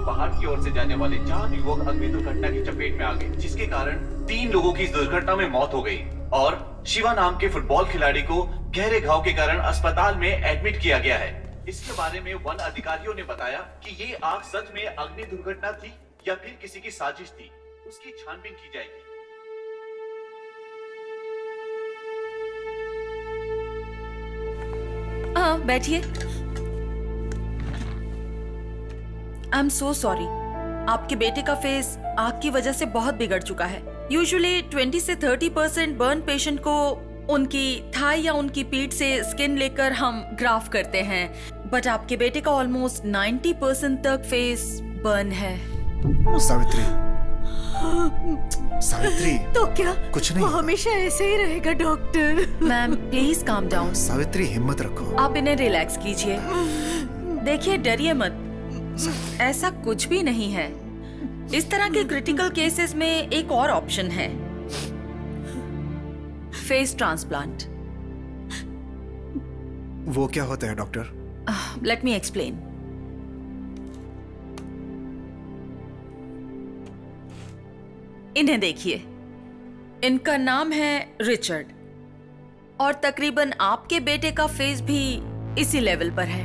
पहाड़ की ओर से जाने वाले 4 युवक अग्नि दुर्घटना की चपेट में आ गए, जिसके कारण 3 लोगों की इस दुर्घटना में मौत हो गई और शिवा नाम के फुटबॉल खिलाड़ी को गहरे घाव के कारण अस्पताल में एडमिट किया गया है। इसके बारे में वन अधिकारियों ने बताया कि ये आग सच में अग्नि दुर्घटना थी या फिर किसी की साजिश थी, उसकी छानबीन की जाएगी। हाँ, बैठिए। आई एम सो सॉरी, आपके बेटे का फेस आग की वजह से बहुत बिगड़ चुका है। यूजुअली 20 से 30% बर्न पेशेंट को उनकी थाई या उनकी पीठ से स्किन लेकर हम ग्राफ करते हैं, बट आपके बेटे का ऑलमोस्ट 90% तक फेस बर्न है। सावित्री, सावित्री। तो क्या कुछ नहीं, वो हमेशा ऐसे ही रहेगा doctor. Ma'am please calm down. Savitri हिम्मत रखो। आप इन्हें रिलैक्स कीजिए। देखिए डरिए मत, ऐसा कुछ भी नहीं है। इस तरह के क्रिटिकल केसेस में एक और ऑप्शन है, फेस ट्रांसप्लांट। वो क्या होता है डॉक्टर? Let me explain. इन्हें देखिए, इनका नाम है रिचर्ड और तकरीबन आपके बेटे का फेस भी इसी लेवल पर है।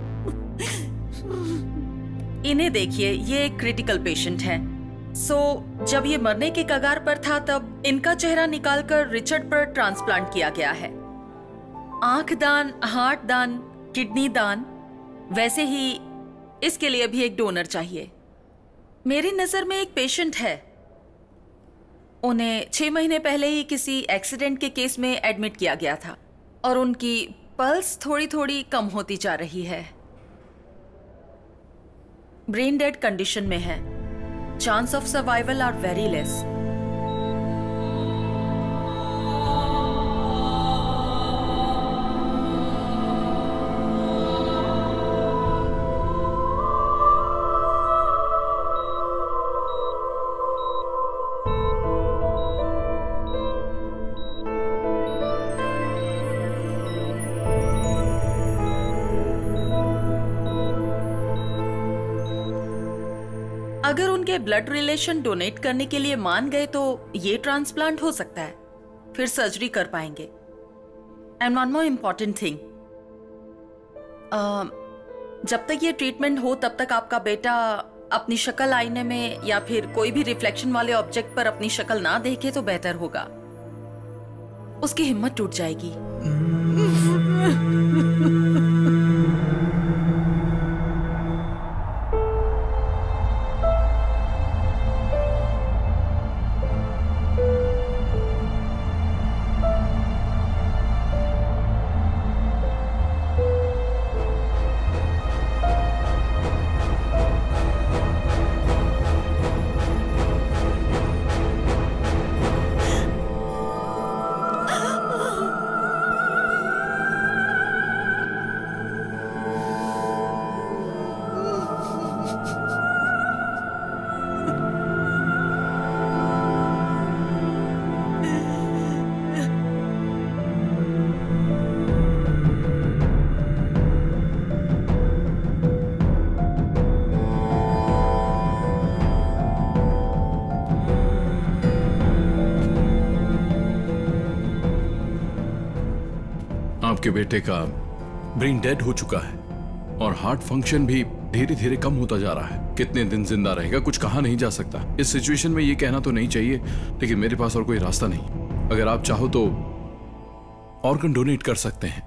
इन्हें देखिए, ये एक क्रिटिकल पेशेंट है। जब ये मरने के कगार पर था तब इनका चेहरा निकालकर रिचर्ड पर ट्रांसप्लांट किया गया है। आंख दान, हार्ट दान, किडनी दान, वैसे ही इसके लिए भी एक डोनर चाहिए। मेरी नजर में एक पेशेंट है, उन्हें 6 महीने पहले ही किसी एक्सीडेंट के केस में एडमिट किया गया था और उनकी पल्स थोड़ी थोड़ी कम होती जा रही है। ब्रेन डेड कंडीशन में है। Chance of survival are very less. अगर उनके ब्लड रिलेशन डोनेट करने के लिए मान गए तो ये ट्रांसप्लांट हो सकता है, फिर सर्जरी कर पाएंगे। And one more important thing, जब तक ये ट्रीटमेंट हो तब तक आपका बेटा अपनी शक्ल आईने में या फिर कोई भी रिफ्लेक्शन वाले ऑब्जेक्ट पर अपनी शक्ल ना देखे तो बेहतर होगा। उसकी हिम्मत टूट जाएगी। आपके बेटे का ब्रेन डेड हो चुका है और हार्ट फंक्शन भी धीरे धीरे कम होता जा रहा है। कितने दिन जिंदा रहेगा कुछ कहा नहीं जा सकता। इस सिचुएशन में ये कहना तो नहीं चाहिए, लेकिन मेरे पास और कोई रास्ता नहीं। अगर आप चाहो तो ऑर्गन डोनेट कर सकते हैं।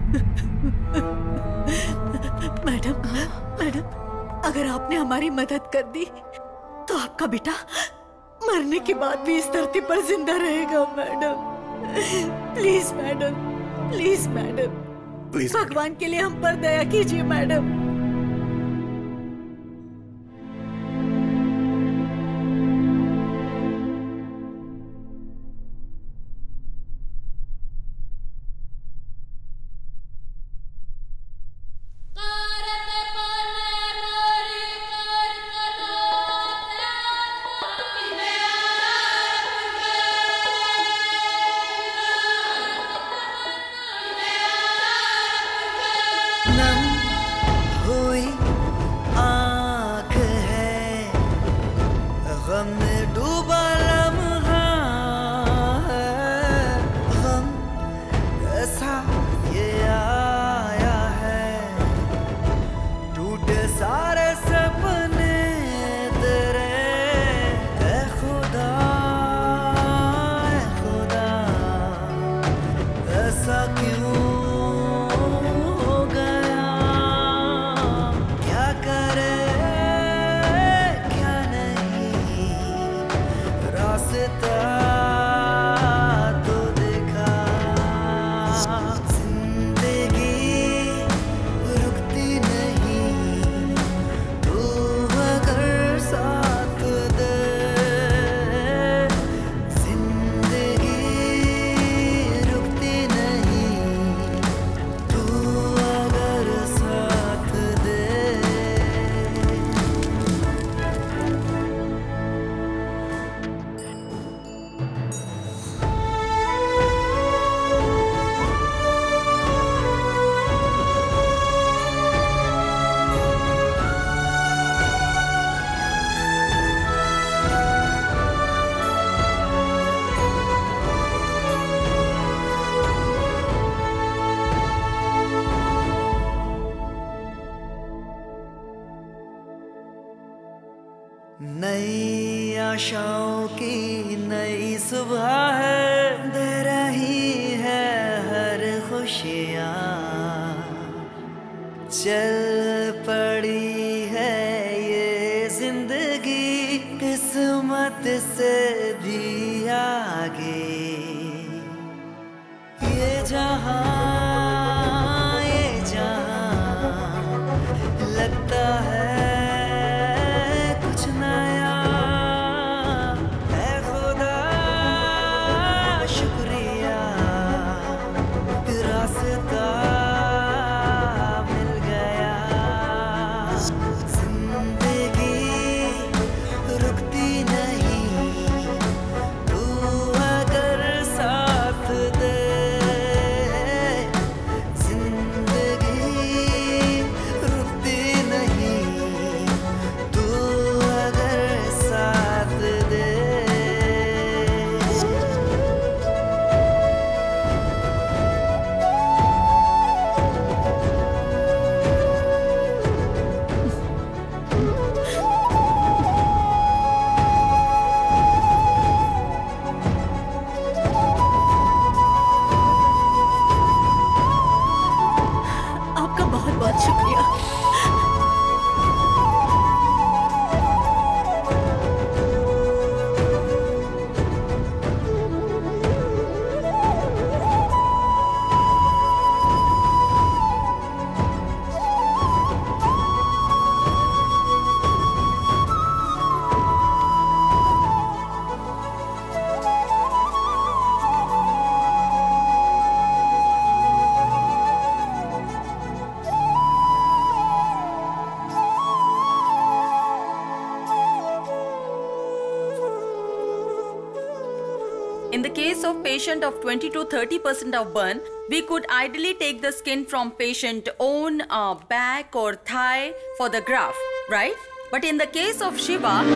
मैडम, मैडम, अगर आपने हमारी मदद कर दी तो आपका बेटा मरने के बाद भी इस धरती पर जिंदा रहेगा madam. Please madam, please madam, please भगवान के लिए हम पर दया कीजिए मैडम। नई आशाओं की नई सुबह है, दे रही है हर खुशियाँ, चल पड़ी है ये जिंदगी किस्मत से भी आगे। ये जहां लगता है In the case of patient of 20 to 30% of burn, we could ideally take the skin from patient own back or thigh for the graft, right? But in the case of Shiva,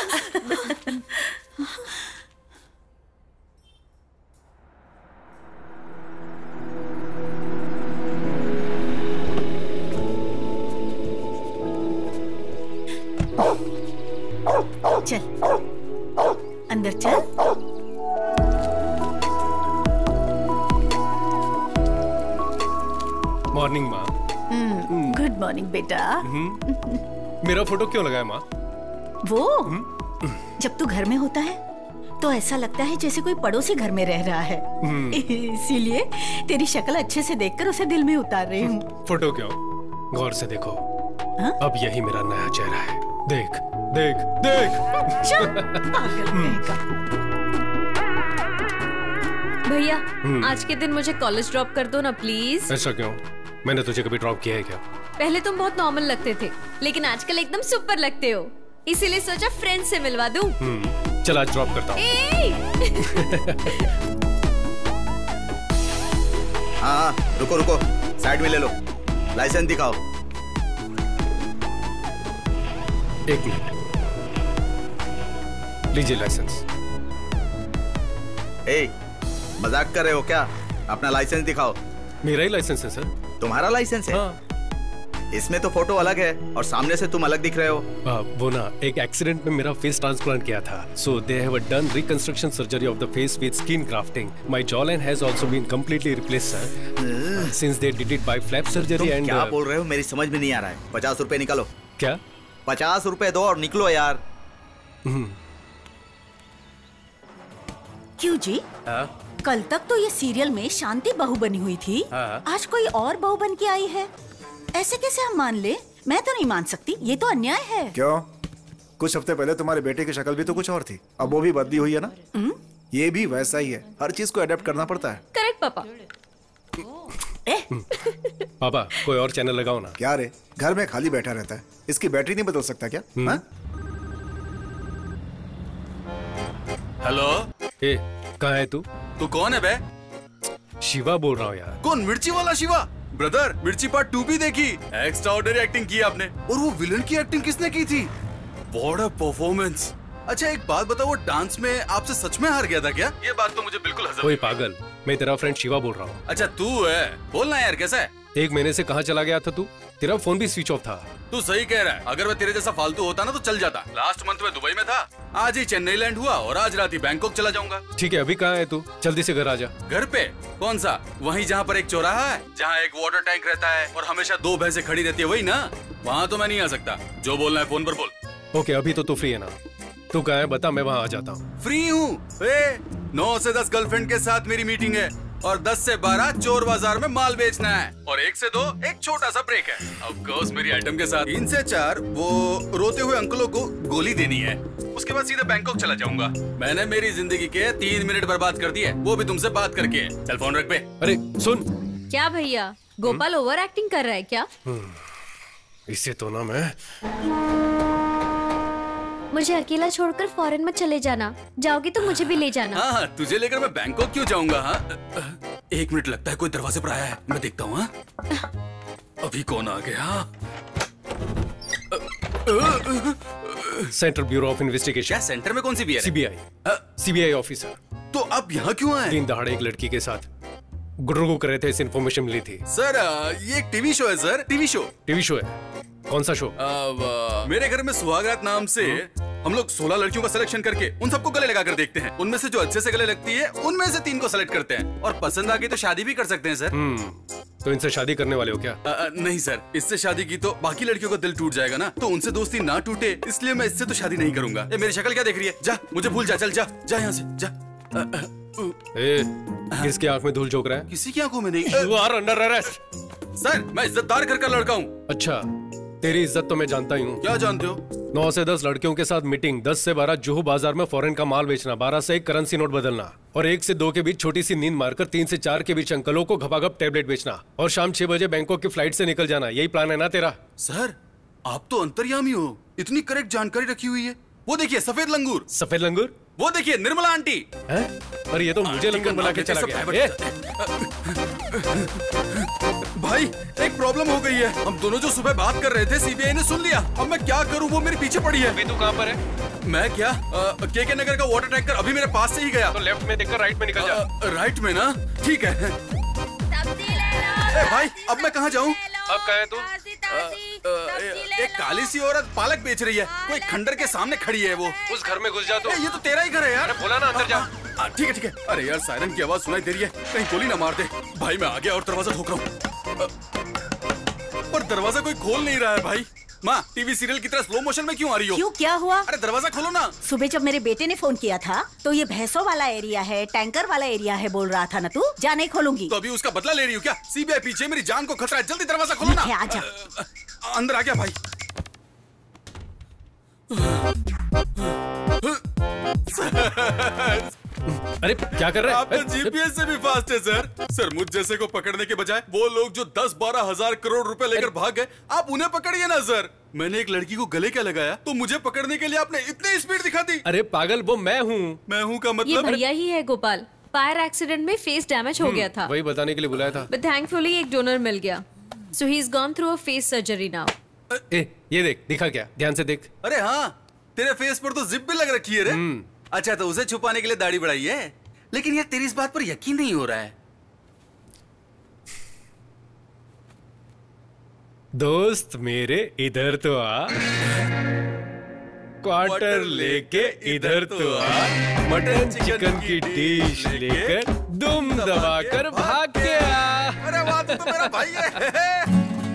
चल अंदर चल। Morning माँ। Good morning बेटा। मेरा photo क्यों लगा है माँ? वो जब तू घर में होता है तो ऐसा लगता है जैसे कोई पड़ोसी घर में रह रहा है। इसीलिए तेरी शक्ल अच्छे से देखकर उसे दिल में उतार रही हूँ। फोटो क्यों? गौर से देखो। हाँ? अब यही मेरा नया चेहरा है। देख देख देख। पागल कहीं का। भैया आज के दिन मुझे कॉलेज ड्रॉप कर दो ना प्लीज। ऐसा क्यों? मैंने तुझे कभी ड्रॉप किया है क्या? पहले तुम बहुत नॉर्मल लगते थे लेकिन आजकल एकदम सुपर लगते हो, इसीलिए सोचा फ्रेंड से मिलवा दूं। चल आज ड्रॉप करता हूँ। हाँ रुको रुको, साइड में ले लो, लाइसेंस दिखाओ। एक मिनट, लीजिए लाइसेंस। मजाक कर रहे हो क्या? अपना लाइसेंस दिखाओ। मेरा ही लाइसेंस है सर। तुम्हारा लाइसेंस है? हाँ। इसमें तो फोटो अलग है और सामने से तुम अलग दिख रहे हो। वो ना एक एक्सीडेंट में मेरा फेस ट्रांसप्लांट किया था, so they have done reconstruction surgery of the face with skin grafting. My jaw line has also been completely replaced sir, since they did it by flap surgery. And क्या बोल रहे हो? मेरी समझ में नहीं आ रहा है। 50 रुपए निकालो। क्या? 50 रुपए दो और निकलो यार। क्यों जी? कल तक तो ये सीरियल में शांति बहू बनी हुई थी, आज कोई और बहू बन के आई है। ऐसे कैसे हम मान ले? मैं तो नहीं मान सकती, ये तो अन्याय है। क्यों? कुछ हफ्ते पहले तुम्हारे बेटे की शक्ल भी तो कुछ और थी, अब वो भी बदली हुई है ना। ये भी वैसा ही है, हर चीज को अडेप्ट करना पड़ता है। करेक्ट पापा। पापा कोई और चैनल लगाओ ना। क्या रे, घर में खाली बैठा रहता है, इसकी बैटरी नहीं बदल सकता क्या? हेलो, कहाँ है तू? तू कौन है बे? शिवा बोल रहा हूँ यार। कौन? मिर्ची वाला शिवा? ब्रदर, मिर्ची पार्ट 2 भी देखी। एक्स्ट्राऑर्डिनरी एक्टिंग की आपने। और वो विलन की एक्टिंग किसने की थी? What a performance. अच्छा एक बात बताओ, वो डांस में आपसे सच में हार गया था क्या? ये बात तो मुझे बिल्कुल हजम। ओए पागल, मैं तेरा फ्रेंड शिवा बोल रहा हूँ। अच्छा तू है, बोलना यार कैसा है? 1 महीने से कहाँ चला गया था तू? तेरा फोन भी स्विच ऑफ था। तू सही कह रहा है, अगर मैं तेरे जैसा फालतू होता ना तो चल जाता। लास्ट मंथ में दुबई में था, आज ही चेन्नई लैंड हुआ और आज रात ही बैंकॉक चला जाऊंगा। ठीक है, अभी कहाँ है तू? जल्दी से घर आ जा। घर पे? कौन सा? वहीं जहाँ पर एक चौराहा है, जहाँ एक वाटर टैंक रहता है और हमेशा 2 भैंसें खड़ी रहती है, वही ना? वहाँ तो मैं नहीं आ सकता। जो बोलना है फोन पर बोल। ओके, अभी तो तू फ्री है ना? तू कहाँ है बता, मैं वहाँ आ जाता हूँ। फ्री हूँ। 9 से 10 गर्लफ्रेंड के साथ मेरी मीटिंग है और 10 से 12 चोर बाजार में माल बेचना है और 1 से 2 एक छोटा सा ब्रेक है। ऑफ कोर्स मेरी आइटम के साथ 3 से 4 वो रोते हुए अंकलों को गोली देनी है। उसके बाद सीधे बैंकॉक चला जाऊंगा। मैंने मेरी जिंदगी के 3 मिनट बर्बाद कर दिए, वो भी तुमसे बात करके। चल फोन रख पे। अरे सुन। क्या भैया, गोपाल ओवर एक्टिंग कर रहा है क्या? इससे तो ना मैं। मुझे अकेला छोड़कर फॉरेन में चले जाना, जाओगे तो मुझे भी ले जाना। हाँ, तुझे लेकर मैं बैंकॉक क्यों जाऊंगा? हाँ 1 मिनट, लगता है कोई दरवाजे पर आया है, मैं देखता हूँ। अभी कौन आ गया? Central bureau of investigation. क्या सेंटर में? कौन सी BI? CBI officer. तो आप यहाँ क्यों आए? 3 दहाड़े एक लड़की के साथ गुर्रगो कर रहे थे, इस इन्फॉर्मेशन मिली थी। सर ये एक टीवी शो है सर, टीवी शो है। कौन सा शो? मेरे घर में सुहागरात नाम से हम लोग 16 लड़कियों का सिलेक्शन करके उन सबको गले लगाकर देखते हैं। उनमें से जो अच्छे से गले लगती है उनमें से 3 को सेलेक्ट करते हैं और पसंद आ गई तो शादी भी कर सकते हैं सर। तो इनसे शादी करने वाले हो क्या? नहीं सर, इससे शादी की तो बाकी लड़कियों का दिल टूट जाएगा ना, तो उनसे दोस्ती ना टूटे इसलिए मैं इससे तो शादी नहीं करूंगा। मेरी शक्ल क्या देख रही है? जा, मुझे भूल जा, चल जा जा यहाँ से जा। किसकी आंख में धूल झोंक रहा है? किसी की आंखों में नहीं। You are under arrest। Sir मैं इज्जतदार घर का लड़का हूँ। अच्छा, तेरी इज्जत तो मैं जानता ही हूँ। क्या जानते हो? 9 से 10 लड़कियों के साथ मीटिंग, 10 से 12 जुहू बाजार में फॉरेन का माल बेचना, 12 से 1 करेंसी नोट बदलना और 1 से 2 के बीच छोटी सी नींद मारकर 3 से 4 के बीच अंकलों को घपाघप टैबलेट बेचना और शाम 6 बजे बैंकॉक की फ्लाइट से निकल जाना। यही प्लान है ना तेरा? सर आप तो अंतर्यामी हो, इतनी करेक्ट जानकारी रखी हुई है। वो देखिए सफेद लंगूर। सफेद लंगूर? वो देखिए निर्मला आंटी। हैं? पर ये तो मुझे लंगूर बना के चला गया। भाई एक प्रॉब्लम हो गई है, हम दोनों जो सुबह बात कर रहे थे सीबीआई ने सुन लिया। अब मैं क्या करूं? वो मेरे पीछे पड़ी है। अभी तू कहाँ पर है? मैं क्या के नगर का वाटर टैंकर अभी मेरे पास से ही गया। तो लेफ्ट में देखकर राइट में निकल जा। राइट में ना? ठीक है। भाई अब मैं कहाँ जाऊँ? अब कहाँ है तू? एक काली सी औरत पालक बेच रही है, कोई खंडर के सामने खड़ी है। वो उस घर में घुस जा। तो ये तो तेरा ही घर है यार। बोला ना अंदर जा। ठीक है ठीक है। अरे यार सायरन की आवाज सुनाई दे रही है, कहीं गोली ना मार दे। भाई मैं आ गया और दरवाजा ठोक रहा हूँ। पर दरवाजा कोई खोल नहीं रहा है भाई। माँ, टीवी सीरियल की तरह स्लो मोशन में क्यों आ रही हो? क्यों, क्या हुआ? अरे दरवाजा खोलो ना। सुबह जब मेरे बेटे ने फोन किया था तो ये भैंसों वाला एरिया है, टैंकर वाला एरिया है बोल रहा था ना तू। जा, नहीं खोलूंगी। तो अभी उसका बदला ले रही हो क्या? सीबीआई पीछे, मेरी जान को खतरा है, जल्दी दरवाजा खोलो ना। आजा। अंदर आ गया भाई। अरे क्या कर रहे हैं? आप तो जीपीएस से भी फास्ट है सर। सर, मुझ जैसे को पकड़ने के बजाय वो लोग जो 10-12 हजार करोड़ रुपए लेकर भाग गए, आप उन्हें पकड़िए ना सर। मैंने एक लड़की को गले क्या लगाया तो मुझे पकड़ने के लिए आपने इतनी स्पीड दिखा दी। अरे पागल, वो मैं हूँ। मैं हूँ का ये मतलब? भैया ही है गोपाल। फायर एक्सीडेंट में फेस डैमेज हो गया था, वही बताने के लिए बुलाया था। बट थैंकफुली एक डोनर मिल गया, so he is gone through a face surgery now. ये देख, दिखा क्या? ध्यान से देख। अरे हाँ, तेरे फेस पर तो जिप भी लग रखी है रे। अच्छा, तो उसे छुपाने के लिए दाढ़ी बढ़ाई है। लेकिन यार तेरी इस बात पर यकीन नहीं हो रहा है। दोस्त मेरे इधर तो आ, क्वार्टर लेके इधर तो आ, मटन चिकन की डिश लेकर दुम दबाकर भाग के आ। अरे वाह, तू तो मेरा भाई है।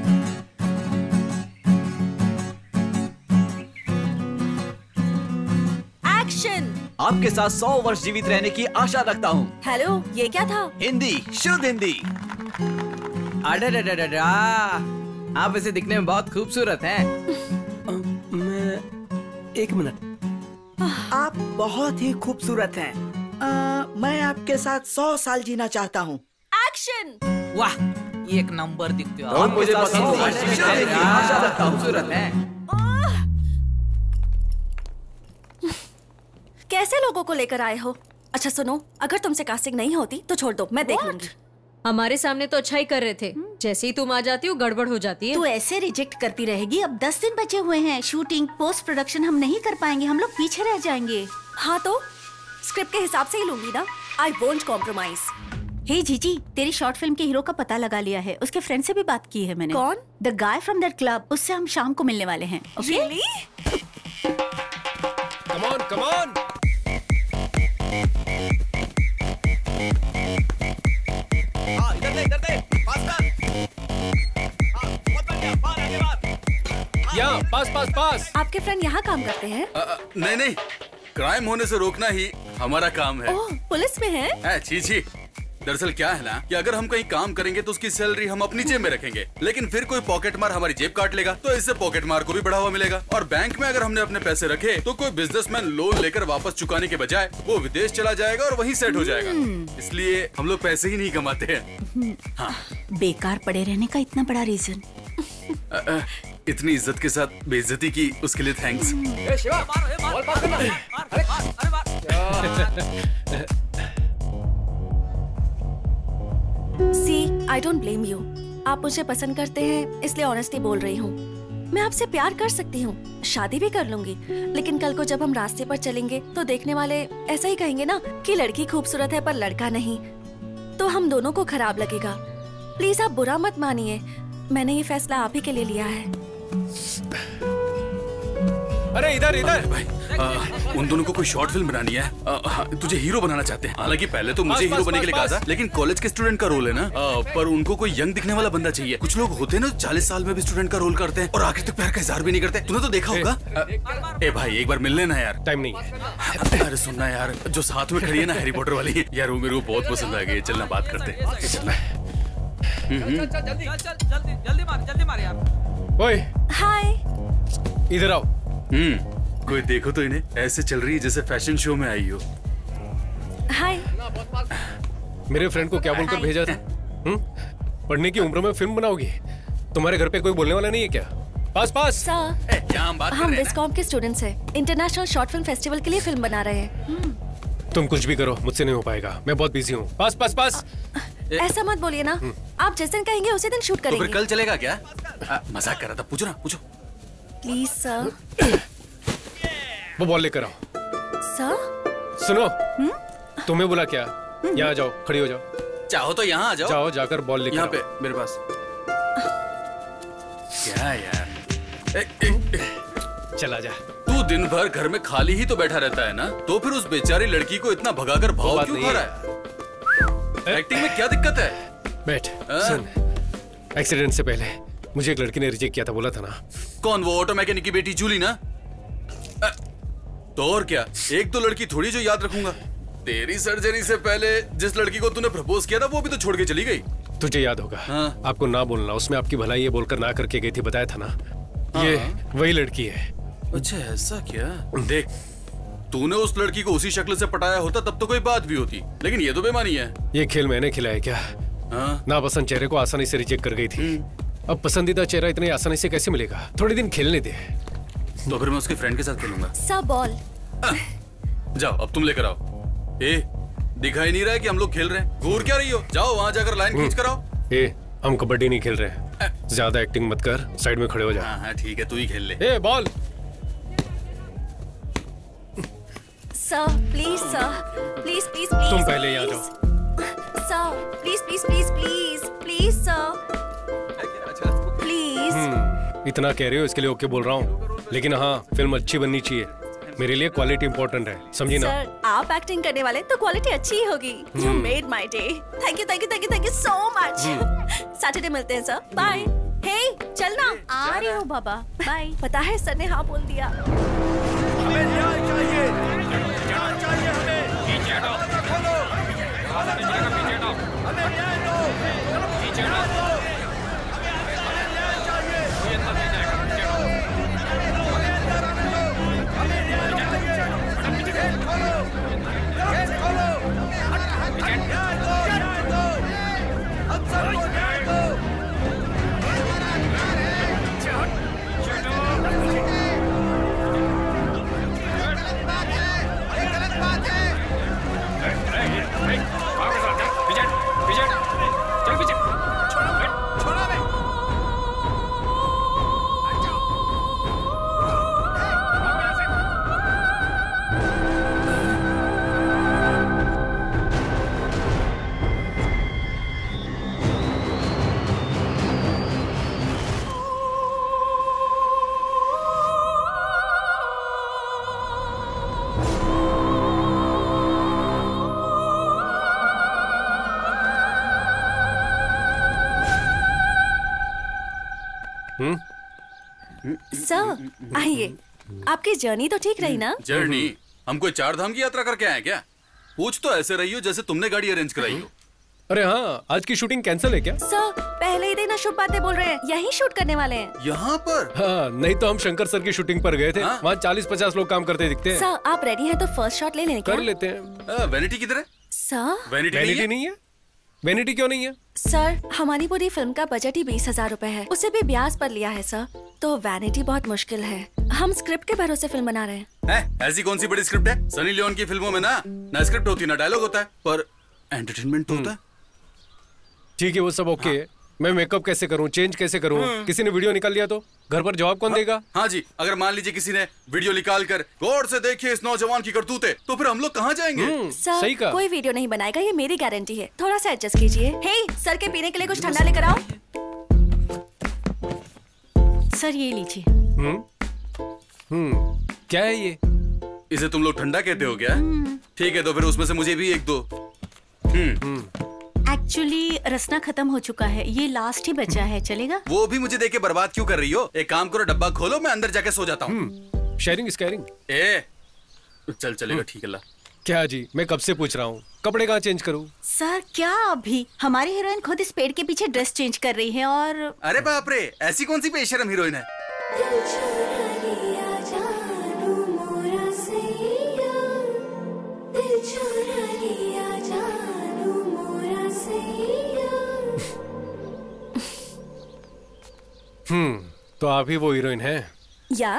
एक्शन। आपके साथ 100 वर्ष जीवित रहने की आशा रखता हूँ। हेलो, ये क्या था? हिंदी, शुद्ध हिंदी। अडा, आप वैसे दिखने में बहुत खूबसूरत हैं। मैं एक मिनट। आप बहुत ही खूबसूरत हैं। मैं आपके साथ 100 साल जीना चाहता हूँ। एक्शन। वाह, एक नंबर दिखते हो। आप मुझे 100 वर्ष जीवित रहने की आशा रखता हूँ। खूबसूरत हैं। कैसे लोगों को लेकर आए हो? अच्छा सुनो, अगर तुमसे कास्टिंग नहीं होती तो छोड़ दो, मैं देख लूंगी। हमारे सामने तो अच्छा ही कर रहे थे, जैसे ही तुम आ जाती हो गड़बड़ हो जाती है। तू ऐसे रिजेक्ट करती रहेगी? अब 10 दिन बचे हुए हैं। शूटिंग, पोस्ट प्रोडक्शन हम नहीं कर पाएंगे, हम लोग पीछे रह जाएंगे। हाँ तो स्क्रिप्ट के हिसाब से ही लूंगी ना। I won't compromise. हे जीजी, तेरी शॉर्ट फिल्म के हीरो का पता लगा लिया है। उसके फ्रेंड से भी बात की है मैंने। कौन? The guy from that club. उससे हम शाम को मिलने वाले हैं। Really? Come on, come on. यहाँ पास पास पास। आपके फ्रेंड यहाँ काम करते हैं? नहीं, क्राइम होने से रोकना ही हमारा काम है। ओह, पुलिस में है? छी। दरअसल क्या है ना कि अगर हम कहीं काम करेंगे तो उसकी सैलरी हम अपनी जेब में रखेंगे, लेकिन फिर कोई पॉकेट मार हमारी जेब काट लेगा, तो इससे पॉकेट मार को भी बढ़ावा मिलेगा। और बैंक में अगर हमने अपने पैसे रखे तो कोई बिजनेसमैन लोन लेकर वापस चुकाने के बजाय वो विदेश चला जाएगा और वहीं सेट हो जाएगा। इसलिए हम लोग पैसे ही नहीं कमाते हैं। हाँ। बेकार पड़े रहने का इतना बड़ा रीजन। इतनी इज्जत के साथ बेइज्जती की, उसके लिए thanks. See, I don't blame you. आप मुझे पसंद करते हैं इसलिए ऑनेस्टली बोल रही हूँ। मैं आपसे प्यार कर सकती हूँ, शादी भी कर लूंगी, लेकिन कल को जब हम रास्ते पर चलेंगे तो देखने वाले ऐसा ही कहेंगे ना कि लड़की खूबसूरत है पर लड़का नहीं, तो हम दोनों को खराब लगेगा। प्लीज आप बुरा मत मानिए, मैंने ये फैसला आप ही के लिए लिया है। अरे इधर इधर भाई, उन दोनों को कोई शॉर्ट फिल्म बनानी है। तुझे हीरो बनाना चाहते हैं। हालांकि पहले तो मुझे हीरो बनने के लिए कहा था, लेकिन कॉलेज के स्टूडेंट का रोल है ना। पर उनको कोई यंग दिखने वाला बंदा चाहिए। कुछ लोग होते हैं ना 40 साल में भी स्टूडेंट का रोल करते हैं और आखिर तक प्यार का इजहार भी नहीं करते। तूने तो देखा होगा। ए भाई, एक बार मिल लेना यार। टाइम नहीं है। अरे सुनना यार, जो साथ में खड़ी है ना हैरी पॉटर वाली, यार वो मेरे को बहुत पसंद आ गई। चलना बात करते हैं। जल्दी मार यार। ओए, हाय। इधर आओ। कोई देखो तो इन्हें, ऐसे चल रही है जैसे फैशन शो में आई हो। हाय। मेरे फ्रेंड को क्या बोलकर भेजा था? पढ़ने की उम्र में फिल्म बनाओगी? तुम्हारे घर पे कोई बोलने वाला नहीं है क्या? पास पास। सर, हम विस्कॉम के स्टूडेंट्स हैं। इंटरनेशनल शॉर्ट फिल्म फेस्टिवल के लिए फिल्म बना रहे हैं। तुम कुछ भी करो, मुझसे नहीं हो पाएगा। मैं बहुत बिजी हूँ। पास पास पास। ऐसा मत बोलिए ना। आप जिस दिन कहेंगे उसी दिन शूट करेंगे। तो फिर कल चलेगा क्या? मजाक कर रहा था। पूछो ना, पूछो। Please sir. वो बॉल लेकर आओ। सर? सुनो, तुम्हें बोला क्या? यहाँ जाओ, खड़ी हो जाओ। चाहो तो यहाँ आ जाओ। जाओ, जाकर बॉल लेकर यहाँ पे मेरे पास। क्या यार? चला जा। तू दिन भर घर में खाली ही तो बैठा रहता है ना, तो फिर उस बेचारी लड़की को इतना भगाकर भाव क्यों खा रहा है? एक्टिंग में क्या दिक्कत है? बैठ। सुन, एक्सीडेंट से पहले मुझे एक लड़की ने रिजेक्ट किया था, बोला था ना। कौन? वो ऑटो मैकेनिक की बेटी जूली ना? तो और क्या, एक तो लड़की थोड़ी जो याद रखूंगा। तेरी सर्जरी से पहले जिस लड़की को तूने प्रपोज किया था वो भी तो छोड़ के चली गई। तुझे याद होगा। हाँ। आपको ना बोलना, उसमें आपकी भलाई है बोलकर ना करके गई थी, बताया था ना। हाँ। ये वही लड़की है। अच्छा ऐसा क्या? देख, तूने उस लड़की को उसी शक्ल से पटाया होता तब तो कोई बात भी होती, लेकिन ये तो बेमानी है। ये खेल मैंने खिलाया क्या? हाँ? नापसंद चेहरे को आसानी से रिजेक्ट कर गई थी। अब पसंदीदा चेहरा इतनी आसानी से कैसे मिलेगा? थोड़े दिन खेलने दे। तो फिर मैं उसके फ्रेंड के साथ खेलूंगा। सब बॉल। जाओ, अब तुम लेकर आओ। ए, दिखाई नहीं रहा है कि हम लोग खेल रहे हैं? घूर क्या रही हो? जाओ वहां जाकर लाइन खींच कर आओ। ए, हम कबड्डी नहीं खेल रहे। ज्यादा एक्टिंग मत कर, साइड में खड़े हो जा। हाँ ठीक है, तू ही खेल ले। ए, ball. Sir please, sir please please please. तुम पहले यहाँ जाओ। Sir please please please please please sir please. इतना कह रहे हो इसके लिए ओके बोल रहा हूँ, लेकिन हाँ फिल्म अच्छी बननी चाहिए। मेरे लिए क्वालिटी इंपॉर्टेंट है, समझी ना? सर आप एक्टिंग करने वाले तो क्वालिटी अच्छी ही होगी। You made my day. Thank you thank you thank you thank you so much. Saturday मिलते हैं सर, बाय। हे चलना। आ रही हूँ बाबा, बाय। पता है सर ने हाँ बोल दिया। हमें न्याय चाहिए, न्याय चाहिए हमें। पीछे हटो, हमें न्याय दो, हमें न्याय दो, पीछे हटो, हमें न्याय चाहिए। ये अंदर नहीं जाएगा, पीछे हटो, हमें न्याय चाहिए। गेट खोलो, गेट खोलो, न्याय दो, न्याय दो, हम सबको न्याय दो। सर आइए। आपकी जर्नी तो ठीक रही ना? जर्नी? हम कोई 4 धाम की यात्रा करके आए क्या? पूछ तो ऐसे रही हो जैसे तुमने गाड़ी अरेंज कराई हो। अरे हाँ, आज की शूटिंग कैंसिल है क्या? सर पहले ही दिन अशुभ बातें बोल रहे हैं, यही शूट करने वाले हैं। यहाँ पर? हाँ, नहीं तो हम शंकर सर की शूटिंग पर गए थे। हाँ? वहाँ 40-50 लोग काम करते दिखते हैं। सर आप रेडी हैं तो फर्स्ट शॉट ले लें क्या? कर लेते हैं। वैनिटी किधर है? सर वैनिटी नहीं है। वैनिटी क्यों नहीं है? सर हमारी पूरी फिल्म का बजट ही 20,000 रुपए है, उसे भी ब्याज पर लिया है सर, तो वैनिटी बहुत मुश्किल है। हम स्क्रिप्ट के भरोसे फिल्म बना रहे हैं। ऐसी कौन सी बड़ी स्क्रिप्ट है? सनी लियोन की फिल्मों में ना स्क्रिप्ट होती ना डायलॉग होता है, पर एंटरटेनमेंट तो होता है। ठीक है, वो सब ओके है। मैं मेकअप कैसे करूं, चेंज कैसे करूं? किसी ने वीडियो निकाल लिया तो घर पर जवाब कौन देगा? हाँ जी, अगर मान लीजिए किसी ने वीडियो निकाल कर गौर से देखिए इस नौजवान की करतूतें, तो फिर हम लोग कहाँ जाएंगे? सर सही कहा। कोई वीडियो नहीं बनाएगा, ये मेरी गारंटी है। थोड़ा सा एडजस्ट कीजिए। हे सर के पीने के लिए कुछ ठंडा लेकर आओ। सर ये लीजिए। क्या है ये? इसे तुम लोग ठंडा कहते हो क्या? ठीक है, तो फिर उसमें से मुझे भी एक दो। एक्चुअली रसना खत्म हो चुका है, ये लास्ट ही बचा है, चलेगा? वो भी मुझे देके बर्बाद क्यों कर रही हो? एक काम करो, डब्बा खोलो, मैं अंदर जाके सो जाता हूँ। Sharing is caring. चल चलेगा, ठीक है ला। क्या जी, मैं कब से पूछ रहा हूँ, कपड़े कहाँ चेंज करूँ? सर क्या अभी? हमारी हीरोइन खुद इस पेड़ के पीछे ड्रेस चेंज कर रही है और अरे बाप रे, ऐसी कौन सी बेशरम हीरोइन है? तो आप ही वो हीरोइन हैं? या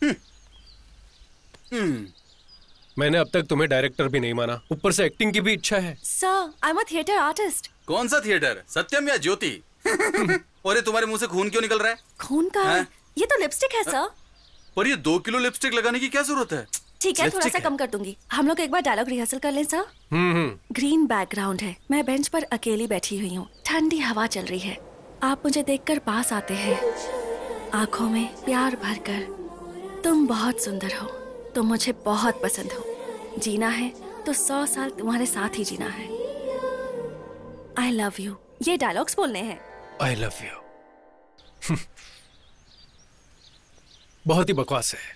मैंने अब तक तुम्हें डायरेक्टर भी नहीं माना, ऊपर से एक्टिंग की भी इच्छा है। Sir I am a theatre artist. कौन सा थिएटर, सत्यम या ज्योति? और ये तुम्हारे मुंह से खून क्यों निकल रहा है? खून का? ये तो लिपस्टिक है सर। पर ये 2 किलो लिपस्टिक लगाने की क्या जरूरत है? ठीक है, थोड़ा सा कम कर दूंगी। हम लोग एक बार डायलॉग रिहर्सल कर लें सर? ग्रीन बैकग्राउंड है, मैं बेंच पर अकेली बैठी हुई हूँ, ठंडी हवा चल रही है, आप मुझे देखकर पास आते हैं, आंखों में प्यार भरकर। तुम बहुत सुंदर हो, तुम मुझे बहुत पसंद हो, जीना है तो 100 साल तुम्हारे साथ ही जीना है। आई लव यू, ये डायलॉग्स बोलने हैं। I love you. बहुत ही बकवास है।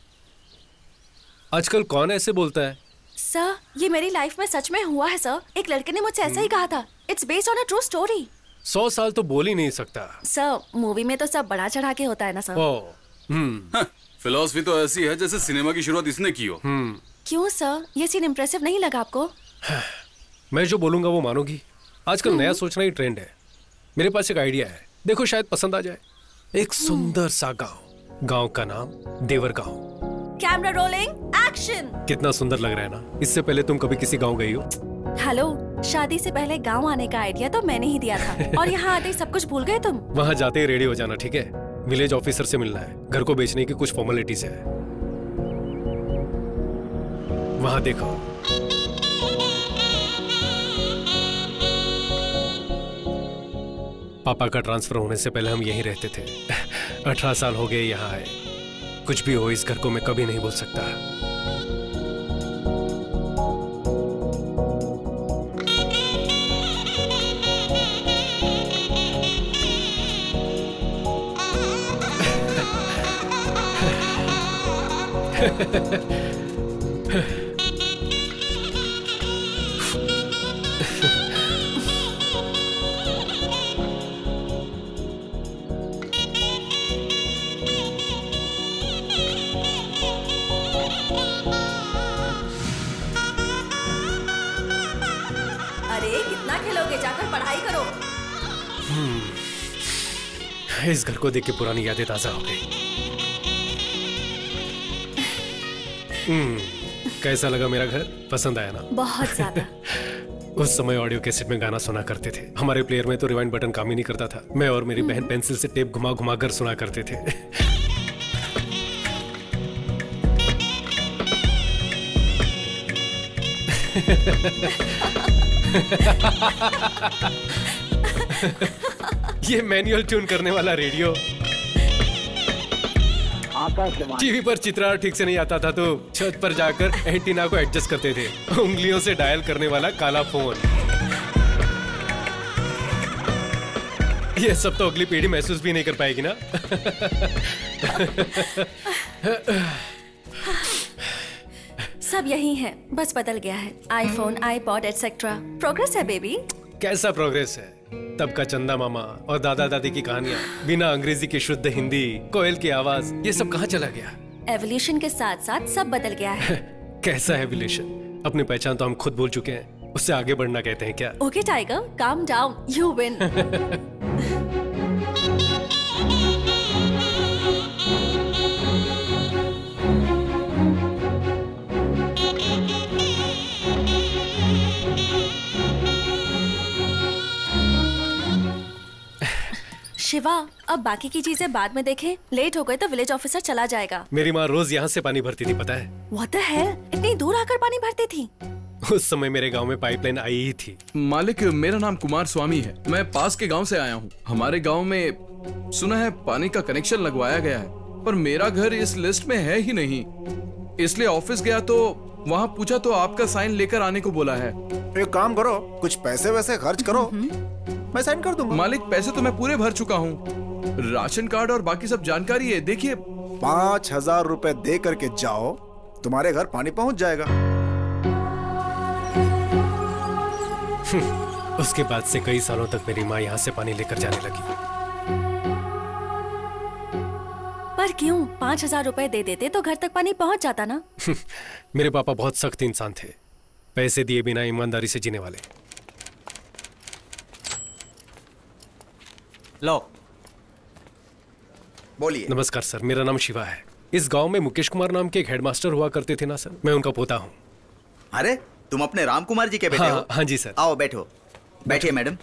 आजकल कौन ऐसे बोलता है? सर, ये मेरी लाइफ में सच में हुआ है सर। एक लड़के ने मुझसे ऐसा ही कहा था। It's based on a true story. 100 साल तो बोल ही नहीं सकता। सर, मूवी में तो सब बड़ा चढ़ा के होता है ना सर। फिलॉसफी तो ऐसी है जैसे सिनेमा की शुरुआत इसने की हो। क्यों सर, ये सीन इम्प्रेसिव नहीं लगा आपको? मैं जो बोलूंगा वो मानोगी? आजकल नया सोचना ही ट्रेंड है। मेरे पास एक आइडिया है, देखो शायद पसंद आ जाए। एक सुंदर सा गांव का नाम देवर गांव। Camera rolling, action. कितना सुंदर लग रहा है ना? इससे पहले तुम कभी किसी गांव गई हो? हेलो, शादी से पहले गांव आने का आइडिया तो मैंने ही दिया था और यहाँ आते ही सब कुछ भूल गए तुम। वहाँ जाते ही रेडी हो जाना, ठीक है? विलेज ऑफिसर से मिलना है, घर को बेचने की कुछ फॉर्मेलिटीज है। वहाँ देखो। पापा का ट्रांसफर होने से पहले हम यहीं रहते थे। 18 साल हो गए यहाँ आए। कुछ भी हो, इस घर को मैं कभी नहीं भूल सकता। इस घर को देख के पुरानी यादें ताजा हो गई। कैसा लगा मेरा घर? पसंद आया ना? बहुत ज्यादा। उस समय ऑडियो कैसेट में गाना सुना करते थे। हमारे प्लेयर में तो रिवाइंड बटन काम ही नहीं करता था। मैं और मेरी बहन पेंसिल से टेप घुमा घुमा कर सुना करते थे। ये मैनुअल ट्यून करने वाला रेडियो। टीवी पर चित्रार ठीक से नहीं आता था तो छत पर जाकर एंटीना को एडजस्ट करते थे। उंगलियों से डायल करने वाला काला फोन। ये सब तो अगली पीढ़ी महसूस भी नहीं कर पाएगी ना। सब यही है, बस बदल गया है। IPhone, iPod etcetera. प्रोग्रेस है बेबी। कैसा प्रोग्रेस है? तब का चंदा मामा और दादा दादी की कहानियां, बिना अंग्रेजी की शुद्ध हिंदी, कोयल की आवाज, ये सब कहाँ चला गया? एवोल्यूशन के साथ साथ सब बदल गया है। कैसा एवोल्यूशन? अपनी पहचान तो हम खुद भूल चुके हैं, उससे आगे बढ़ना कहते हैं क्या? Okay tiger, calm down, you win. Shiva, अब बाकी की चीजें बाद में देखें। लेट हो गए तो विलेज ऑफिसर चला जाएगा। मेरी माँ रोज यहाँ से पानी भरती थी, पता है? What the hell? इतनी दूर आकर पानी भरती थी? उस समय मेरे गांव में पाइपलाइन आई ही थी। मालिक, मेरा नाम कुमार स्वामी है। मैं पास के गांव से आया हूँ। हमारे गांव में सुना है पानी का कनेक्शन लगवाया गया है, पर मेरा घर इस लिस्ट में है ही नहीं। इसलिए ऑफिस गया तो वहाँ पूछा तो आपका साइन लेकर आने को बोला है। एक काम करो, कुछ पैसे वैसे खर्च करो, मैं साइन कर दूंगा। मालिक, पैसे तो मैं पूरे भर चुका हूँ। राशन कार्ड और बाकी सब जानकारी है, देखिए। 5000 रुपए दे करके जाओ, तुम्हारे घर पानी पहुँच जाएगा। उसके बाद से कई सालों तक मेरी माँ यहाँ से पानी लेकर जाने लगी। पर क्यों? 5000 रुपए दे देते तो घर तक पानी पहुँच जाता ना। मेरे पापा बहुत सख्त इंसान थे, पैसे दिए बिना ईमानदारी से जीने वाले। लो, बोलिए। नमस्कार सर, मेरा नाम शिवा है। इस गांव में मुकेश कुमार नाम के एक हेडमास्टर हुआ करते थे ना सर, मैं उनका पोता हूँ। अरे, तुम अपने राम कुमार जी के बेटे हो? हाँ जी सर। आओ बैठो। बैठिए मैडम।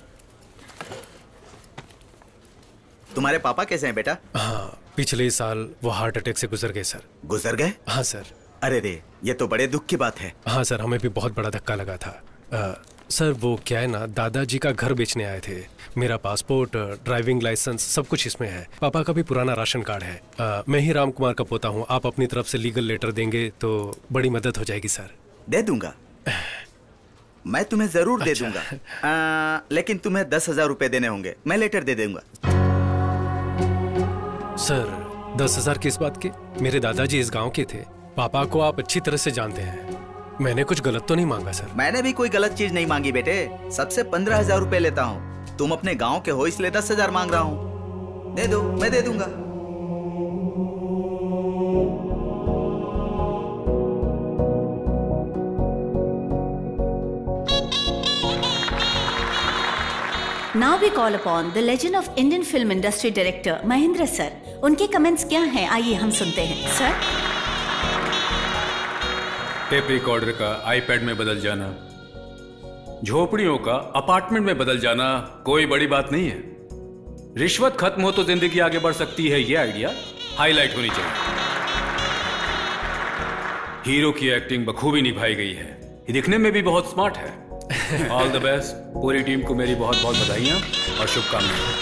तुम्हारे पापा कैसे हैं बेटा? हाँ, पिछले साल वो हार्ट अटैक से गुजर गए सर। गुजर गए? हाँ सर। अरे रे, ये तो बड़े दुख की बात है। हाँ सर, हमें भी बहुत बड़ा धक्का लगा था। सर वो क्या है ना, दादाजी का घर बेचने आए थे। मेरा पासपोर्ट, ड्राइविंग लाइसेंस सब कुछ इसमें है। पापा का भी पुराना राशन कार्ड है। मैं ही राम कुमार का पोता हूँ। आप अपनी तरफ से लीगल लेटर देंगे तो बड़ी मदद हो जाएगी सर। दे दूंगा, मैं तुम्हें जरूर दे दूंगा। लेकिन तुम्हें 10,000 रुपए देने होंगे। मैं लेटर दे दूंगा। सर 10,000 किस बात के? मेरे दादाजी इस गांव के थे। पापा को आप अच्छी तरह से जानते हैं। मैंने कुछ गलत तो नहीं मांगा सर? मैंने भी कोई गलत चीज नहीं मांगी बेटे। सबसे 15,000 रुपए लेता हूँ। तुम अपने गांव के हो इसलिए 10,000 मांग रहा हूँ। दे दो, मैं दे दूंगा। Now we call upon the legend of Indian film industry director Mahendra sir. उनके कमेंट्स क्या हैं, आइए हम सुनते हैं सर। टेप रिकॉर्डर का आईपैड में बदल जाना, झोपड़ियों का अपार्टमेंट में बदल जाना कोई बड़ी बात नहीं है। रिश्वत खत्म हो तो जिंदगी आगे बढ़ सकती है, ये आइडिया हाईलाइट होनी चाहिए। हीरो की एक्टिंग बखूबी निभाई गई है, ये दिखने में भी बहुत स्मार्ट है। All the best. पूरी टीम को मेरी बहुत बहुत बधाइयां और शुभकामनाएं।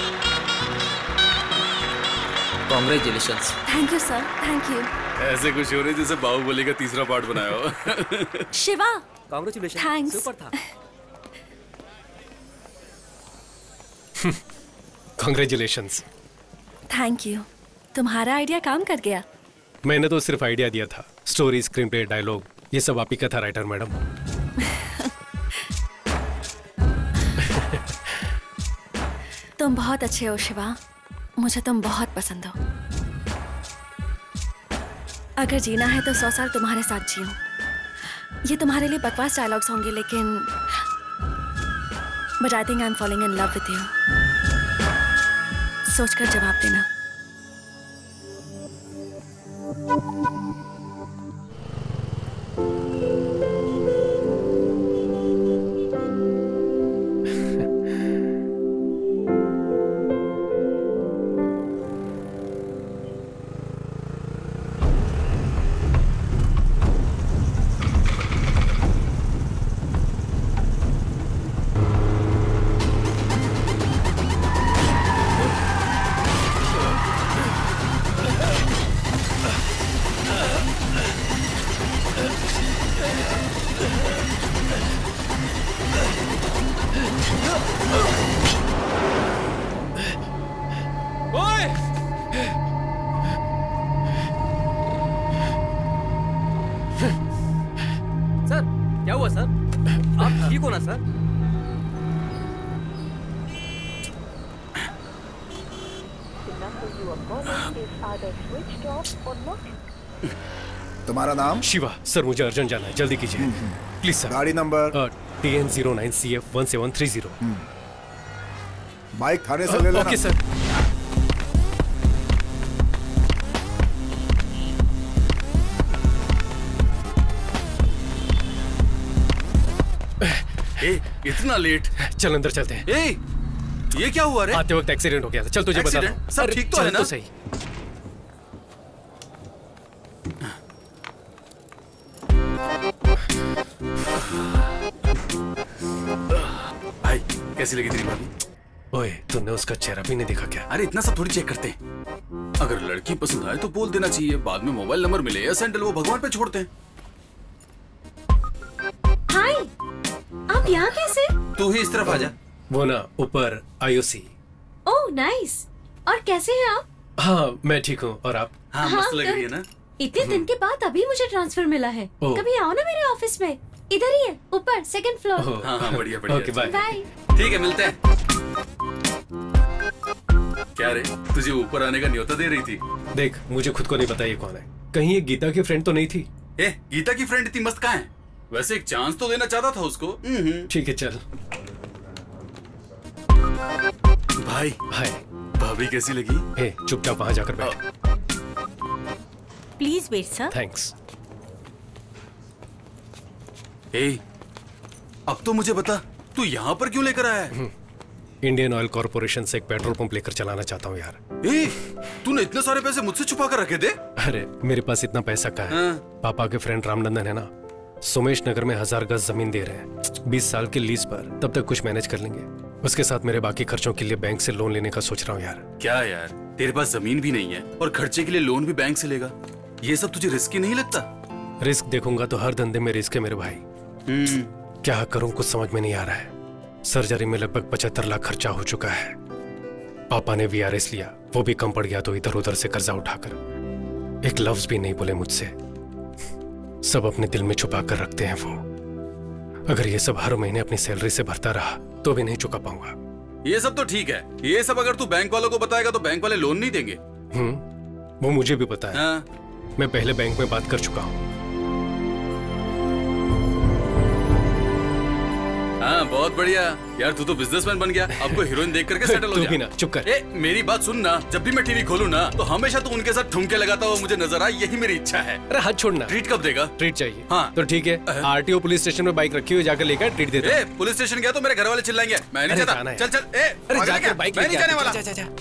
Congratulations. Thank you sir, thank you. ऐसे कुछ हो रहे जैसे बाहुबली का तीसरा पार्ट बनाया हो। शिवा, कॉन्ग्रेचुलेशन। थैंक्स। सुपर था। कॉन्ग्रेचुलेशंस। Thank you. तुम्हारा आइडिया काम कर गया। मैंने तो सिर्फ आइडिया दिया था। स्टोरी, स्क्रीन प्ले, डायलॉग ये सब आप ही का था राइटर मैडम। तुम बहुत अच्छे हो शिवा, मुझे तुम बहुत पसंद हो। अगर जीना है तो 100 साल तुम्हारे साथ जियो। ये तुम्हारे लिए बकवास डायलॉग्स होंगे लेकिन but I think I am falling in love with you. सोचकर जवाब देना। सर क्या हुआ सर? आप ठीक हो ना सर? तुम्हारा नाम? शिवा। सर मुझे अर्जेंट जाना है, जल्दी कीजिए प्लीज सर। गाड़ी नंबर? TN09CF1730। बाइक थाने से ले लेना। Okay sir. इतना लेट? चल अंदर चलते हैं। ये क्या हुआ रे? आते वक्त एक्सीडेंट हो गया था। चल तुझे बता रहा हूं। सब ठीक तो है ना? सही। भाई कैसी लगी तेरी भाभी? ओए तूने उसका चेहरा भी नहीं देखा क्या? अरे इतना सब थोड़ी चेक करते हैं। अगर लड़की पसंद आए तो बोल देना चाहिए, बाद में मोबाइल नंबर मिले या सैंडल वो भगवान पे छोड़ते हैं। हाय, आप यहाँ कैसे? तू ही इस तरफ आ जा। वो ना ऊपर IOC। Oh nice. और कैसे हैं आप? हाँ मैं ठीक हूँ, और आप? हाँ मस्त लग रही है ना? इतने दिन के बाद अभी मुझे ट्रांसफर मिला है। कभी आओ ना मेरे ऑफिस में, इधर ही है ऊपर, सेकंड फ्लोर। हाँ बढ़िया बढ़िया। Okay bye. बाय। ठीक है मिलते हैं। क्या रे, तुझे ऊपर आने का न्योता दे रही थी? देख मुझे खुद को नहीं पता ये कौन है। कहीं ये गीता की फ्रेंड तो नहीं थी? गीता की फ्रेंड इतनी मस्त कहाँ है? वैसे एक चांस तो देना चाहता था उसको। ठीक है चल। भाई हाय। भाभी कैसी लगी? चुपचाप वहां जाकर बैठ। Please wait sir. थैंक्स। अब तो मुझे बता, तू यहाँ पर क्यों लेकर आया है? इंडियन ऑयल कॉर्पोरेशन से एक पेट्रोल पंप लेकर चलाना चाहता हूँ यार। तूने इतने सारे पैसे मुझसे छुपा कर रखे थे? अरे मेरे पास इतना पैसा कहाँ है? पापा के फ्रेंड रामनंदन है ना, सोमेश नगर में 1000 गज जमीन दे रहे हैं 20 साल के लीज पर। तब तक कुछ मैनेज कर लेंगे। उसके साथ मेरे बाकी खर्चों के लिए बैंक से लोन लेने का सोच रहा हूँ यार। क्या यार, तेरे पास जमीन भी नहीं है और खर्चे के लिए लोन भी बैंक से लेगा? ये सब तुझे रिस्की नहीं लगता? रिस्क देखूंगा तो हर धंधे में रिस्क है मेरे भाई। क्या करूं कुछ समझ में नहीं आ रहा है। सर्जरी में लगभग 75 लाख खर्चा हो चुका है। पापा ने VRS लिया, वो भी कम पड़ गया तो इधर उधर से कर्जा उठाकर एक लफ्ज भी नहीं बोले मुझसे। सब अपने दिल में छुपा कर रखते हैं वो। अगर ये सब हर महीने अपनी सैलरी से भरता रहा तो भी नहीं चुका पाऊंगा। ये सब तो ठीक है, ये सब अगर तू बैंक वालों को बताएगा तो बैंक वाले लोन नहीं देंगे। वो मुझे भी पता है। हाँ। मैं पहले बैंक में बात कर चुका हूँ। हाँ बहुत बढ़िया यार, तू तो बिजनेसमैन बन गया। अब कोई हीरोइन देख करके सेटल हो तू जा। भी ना चुप कर। मेरी बात सुन ना, जब भी मैं टीवी खोलूं ना तो हमेशा तू उनके साथ ठुमके लगाता हुआ मुझे नजर आए, यही मेरी इच्छा है। अरे हाथ छोड़ना। ट्रीट कब देगा? ट्रीट चाहिए। हाँ तो ठीक है, आरटीओ पुलिस स्टेशन में बाइक रखी हुई, जाकर लेकर ट्रीट देता हूं। पुलिस स्टेशन गया तो मेरे घर वाले चिल्लाएंगे, मैं नहीं जाता। चल चल, अरे जाकर बाइक मैं नहीं जाने वाला।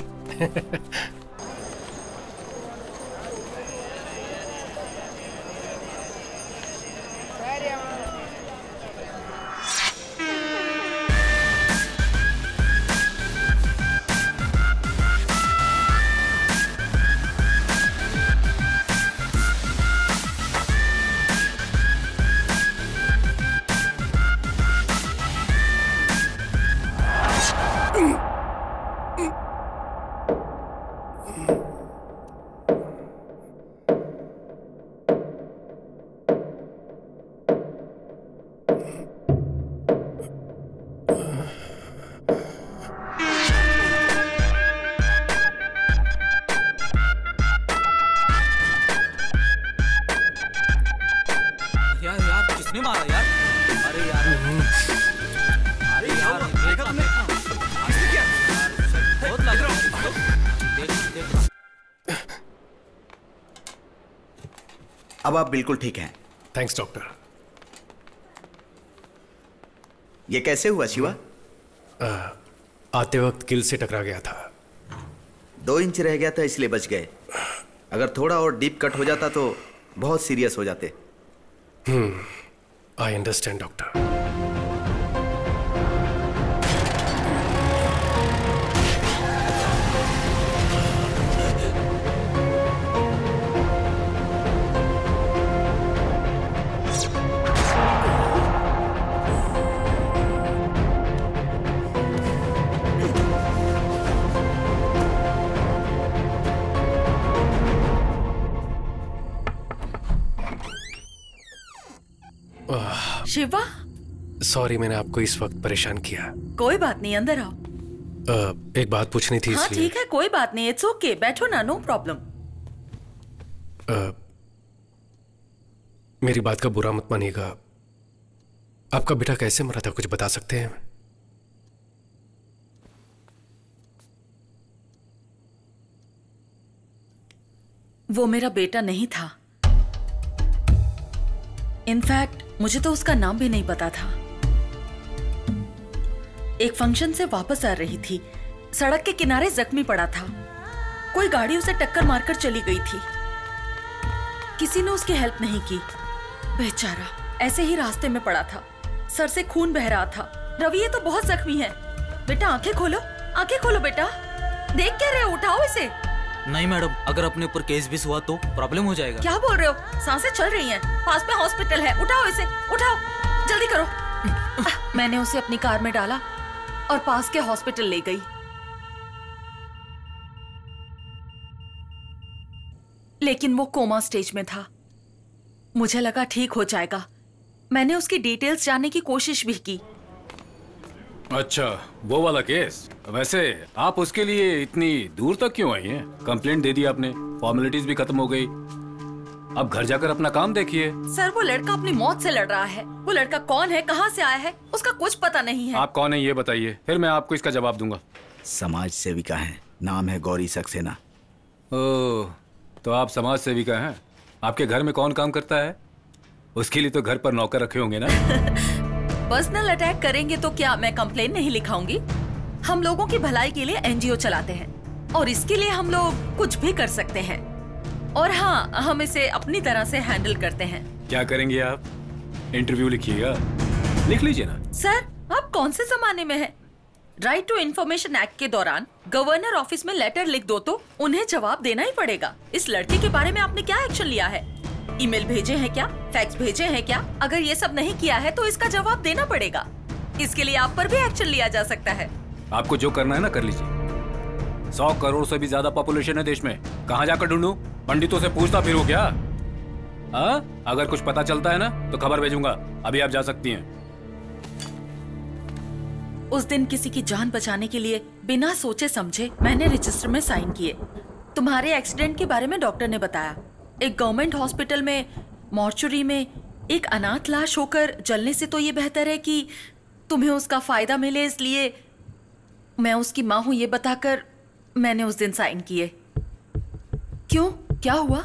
अब आप बिल्कुल ठीक हैं। Thanks doctor. ये कैसे हुआ शिवा? आते वक्त किल से टकरा गया था। 2 इंच रह गया था इसलिए बच गए। अगर थोड़ा और डीप कट हो जाता तो बहुत सीरियस हो जाते। I understand doctor. Shiva, sorry मैंने आपको इस वक्त परेशान किया। कोई बात नहीं, अंदर आओ। एक बात पूछनी थी हाँ इसलिए। ठीक है, कोई बात नहीं, इट्स ओके, बैठो ना, नो प्रॉब्लम। मेरी बात का बुरा मत मानिएगा, आपका बेटा कैसे मरा था कुछ बता सकते हैं? वो मेरा बेटा नहीं था। इनफैक्ट मुझे तो उसका नाम भी नहीं पता था। एक फंक्शन से वापस आ रही थी, सड़क के किनारे जख्मी पड़ा था। कोई गाड़ी उसे टक्कर मारकर चली गई थी। किसी ने उसकी हेल्प नहीं की। बेचारा ऐसे ही रास्ते में पड़ा था, सर से खून बह रहा था। रवि ये तो बहुत जख्मी है। बेटा आंखें खोलो बेटा। देख क्या रहे हो, उठाओ इसे। नहीं मैडम, अगर अपने ऊपर केस भी हुआ तो प्रॉब्लम हो जाएगा। क्या बोल रहे हो? सांसें चल रही हैं, पास में हॉस्पिटल है। उठाओ इसे, उठाओ, जल्दी करो। मैंने उसे अपनी कार में डाला और पास के हॉस्पिटल ले गई। लेकिन वो कोमा स्टेज में था। मुझे लगा ठीक हो जाएगा। मैंने उसकी डिटेल्स जानने की कोशिश भी की। अच्छा, वो वाला केस। वैसे आप उसके लिए इतनी दूर तक क्यों आई हैं? कंप्लेंट दे दी आपने, फॉर्मेलिटीज भी खत्म हो गई। अब घर जाकर अपना काम देखिए। सर वो लड़का अपनी मौत से लड़ रहा है। वो लड़का कौन है, कहाँ से आया है, उसका कुछ पता नहीं है। आप कौन है ये बताइए, फिर मैं आपको इसका जवाब दूंगा। समाज सेविका है, नाम है गौरी सक्सेना। ओह, तो आप समाज सेविका हैं। आपके घर में कौन काम करता है? उसके लिए तो घर पर नौकर रखे होंगे ना। पर्सनल अटैक करेंगे तो क्या मैं कंप्लेन नहीं लिखाऊंगी? हम लोगों की भलाई के लिए एनजीओ चलाते हैं और इसके लिए हम लोग कुछ भी कर सकते हैं। और हाँ, हम इसे अपनी तरह से हैंडल करते हैं। क्या करेंगे आप? इंटरव्यू लिखिएगा। लिख लीजिए ना। सर आप कौन से जमाने में हैं? राइट टू इन्फॉर्मेशन एक्ट के दौरान गवर्नर ऑफिस में लेटर लिख दो तो उन्हें जवाब देना ही पड़ेगा। इस लड़के के बारे में आपने क्या एक्शन लिया है? ईमेल भेजे हैं क्या, फैक्स भेजे हैं क्या? अगर ये सब नहीं किया है तो इसका जवाब देना पड़ेगा। इसके लिए आप पर भी एक्शन लिया जा सकता है। आपको जो करना है ना कर लीजिए। 100 करोड़ से भी ज्यादा पॉपुलेशन है देश में, कहाँ जाकर ढूंढूं? पंडितों से पूछता फिरूं क्या? हाँ, अगर कुछ पता चलता है ना तो खबर भेजूंगा। अभी आप जा सकती हैं। उस दिन किसी की जान बचाने के लिए बिना सोचे समझे मैंने रजिस्टर में साइन किए। तुम्हारे एक्सीडेंट के बारे में डॉक्टर ने बताया। एक गवर्नमेंट हॉस्पिटल में मॉर्चुरी में एक अनाथ लाश होकर जलने से तो ये बेहतर है कि तुम्हें उसका फायदा मिले, इसलिए मैं उसकी माँ हूं ये बताकर मैंने उस दिन साइन किए। क्यों, क्या हुआ?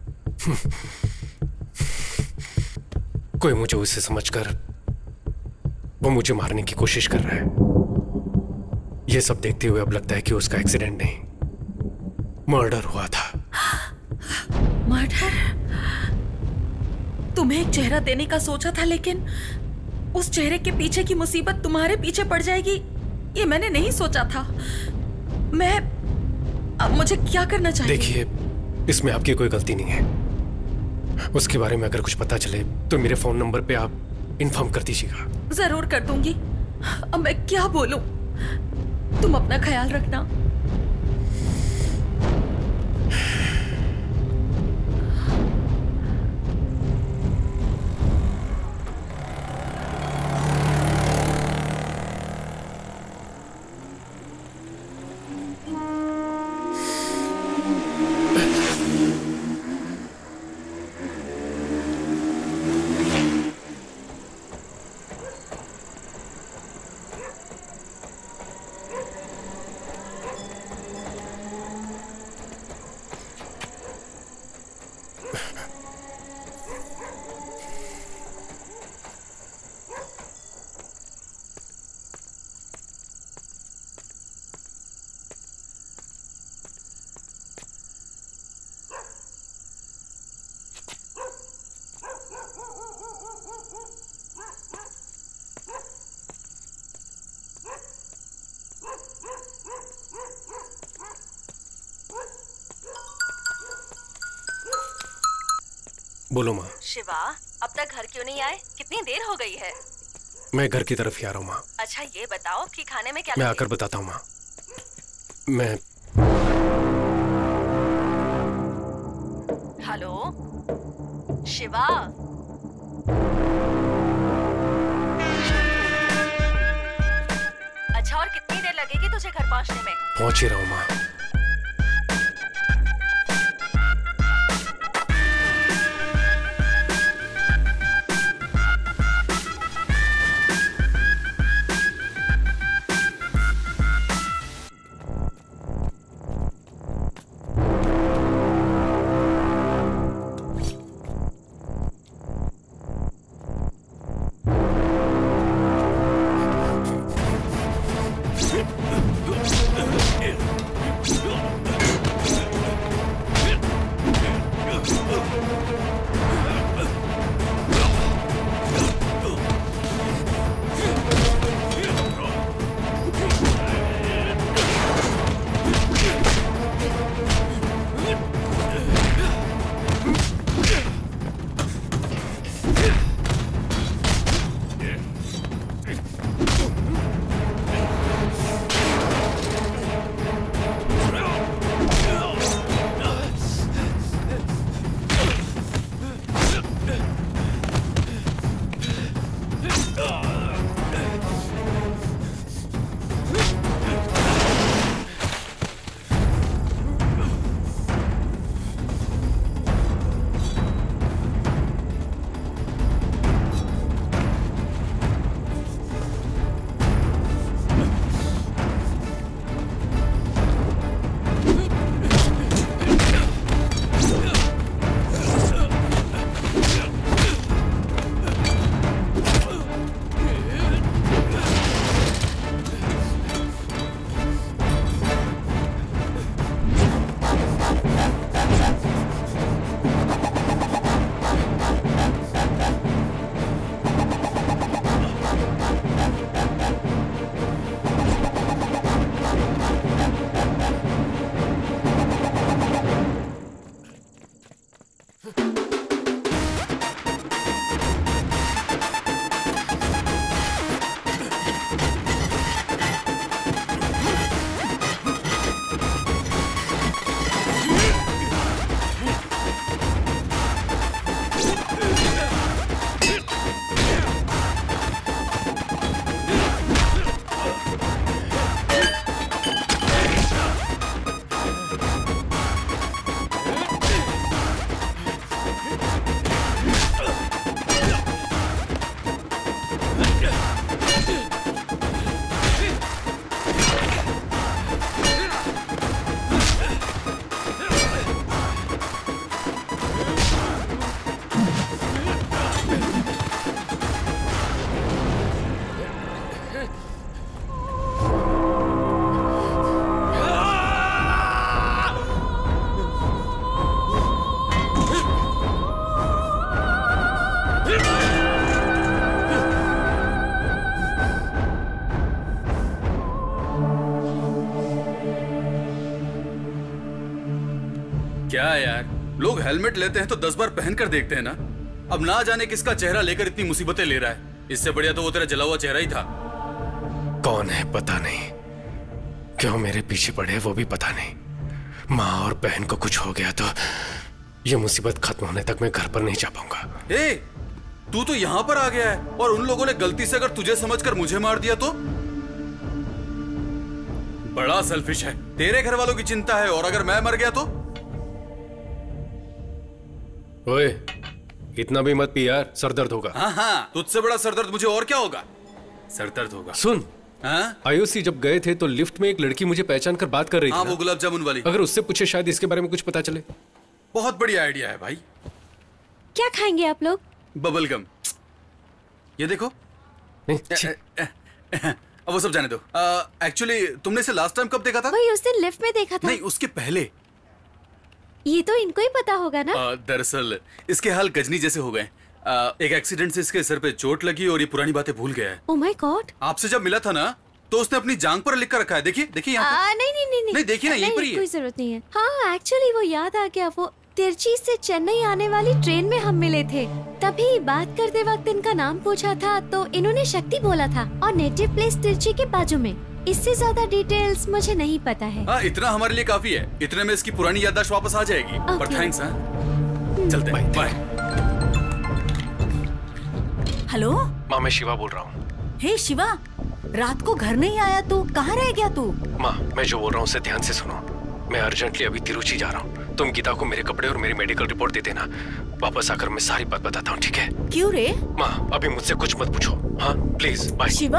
कोई मुझे उसे समझकर वो मुझे मारने की कोशिश कर रहा है। ये सब देखते हुए अब लगता है कि उसका एक्सीडेंट नहीं, मर्डर हुआ था। मर्डर? तुम्हें एक चेहरा देने का सोचा था, लेकिन उस चेहरे के पीछे की मुसीबत तुम्हारे पीछे पड़ जाएगी, ये मैंने नहीं सोचा था। अब मुझे क्या करना चाहिए? देखिए, इसमें आपकी कोई गलती नहीं है। उसके बारे में अगर कुछ पता चले तो मेरे फोन नंबर पे आप इन्फॉर्म कर दीजिएगा। जरूर कर दूंगी। अब मैं क्या बोलूं? तुम अपना ख्याल रखना। बोलो माँ। शिवा, अब तक घर क्यों नहीं आए? कितनी देर हो गई है? मैं घर की तरफ ही आ रहा हूँ माँ। अच्छा ये बताओ कि खाने में क्या मैं लगे? आकर बताता हूँ माँ। मैं हेलो शिवा, अच्छा और कितनी देर लगेगी तुझे घर पहुँचने में? पहुँच ही रहा हूँ माँ। क्या यार, लोग हेलमेट लेते हैं तो 10 बार पहन कर देखते हैं ना। अब ना जाने किसका चेहरा लेकर इतनी मुसीबतें ले रहा है। इससे बढ़िया तो वो तेरा जला हुआ चेहरा ही था। कौन है पता नहीं, क्यों मेरे पीछे पड़े वो भी पता नहीं। माँ और बहन को कुछ हो गया तो ये मुसीबत खत्म होने तक मैं घर पर नहीं जा पाऊंगा। ए, तू तो यहाँ पर आ गया है और उन लोगों ने गलती से अगर तुझे समझकर मुझे मार दिया तो? बड़ा सेल्फिश है। तेरे घर वालों की चिंता है और अगर मैं मर गया तो? ओए, इतना भी मत पी यार, सरदर्द होगा। हाँ, तुझसे बड़ा सरदर्द मुझे और क्या होगा? सरदर्द होगा। सुन, आईओसी जब गए थे तो लिफ्ट में एक लड़की मुझे पहचान कर बात कर रही थी। हाँ, वो गुलाब जामुन वाली। अगर उससे पूछे शायद इसके बारे में कुछ पता चले। बहुत बढ़िया आइडिया है भाई। क्या खाएंगे आप लोग? Bubble gum. ये देखो। अब वो सब जाने दो। एक्चुअली तुमने इसे लास्ट टाइम कब देखा था? वही उस दिन लिफ्ट में देखा था। नहीं, उसके पहले। ये तो इनको ही पता होगा ना। दरअसल इसके हाल गजनी जैसे हो गए। एक एक्सीडेंट से इसके सर पे चोट लगी और ये पुरानी बातें भूल गया है। Oh my god. आपसे जब मिला था ना तो उसने अपनी जांघ पर लिख कर रखा है। देखिए देखिए यहाँ पे। नहीं देखिए ना, यहीं पर ही है। कोई जरूरत नहीं है। हाँ, एक्चुअली वो याद आ गया। वो तिरची से चेन्नई आने वाली ट्रेन में हम मिले थे। तभी बात करते वक्त इनका नाम पूछा था तो इन्होंने शक्ति बोला था और नेटिव प्लेस तिरची के बाजू में। इससे ज्यादा डिटेल्स मुझे नहीं पता है। हाँ, इतना हमारे लिए काफी है। इतने में इसकी पुरानी याददाश्त वापस आ जाएगी। पर थैंक्स। चलते हैं, बाय। हेलो माँ, मैं शिवा बोल रहा हूँ। हे शिवा, रात को घर नहीं आया तू, कहाँ रह गया तू? माँ, मैं जो बोल रहा हूँ उसे ध्यान से सुनो। मैं अर्जेंटली अभी तिरुचि जा रहा हूँ। तुम गीता को मेरे कपड़े और मेरी मेडिकल रिपोर्ट दे देना। वापस आकर मैं सारी बात बताता हूँ, ठीक है? क्यों रे? माँ, अभी मुझसे कुछ मत पूछो। हाँ प्लीज, बाय। शिवा,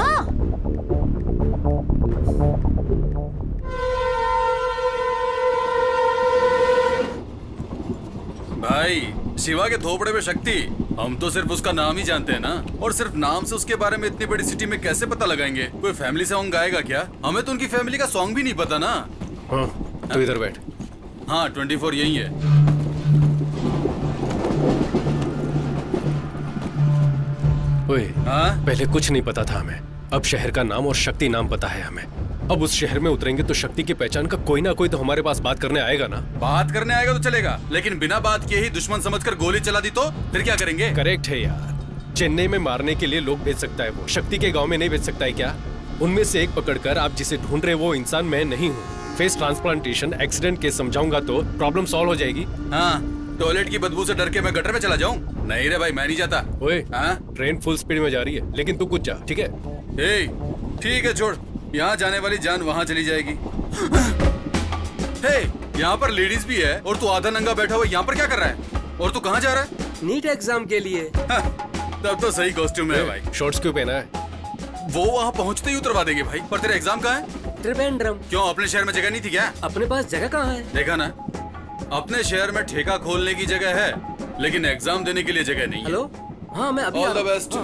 भाई, शिवा के थोपड़े में शक्ति। हम तो सिर्फ उसका नाम ही जानते हैं ना, और सिर्फ नाम से उसके बारे में इतनी बड़ी सिटी में कैसे पता लगाएंगे? कोई फैमिली सॉन्ग गाएगा क्या? हमें तो उनकी फैमिली का सॉन्ग भी नहीं पता ना। हाँ, तो इधर बैठ। हाँ, 24 यही है। ओए, पहले कुछ नहीं पता था हमें। अब शहर का नाम और शक्ति नाम पता है हमें। अब उस शहर में उतरेंगे तो शक्ति की पहचान का कोई ना कोई तो हमारे पास बात करने आएगा ना। बात करने आएगा तो चलेगा, लेकिन बिना बात किए ही दुश्मन समझकर गोली चला दी तो फिर क्या करेंगे? करेक्ट है यार। चेन्नई में मारने के लिए लोग भेज सकता है वो, शक्ति के गांव में नहीं भेज सकता है क्या? उनमें से एक पकड़कर आप जिसे ढूंढ रहे वो इंसान मैं नहीं हूँ। फेस ट्रांसप्लांटेशन एक्सीडेंट केस समझाऊंगा तो प्रॉब्लम सॉल्व हो जाएगी। हाँ, टॉयलेट की बदबू से डर के मैं गटर में चला जाऊं? नहीं रे भाई, मैं नहीं जाता। ओए, ट्रेन फुल स्पीड में जा रही है, लेकिन तू कुछ जा, ठीक है? ठीक है, छोड़। यहाँ जाने वाली जान वहाँ चली जाएगी। हे, यहाँ पर लेडीज भी है और तू आधा नंगा बैठा हुआ यहाँ पर क्या कर रहा है? और तू कहाँ जा रहा है? नीट एग्जाम के लिए। तब तो सही कॉस्ट्यूम है भाई। शॉर्ट्स क्यों पहना है? वो वहाँ पहुँचते ही उतरवा देंगे भाई। पर तेरा एग्जाम कहाँ है? त्रिवेंद्रम। क्यों, अपने शहर में जगह नहीं थी क्या? अपने पास जगह कहाँ है? देखा ना, अपने शहर में ठेका खोलने की जगह है, लेकिन एग्जाम देने के लिए जगह नहीं है। हेलो, हाँ मैं अभी all the best.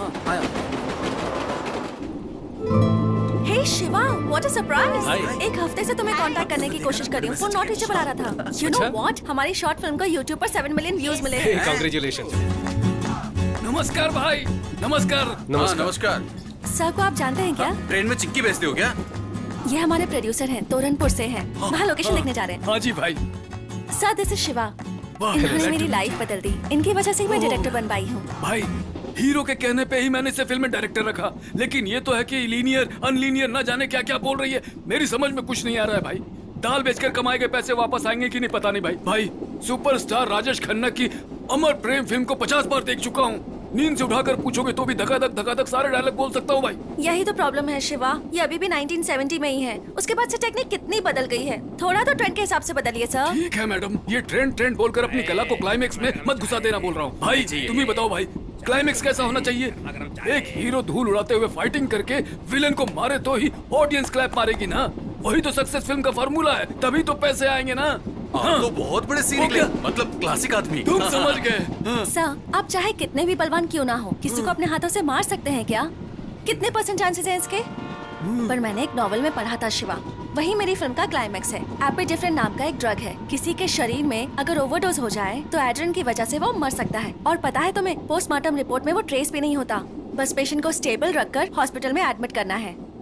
Hey Shiva, what a surprise! एक हफ्ते से तुम्हें कांटेक्ट करने की कोशिश कर रही हूँ, फोन नॉट रीचेबल आ रहा था। यू नो व्हाट, हमारी शॉर्ट फिल्म को YouTube पर 7 मिलियन व्यूज मिले हैं। कांग्रेचुलेशंस। नमस्कार भाई। नमस्कार। नमस्कार। सर को आप जानते हैं क्या? ट्रेन में चिक्की बेचते हो क्या? ये हमारे प्रोड्यूसर हैं, तोरनपुर से हैं। वहाँ लोकेशन देखने जा रहे हैं। हाँ जी भाई। Sir, this is Shiva. इन्होंने मेरी लाइफ बदल दी। इनकी वजह से ही मैं डायरेक्टर बन पाई हूँ। भाई, हीरो के कहने पे ही मैंने इसे फिल्म में डायरेक्टर रखा, लेकिन ये तो है कि लीनियर अनलीनियर न जाने क्या क्या बोल रही है। मेरी समझ में कुछ नहीं आ रहा है भाई। दाल बेचकर कमाए गए पैसे वापस आएंगे कि नहीं पता नहीं भाई। भाई, सुपरस्टार राजेश खन्ना की अमर प्रेम फिल्म को 50 बार देख चुका हूँ। नींद से उठाकर पूछोगे तो भी धकाधक सारे डायलॉग बोल सकता हूँ भाई। यही तो प्रॉब्लम है शिवा, ये अभी भी 1970 में ही है। उसके बाद से टेक्निक कितनी बदल गई है। थोड़ा तो ट्रेंड के हिसाब से बदलिए सर। ठीक है मैडम, ये ट्रेंड बोलकर अपनी कला को क्लाइमेक्स में मत घुसा देना बोल रहा हूँ। भाई तुम ही बताओ भाई, क्लाइमेक्स कैसा होना चाहिए? एक हीरो धूल उड़ाते हुए फाइटिंग करके विलेन को मारे तो ही ऑडियंस क्लैप मारेगी ना। वही तो सक्सेस फिल्म का फार्मूला है, तभी तो पैसे आएंगे ना। हाँ, तो बहुत बड़े सीन निकले, मतलब क्लासिक आदमी। तुम समझ गए। सर, आप चाहे कितने भी बलवान क्यों ना हो, किसी को अपने हाथों से मार सकते हैं क्या? कितने % चांसेस हैं इसके? पर मैंने एक नॉवेल में पढ़ा था शिवा, वही मेरी फिल्म का क्लाइमेक्स है। एपिड्रिफ्रिन नाम का एक ड्रग है, किसी के शरीर में अगर ओवरडोज हो जाए तो एड्रिन की वजह से वो मर सकता है। और पता है तुम्हें, पोस्टमार्टम रिपोर्ट में वो ट्रेस भी नहीं होता। बस पेशेंट को स्टेबल रखकर हॉस्पिटल में एडमिट करना है।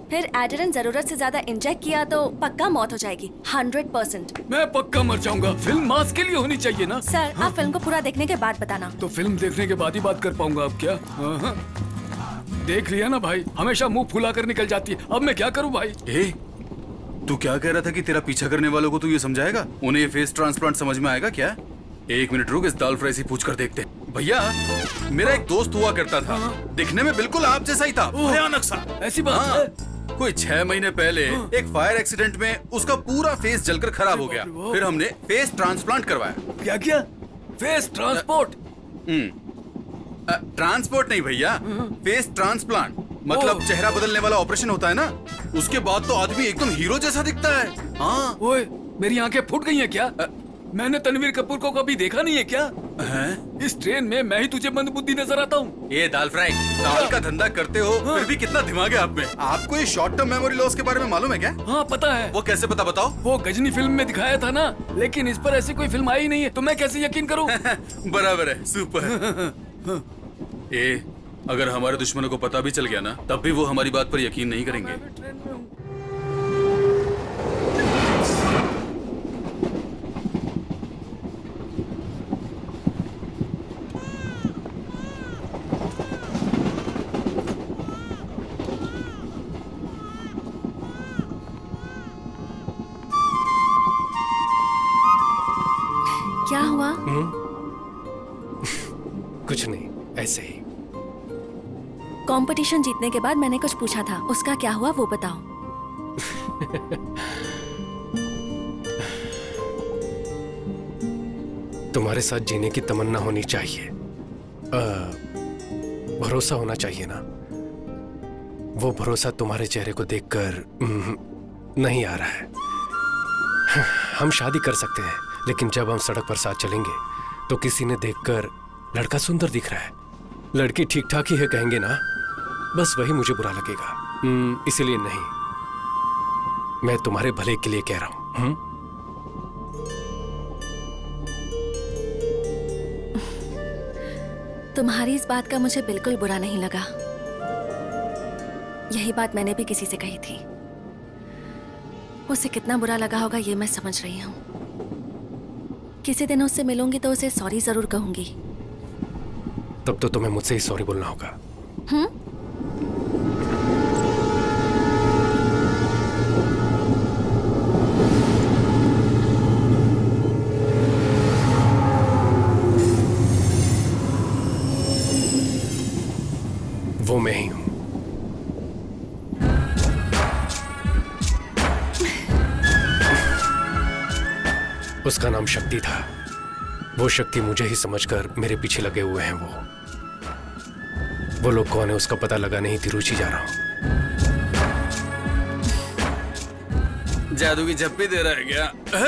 फिर एड्रेनलिन जरूरत से ज्यादा इंजेक्ट किया तो पक्का मौत हो जाएगी 100%। मैं पक्का मर जाऊंगा। फिल्म मास के लिए होनी चाहिए ना। सर आप फिल्म को पूरा देखने के बाद बताना। तो फिल्म देखने के बाद ही बात कर पाऊंगा अब क्या? देख लिया ना भाई, हमेशा मुंह फुला कर निकल जाती है। अब मैं क्या करूं भाई? तू क्या कह रहा था कि तेरा पीछा करने वालों को तू ये समझाएगा? उन्हें ये फेस ट्रांसप्लांट समझ में आएगा क्या? एक मिनट रुक, इस दाल फ्राई से पूछ कर देखते। भैया मेरा एक दोस्त हुआ करता था, दिखने में बिल्कुल आप जैसा ही था, भयानक सा। ऐसी बात है? कोई 6 महीने पहले एक फायर एक्सीडेंट में उसका पूरा फेस जलकर खराब हो गया। फिर हमने फेस ट्रांसप्लांट करवाया। क्या किया? Face transport? ट्रांसपोर्ट नहीं भैया, फेस ट्रांसप्लांट मतलब चेहरा बदलने वाला ऑपरेशन होता है ना, उसके बाद तो आदमी एकदम हीरो जैसा दिखता है। हाँ। ओए, मेरी आंखें फूट गई हैं क्या? मैंने तनवीर कपूर को कभी देखा नहीं है क्या? इस ट्रेन में मैं ही तुझे मंदबुद्धि नजर आता हूँ। ये दाल फ्राई, दाल का धंधा करते हो फिर भी कितना दिमाग है आप में। आपको ये शॉर्ट टर्म मेमोरी लॉस के बारे में मालूम है क्या? हाँ पता है। वो कैसे पता, बताओ? वो गजनी फिल्म में दिखाया था ना, लेकिन इस पर ऐसी कोई फिल्म आई नहीं है, तो मैं कैसे यकीन करूँ? बराबर है, सुपर। अगर हमारे दुश्मनों को पता भी चल गया ना, तब भी वो हमारी बात पर यकीन नहीं करेंगे। क्या हुआ? कुछ नहीं, ऐसे ही। कंपटीशन जीतने के बाद मैंने कुछ पूछा था, उसका क्या हुआ वो बताओ। तुम्हारे साथ जीने की तमन्ना होनी चाहिए, भरोसा होना चाहिए ना। वो भरोसा तुम्हारे चेहरे को देखकर नहीं आ रहा है। हम शादी कर सकते हैं, लेकिन जब हम सड़क पर साथ चलेंगे तो किसी ने देखकर लड़का सुंदर दिख रहा है, लड़की ठीक ठाक ही है कहेंगे ना, बस वही मुझे बुरा लगेगा। इसीलिए नहीं, मैं तुम्हारे भले के लिए कह रहा हूं। तुम्हारी इस बात का मुझे बिल्कुल बुरा नहीं लगा। यही बात मैंने भी किसी से कही थी। उसे कितना बुरा लगा होगा ये मैं समझ रही हूँ। किसी दिन उससे मिलूंगी तो उसे सॉरी जरूर कहूंगी। तब तो तुम्हें मुझसे ही सॉरी बोलना होगा। वो मैं ही हूं। उसका नाम शक्ति था। वो शक्ति मुझे ही समझकर मेरे पीछे लगे हुए हैं। वो लोग कौन है उसका पता लगाने ही तिरुचि जा रहा हूं। जादू की झप्पी दे रहा है क्या?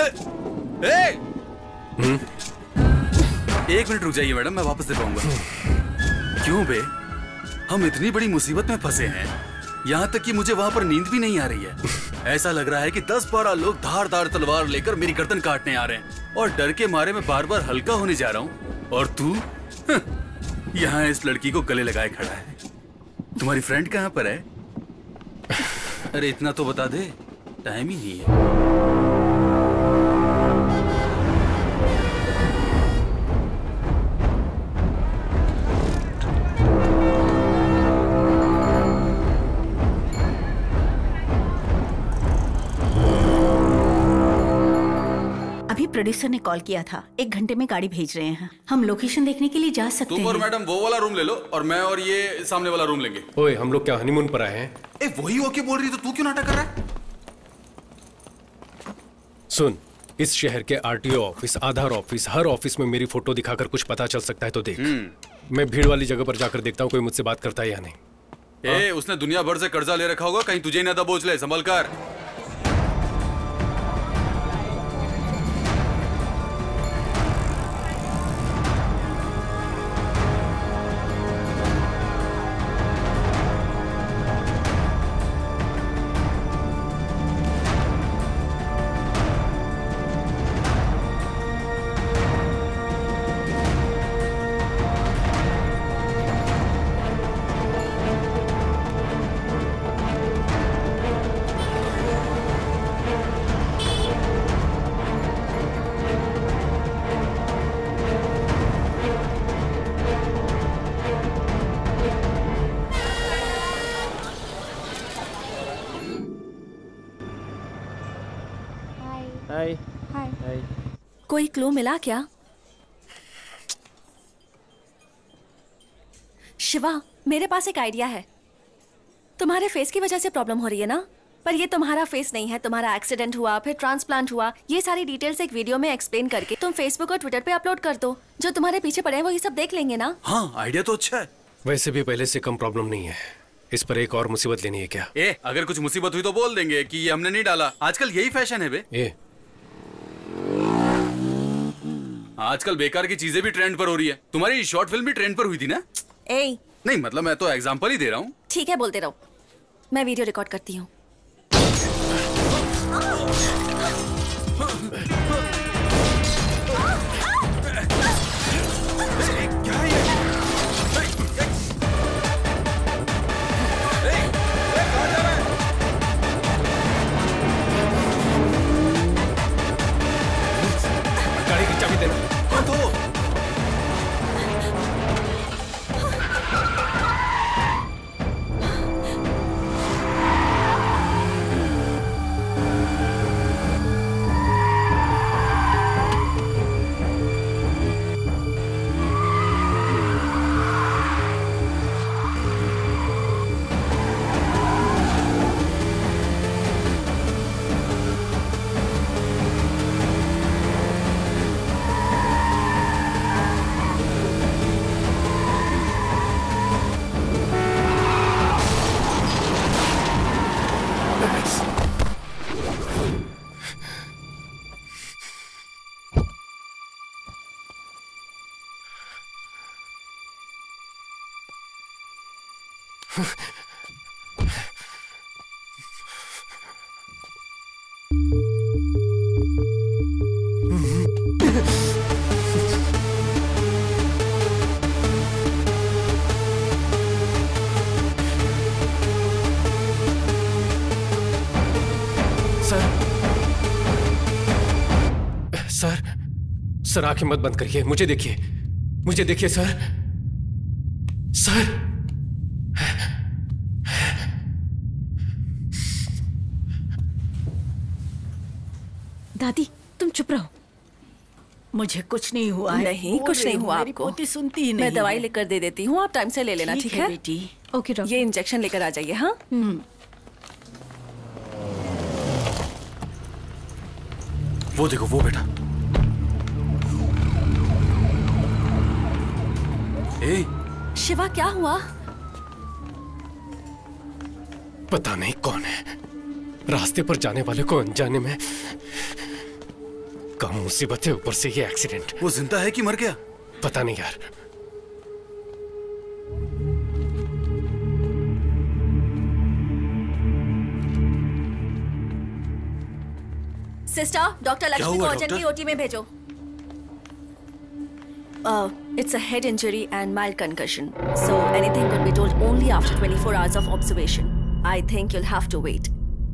एक मिनट रुक जाइए मैडम, मैं वापस दे पाऊंगा। क्यों बे, हम इतनी बड़ी मुसीबत में फंसे हैं, यहाँ तक कि मुझे वहाँ पर नींद भी नहीं आ रही है। ऐसा लग रहा है कि 10-12 लोग धारदार तलवार लेकर मेरी गर्दन काटने आ रहे हैं, और डर के मारे मैं बार बार हल्का होने जा रहा हूँ, और तू यहाँ इस लड़की को गले लगाए खड़ा है। तुम्हारी फ्रेंड कहाँ पर है? अरे इतना तो बता दे, टाइम ही नहीं है। प्रोड्यूसर ने कॉल किया था, 1 घंटे में गाड़ी भेज रहे हैं। हम लोकेशन देखने के लिए जा सकते हैं। तुम और मैडम वो वाला रूम ले लो, और मैं और ये सामने वाला रूम लेंगे। ओए, हम लोग क्या हनीमून पर आए हैं? वही ओके बोल रही तो तू क्यों नाटक कर रहा है? सुन, इस शहर के आरटीओ ऑफिस, आधार ऑफिस, हर ऑफिस में मेरी फोटो दिखाकर कुछ पता चल सकता है तो देख। मैं भीड़ वाली जगह पर जाकर देखता हूँ कोई मुझसे बात करता है या नहीं। उसने दुनिया भर से कर्जा ले रखा होगा, कहीं तुझे ही ना दबोच ले, संभल कर। हाय हाय। कोई क्लू मिला क्या? शिवा, मेरे पास एक आइडिया है। तुम्हारे फेस की वजह से प्रॉब्लम हो रही है ना? पर ये तुम्हारा फेस नहीं है, तुम्हारा एक्सीडेंट हुआ, फिर ट्रांसप्लांट हुआ, ये सारी डिटेल्स एक वीडियो में एक्सप्लेन करके तुम फेसबुक और ट्विटर पे अपलोड कर दो। जो तुम्हारे पीछे पड़े हैं वो ये सब देख लेंगे ना। हाँ, आइडिया तो अच्छा है। वैसे भी पहले से कम प्रॉब्लम नहीं है, इस पर एक और मुसीबत लेनी है क्या? अगर कुछ मुसीबत हुई तो बोल देंगे कि ये हमने नहीं डाला। आजकल यही फैशन है बे। आजकल बेकार की चीजें भी ट्रेंड पर हो रही है। तुम्हारी शॉर्ट फिल्म भी ट्रेंड पर हुई थी ना? नहीं मतलब मैं तो एग्जांपल ही दे रहा हूँ। ठीक है, बोलते रहो, मैं वीडियो रिकॉर्ड करती हूँ। गाड़ी की चाबी देना। सर आंखें मत बंद करिए, मुझे देखिए, मुझे देखिए सर। सर दादी तुम चुप रहो, मुझे कुछ नहीं हुआ है। नहीं, कुछ नहीं हुआ आपको। पोती सुनती ही नहीं। मैं दवाई लेकर दे देती हूँ, आप टाइम से ले लेना, ठीक है बेटी? Okay doctor. ये इंजेक्शन लेकर आ जाइए। हाँ वो देखो, वो बेटा। शिवा क्या हुआ? पता नहीं कौन है, रास्ते पर जाने वाले को अनजाने में कम मुसीबत है, ऊपर से ये एक्सीडेंट। वो जिंदा है कि मर गया? पता नहीं यार। सिस्टर, डॉक्टर लक्ष्मी को अर्जेंटली ओटी में भेजो। It's a head injury and mild concussion, so anything could be told only after 24 hours of observation. I think you'll have to wait.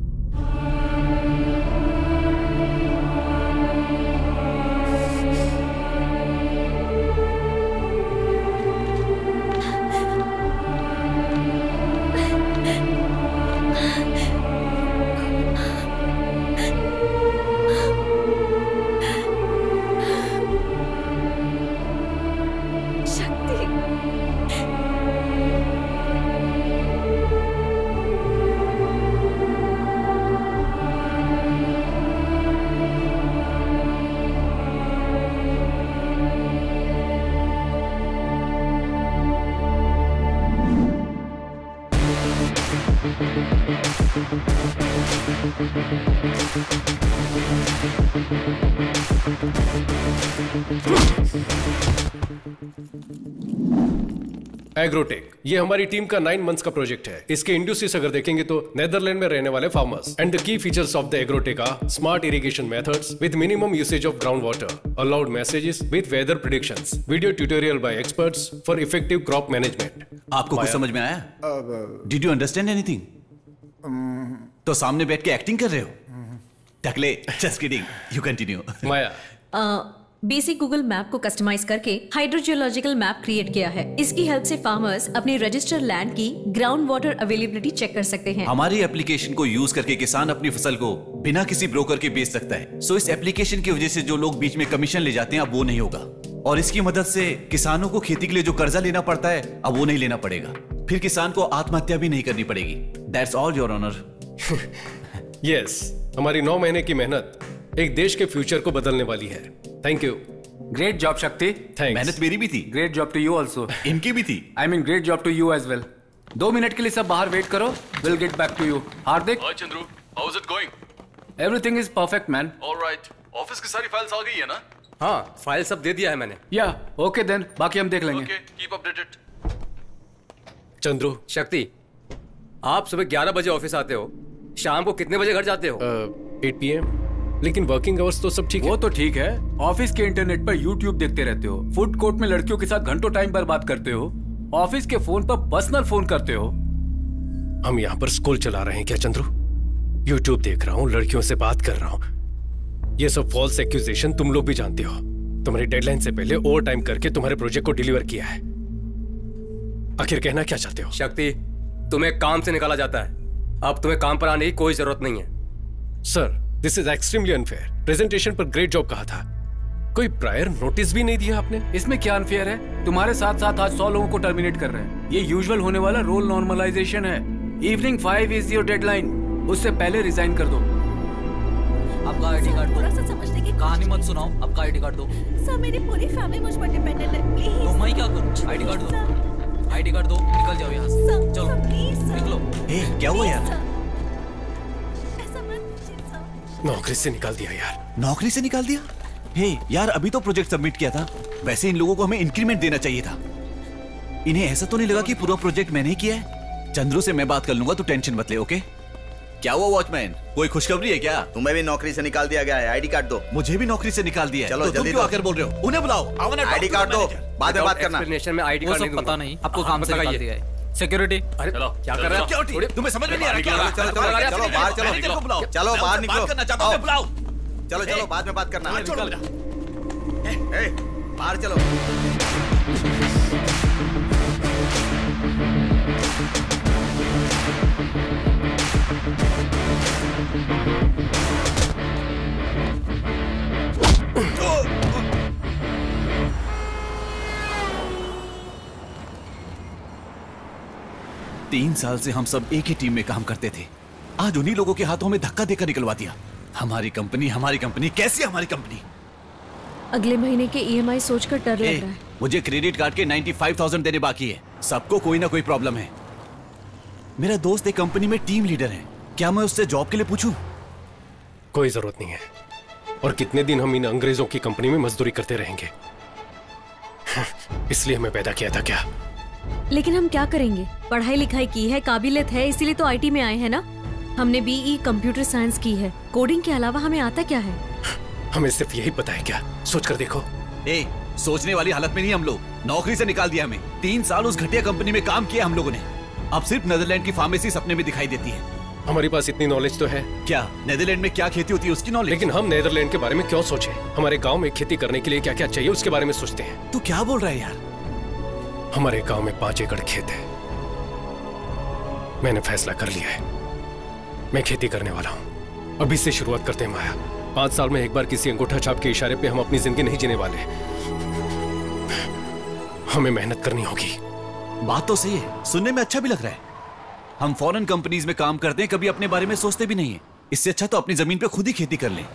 Agrotech, ये हमारी टीम का 9 मंथ्स का प्रोजेक्ट है। इसके industries अगर देखेंगे तो नेदरलैंड में रहने वाले farmers. And the key features of the agrotech are smart irrigation methods with minimum usage of ground water, alert messages with weather predictions, video tutorial by experts for effective crop management. आपको कुछ समझ में आया? Did you understand anything? तो सामने बैठ के acting कर रहे हो? टकले, just kidding, you continue. Maya, basic Google map को कस्टमाइज करके हाइड्रोजियोलॉजिकल मैप क्रिएट किया है। इसकी हेल्प से फार्मर्स अपने रजिस्टर्ड लैंड की ग्राउंड वाटर अवेलेबिलिटी चेक कर सकते हैं। हमारी एप्लीकेशन को यूज करके किसान अपनी फसल को बिना किसी ब्रोकर के बेच सकता है। सो इस एप्लीकेशन की वजह से जो लोग बीच में कमीशन ले जाते हैं अब वो नहीं होगा, और इसकी मदद से किसानों को खेती के लिए जो कर्जा लेना पड़ता है अब वो नहीं लेना पड़ेगा। फिर किसान को आत्महत्या भी नहीं करनी पड़ेगी। That's all your honour. Yes, हमारी 9 महीने की मेहनत एक देश के फ्यूचर को बदलने वाली है। Thank you. Great job Shakti. Thanks. मेहनत मेरी भी थी। Great job to you also. इनकी भी थी। I mean great job to you as well. 2 minute के लिए सब बाहर वेट करो, will get back to you. Hardik. Hi Chandru, how is it going? Everything is perfect man. Alright, office की सारी फाइल्स आ गई है ना? हाँ, फाइल सब दे दिया है मैंने। या ओके देन, बाकी हम देख लेंगे। Okay, keep updated. Chandru. Shakti, आप सुबह 11 बजे ऑफिस आते हो, शाम को कितने बजे घर जाते हो? 8 PM। लेकिन वर्किंग आवर्स तो सब ठीक है। वो तो ठीक है, ऑफिस के इंटरनेट पर यूट्यूब देखते रहते हो, फूड कोर्ट में लड़कियों के साथ घंटों टाइम बर्बाद करते हो, ऑफिस के फोन पर पर्सनल फोन करते हो। हम यहाँ पर स्कूल चला रहे हैं क्या चंद्रू? यूट्यूब देख रहा हूँ, लड़कियों से बात कर रहा हूँ। ये सब फॉल्स एक्यूजेशन तुम लोग भी जानते हो। तुम्हारी डेडलाइन से पहले ओवर टाइम करके तुम्हारे प्रोजेक्ट को डिलीवर किया है। आखिर कहना क्या चाहते हो? शक्ति, तुम्हें काम से निकाला जाता है, अब तुम्हें काम पर आने की कोई जरूरत नहीं है। Sir, this is extremely unfair. Presentation पर ग्रेट जॉब कहा था, कोई प्रायर नोटिस भी नहीं दिया आपने। इसमें क्या अनफेयर है? तुम्हारे साथ साथ आज 100 लोगों को टर्मिनेट कर रहे हैं। ये यूजुअल होने वाला रोल नॉर्मलाइजेशन है। इवनिंग 5 इज योर डेडलाइन, उससे पहले रिजाइन कर दो। आपका आईडी कार्ड दो। थोड़ा सा समझने की कहानी मत सुनाओ, आपका आईडी कार्ड दो। सर, मेरी पूरी फैमिली मुझ पर डिपेंडेंट है, प्लीज। तो मैं क्या करूं? आईडी कार्ड दो, आईडी कार्ड दो, निकल जाओ यहाँ से। चलो निकलो। क्या हुआ यार? नौकरी से निकाल दिया यार। नौकरी से निकाल दिया? हे यार, अभी तो प्रोजेक्ट सबमिट किया था। वैसे इन लोगों को हमें इंक्रीमेंट देना चाहिए था। इन्हें ऐसा तो नहीं लगा कि पूरा प्रोजेक्ट मैंने ही किया है? चंद्रू से मैं बात कर लूंगा, तू टेंशन मत ले। ओके? क्या हुआ वॉचमैन, कोई खुशखबरी है क्या? तुम्हें भी नौकरी से निकाल दिया गया है, आईडी कार्ड दो। मुझे भी नौकरी से निकाल दिया है। चलो तो जल्दी तुम क्यों आकर बोल रहे हो? उन्हें बुलाओ। आईडी कार्ड दो, बाद में बात करना। एक्सप्लेनेशन में आईडी वो कार्ड सब पता नहीं, आपको काम से निकाल दिया है। सिक्योरिटी। अरे क्या कर रहे हो? तुम्हें समझ में नहीं आ रहा क्या? चलो बाहर चलो, चलो बाहर निकलो। बुलाओ। चलो बाद में बात करना। बाहर चलो। तीन साल से हम सब एक ही टीम में काम करते थे। आज उन्हीं लोगों के हाथों में धक्का देकर निकलवा दिया। हमारी कंपनी कैसी हमारी कंपनी? अगले महीने के EMI सोचकर डर लग रहा है। मुझे क्रेडिट कार्ड के 95,000 देने बाकी है। सबको कोई ना कोई प्रॉब्लम है। मेरा दोस्त एक कंपनी में टीम लीडर है, क्या मैं उससे जॉब के लिए पूछूं? कोई जरूरत नहीं है। और कितने दिन हम इन अंग्रेजों की कंपनी में मजदूरी करते रहेंगे? इसलिए हमें पैदा किया था क्या? लेकिन हम क्या करेंगे? पढ़ाई लिखाई की है, काबिलियत है, इसीलिए तो IT में आए हैं ना। हमने BE कंप्यूटर साइंस की है। कोडिंग के अलावा हमें आता क्या है? हमें सिर्फ यही पता है क्या? सोच कर देखो। सोचने वाली हालत में नहीं हम लोग। नौकरी से निकाल दिया हमें। 3 साल उस घटिया कंपनी में काम किया हम लोगों ने। अब सिर्फ नेदरलैंड की फार्मेसी सपने में दिखाई देती है। हमारे पास इतनी नॉलेज तो है। क्या नेदरलैंड में क्या खेती होती है उसकी नॉलेज? लेकिन हम नेदरलैंड के बारे में क्यों सोचे? हमारे गांव में खेती करने के लिए क्या क्या चाहिए उसके बारे में सोचते हैं। तू क्या बोल रहा है यार? हमारे गांव में 5 एकड़ खेत है। मैंने फैसला कर लिया है, मैं खेती करने वाला हूं। अभी से शुरुआत करते हैं माया। 5 साल में एक बार किसी अंगूठा छाप के इशारे पे हम अपनी जिंदगी नहीं जीने वाले। हमें मेहनत करनी होगी। बात तो सही है, सुनने में अच्छा भी लग रहा है। हम फॉरेन कंपनीज में काम करते हैं, कभी अपने बारे में सोचते भी नहीं है। इससे अच्छा तो अपनी जमीन पे खुद ही खेती कर लें।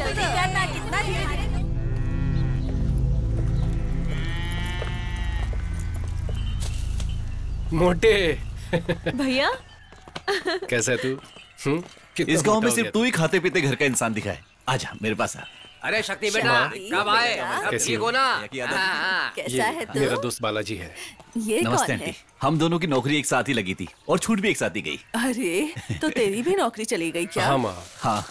जल्दी करना, कितना धीरे धीरे। मोटे भैया कैसा है तू? इस गांव में सिर्फ तू ही खाते पीते घर का इंसान दिखा है। आजा मेरे पास आ। अरे शक्ति बेटा, कब आए? सब ठीक हो ना? कैसा है तू? मेरा दोस्त बालाजी है। ये नमस्ते कौन है? आंटी। हम दोनों की नौकरी एक साथ ही लगी थी और छूट भी एक साथ ही गई। अरे तो तेरी भी नौकरी चली गई क्या? हाँ माँ। हाँ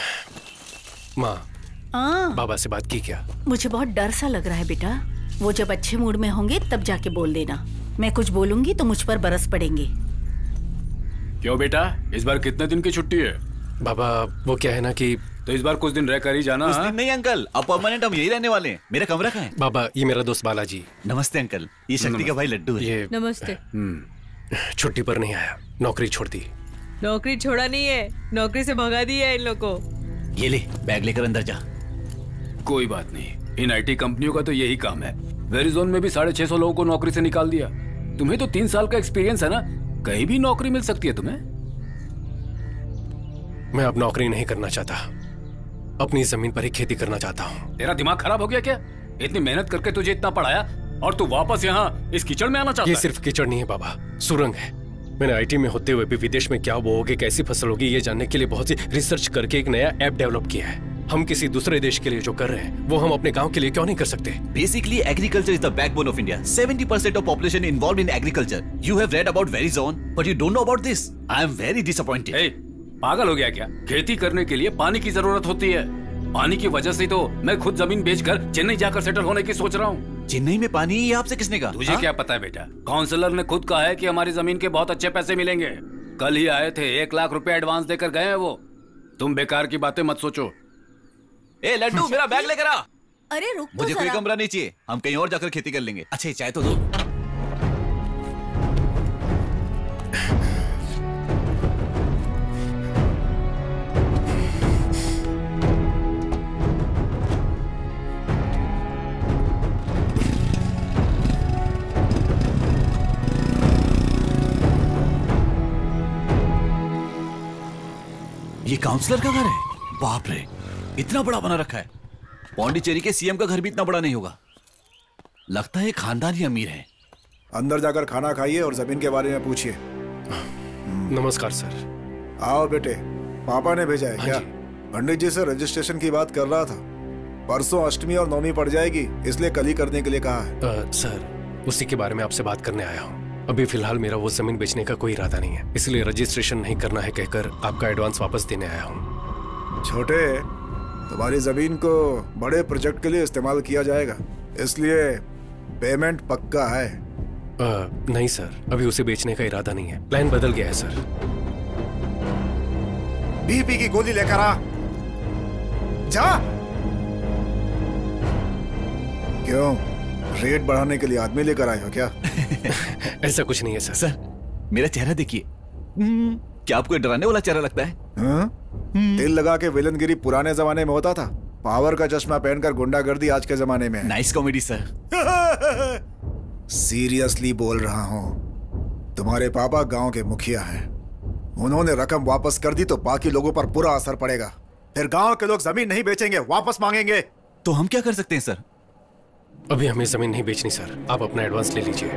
माँ, बाबा से बात की क्या? मुझे बहुत डर सा लग रहा है बेटा। वो जब अच्छे मूड में होंगे तब जाके बोल देना। मैं कुछ बोलूंगी तो मुझ पर बरस पड़ेंगे। क्यों बेटा, इस बार कितने दिन की छुट्टी है? बाबा वो क्या है ना कि तो इस बार कुछ दिन रह कर ही जाना। कुछ दिन नहीं अंकल, अब परमानेंट हम यही रहने वाले हैं। मेरा कमरा कहाँ है? बाबा ये मेरा दोस्त बालाजी। नमस्ते अंकल, ये शक्ति का भाई लड्डू है। ये नमस्ते। छुट्टी पर नहीं आया, नौकरी छोड़ दी। नौकरी छोड़ा नहीं है, नौकरी से भगा दी है इन लोग को। ये ले बैग लेकर अंदर जा। कोई बात नहीं, इन आईटी कंपनियों का तो यही काम है। वेरिजोन में भी 650 लोगों को नौकरी से निकाल दिया। तुम्हें तो 3 साल का एक्सपीरियंस है ना, कहीं भी नौकरी मिल सकती है तुम्हें। मैं अब नौकरी नहीं करना चाहता, अपनी जमीन पर ही खेती करना चाहता हूँ। तेरा दिमाग खराब हो गया क्या? इतनी मेहनत करके तुझे इतना पढ़ाया और तू वापस यहाँ इस कीचड़ में आना चाहता है? ये सिर्फ कीचड़ नहीं है बाबा, सुरंग है। मैंने आईटी में होते हुए भी विदेश में क्या बोओगे, कैसी फसल होगी, ये जानने के लिए बहुत सी रिसर्च करके एक नया ऐप डेवलप किया है। हम किसी दूसरे देश के लिए जो कर रहे हैं वो हम अपने गांव के लिए क्यों नहीं कर सकते? Basically, agriculture is the backbone of India. 70% of population involved in agriculture. You have read about Verizon, but you don't know about this. I am very disappointed. Hey, पागल हो गया क्या? खेती करने के लिए पानी की जरूरत होती है। पानी की वजह से तो मैं खुद जमीन बेचकर चेन्नई जाकर सेटल होने की सोच रहा हूँ। चेन्नई में पानी ये आपसे किसने कहा? तुझे क्या पता है बेटा? काउंसलर ने खुद कहा है कि हमारी जमीन के बहुत अच्छे पैसे मिलेंगे। कल ही आए थे, 1 लाख रुपए एडवांस देकर गए हैं वो। तुम बेकार की बातें मत सोचो। ए लड्डू, मेरा बैग लेकर आ। अरे रुक तो मुझे कोई जरा। कमरा नहीं चाहिए, हम कहीं और जाकर खेती कर लेंगे। अच्छा चाय तो दो। ये काउंसलर का घर है? बाप रे, इतना बड़ा बना रखा है। पौंडीचेरी के सीएम का घर भी इतना बड़ा नहीं होगा। लगता है खानदानी अमीर है। अंदर जाकर खाना खाइए और जमीन के बारे में पूछिए। नमस्कार सर। आओ बेटे, पापा ने भेजा है क्या? पंडित जी से रजिस्ट्रेशन की बात कर रहा था। परसों अष्टमी और नवमी पड़ जाएगी, इसलिए कल ही करने के लिए कहा है। सर उसी के बारे में आपसे बात करने आया हूँ। अभी फिलहाल मेरा वो जमीन बेचने का कोई इरादा नहीं है, इसलिए रजिस्ट्रेशन नहीं करना है कहकर आपका एडवांस वापस देने आया हूँ। छोटे, तुम्हारी जमीन को बड़े प्रोजेक्ट के लिए इस्तेमाल किया जाएगा, इसलिए पेमेंट पक्का है। नहीं सर, अभी उसे बेचने का इरादा नहीं है, प्लान बदल गया है सर। बीपी की गोली लेकर आ। जा। क्यों, रेट बढ़ाने के लिए आदमी लेकर आए हो क्या? ऐसा कुछ नहीं है सर। सर मेरा चेहरा देखिए, क्या आपको डराने वाला चेहरा लगता है? तिल लगा के विलनगिरी पुराने जमाने में होता था, पावर का चश्मा पहनकर गुंडागर्दी आज के जमाने में है। Nice comedy sir. सीरियसली बोल रहा हूँ, तुम्हारे पापा गांव के मुखिया हैं। उन्होंने रकम वापस कर दी तो बाकी लोगों पर बुरा असर पड़ेगा। फिर गांव के लोग जमीन नहीं बेचेंगे, वापस मांगेंगे। तो हम क्या कर सकते हैं सर? अभी हमें जमीन नहीं बेचनी सर, आप अपना एडवांस ले लीजिए।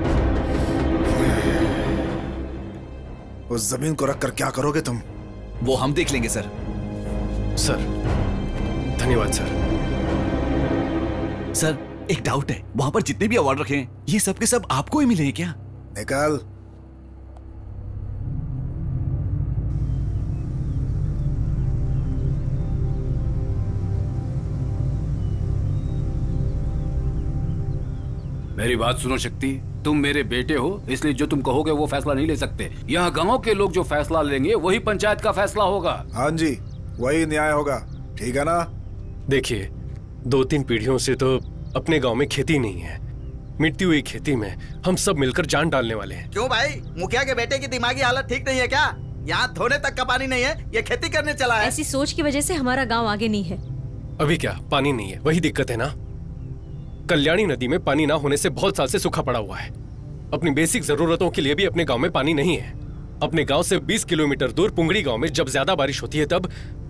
उस जमीन को रखकर क्या करोगे तुम? वो हम देख लेंगे सर। सर धन्यवाद सर। सर एक डाउट है, वहां पर जितने भी अवार्ड रखे हैं ये सब के सब आपको ही मिले हैं क्या? निकाल। मेरी बात सुनो शक्ति, तुम मेरे बेटे हो, इसलिए जो तुम कहोगे वो फैसला नहीं ले सकते। यहाँ गांव के लोग जो फैसला लेंगे वही पंचायत का फैसला होगा। हाँ जी, वही न्याय होगा, ठीक है ना? देखिए 2-3 पीढ़ियों से तो अपने गांव में खेती नहीं है। मिटती हुई खेती में हम सब मिलकर जान डालने वाले हैं। क्यों भाई, मुखिया के बेटे की दिमागी हालत ठीक नहीं है क्या? यहाँ धोने तक का पानी नहीं है, ये खेती करने चला है। ऐसी सोच की वजह से हमारा गांव आगे नहीं है। अभी क्या पानी नहीं है, वही दिक्कत है ना। कल्याणी नदी में पानी ना होने से बहुत साल से सूखा पड़ा हुआ है। अपनी बेसिक जरूरतों के लिए भी अपने गांव में पानी नहीं है। अपने गांव से 20 किलोमीटर दूर पुंगड़ी गांव में जब ज्यादा बारिश होती है तब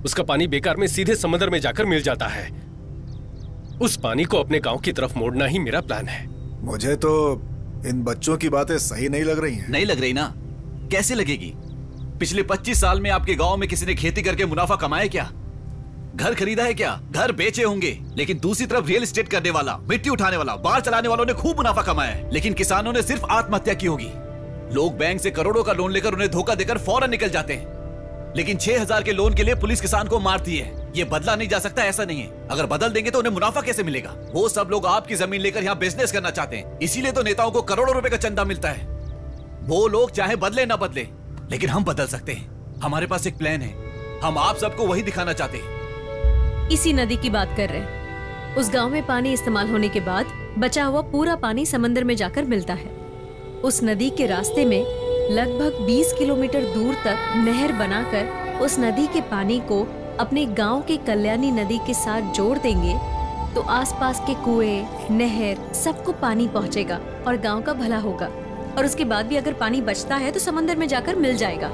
उसका पानी बेकार में सीधे समंदर में जाकर मिल जाता है। उस पानी को अपने गांव की तरफ मोड़ना ही मेरा प्लान है। मुझे तो इन बच्चों की बातें सही नहीं लग रही हैं। नहीं लग रही ना? कैसे लगेगी? पिछले 25 साल में आपके गांव में किसी ने खेती करके मुनाफा कमाया क्या? घर खरीदा है क्या? घर बेचे होंगे। लेकिन दूसरी तरफ रियल एस्टेट करने वाला, मिट्टी उठाने वाला, बार चलाने वालों ने खूब मुनाफा कमाया है। लेकिन किसानों ने सिर्फ आत्महत्या की होगी। लोग बैंक से करोड़ों का लोन लेकर उन्हें धोखा देकर फौरन निकल जाते हैं। लेकिन 6000 के लोन के लिए पुलिस किसान को मारती है। ये बदला नहीं जा सकता, ऐसा नहीं है। अगर बदल देंगे तो उन्हें मुनाफा कैसे मिलेगा? वो सब लोग आपकी जमीन लेकर यहाँ बिजनेस करना चाहते हैं। इसीलिए तो नेताओं को करोड़ों रुपए का चंदा मिलता है। वो लोग चाहे बदले ना बदले, लेकिन हम बदल सकते हैं। हमारे पास एक प्लान है। हम आप सबको वही दिखाना चाहते हैं। इसी नदी की बात कर रहे हैं। उस गांव में पानी इस्तेमाल होने के बाद बचा हुआ पूरा पानी समंदर में जाकर मिलता है। उस नदी के रास्ते में लगभग 20 किलोमीटर दूर तक नहर बनाकर उस नदी के पानी को अपने गांव के कल्याणी नदी के साथ जोड़ देंगे तो आसपास के कुएं, नहर सबको पानी पहुंचेगा और गांव का भला होगा। और उसके बाद भी अगर पानी बचता है तो समंदर में जाकर मिल जाएगा।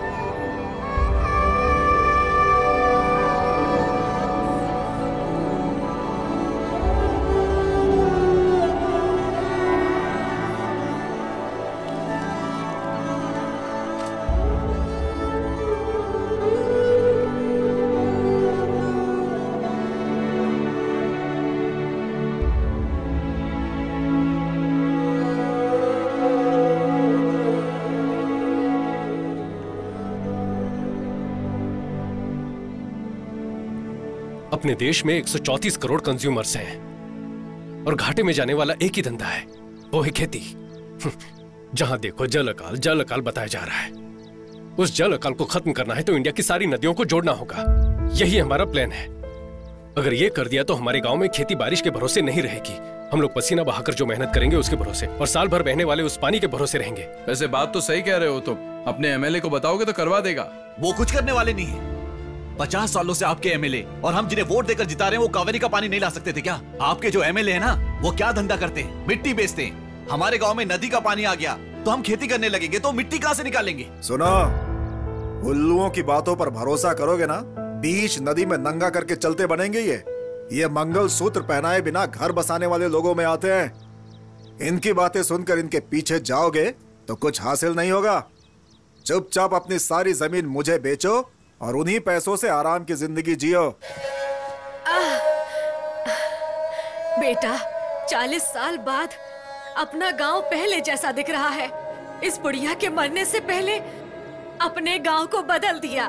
अपने देश में 134 करोड़ कंज्यूमर्स हैं और घाटे में जाने वाला एक ही धंधा है, वो है खेती। जहां देखो जल अकाल बताया जा रहा है। उस जल अकाल को खत्म करना है तो इंडिया की सारी नदियों को जोड़ना होगा। यही हमारा प्लान है। अगर ये कर दिया तो हमारे गांव में खेती बारिश के भरोसे नहीं रहेगी। हम लोग पसीना बहाकर जो मेहनत करेंगे उसके भरोसे, और साल भर बहने वाले उस पानी के भरोसे रहेंगे। वैसे बात तो सही कह रहे हो तुम। अपने एमएलए को बताओगे तो करवा देगा। वो कुछ करने वाले नहीं है। 50 सालों से आपके एमएलए और हम जिन्हें वोट देकर जिता रहे हैं वो कावेरी का पानी नहीं ला सकते थे क्या? आपके जो एमएलए है ना, वो क्या धंधा करते हैं? मिट्टी बेचते हैं। हमारे गांव में नदी का पानी आ गया तो हम खेती करने लगेंगे तो मिट्टी कहां से निकालेंगे? सुनो, उल्लुओं की बातों पर भरोसा करोगे ना, बीच नदी में नंगा करके चलते बनेंगे। ये मंगल सूत्र पहनाए बिना घर बसाने वाले लोगों में आते हैं। इनकी बातें सुनकर इनके पीछे जाओगे तो कुछ हासिल नहीं होगा। चुपचाप अपनी सारी जमीन मुझे बेचो और उन्हीं पैसों से आराम की जिंदगी जियो। बेटा, 40 साल बाद अपना गांव पहले जैसा दिख रहा है। इस बुढ़िया के मरने से पहले अपने गांव को बदल दिया।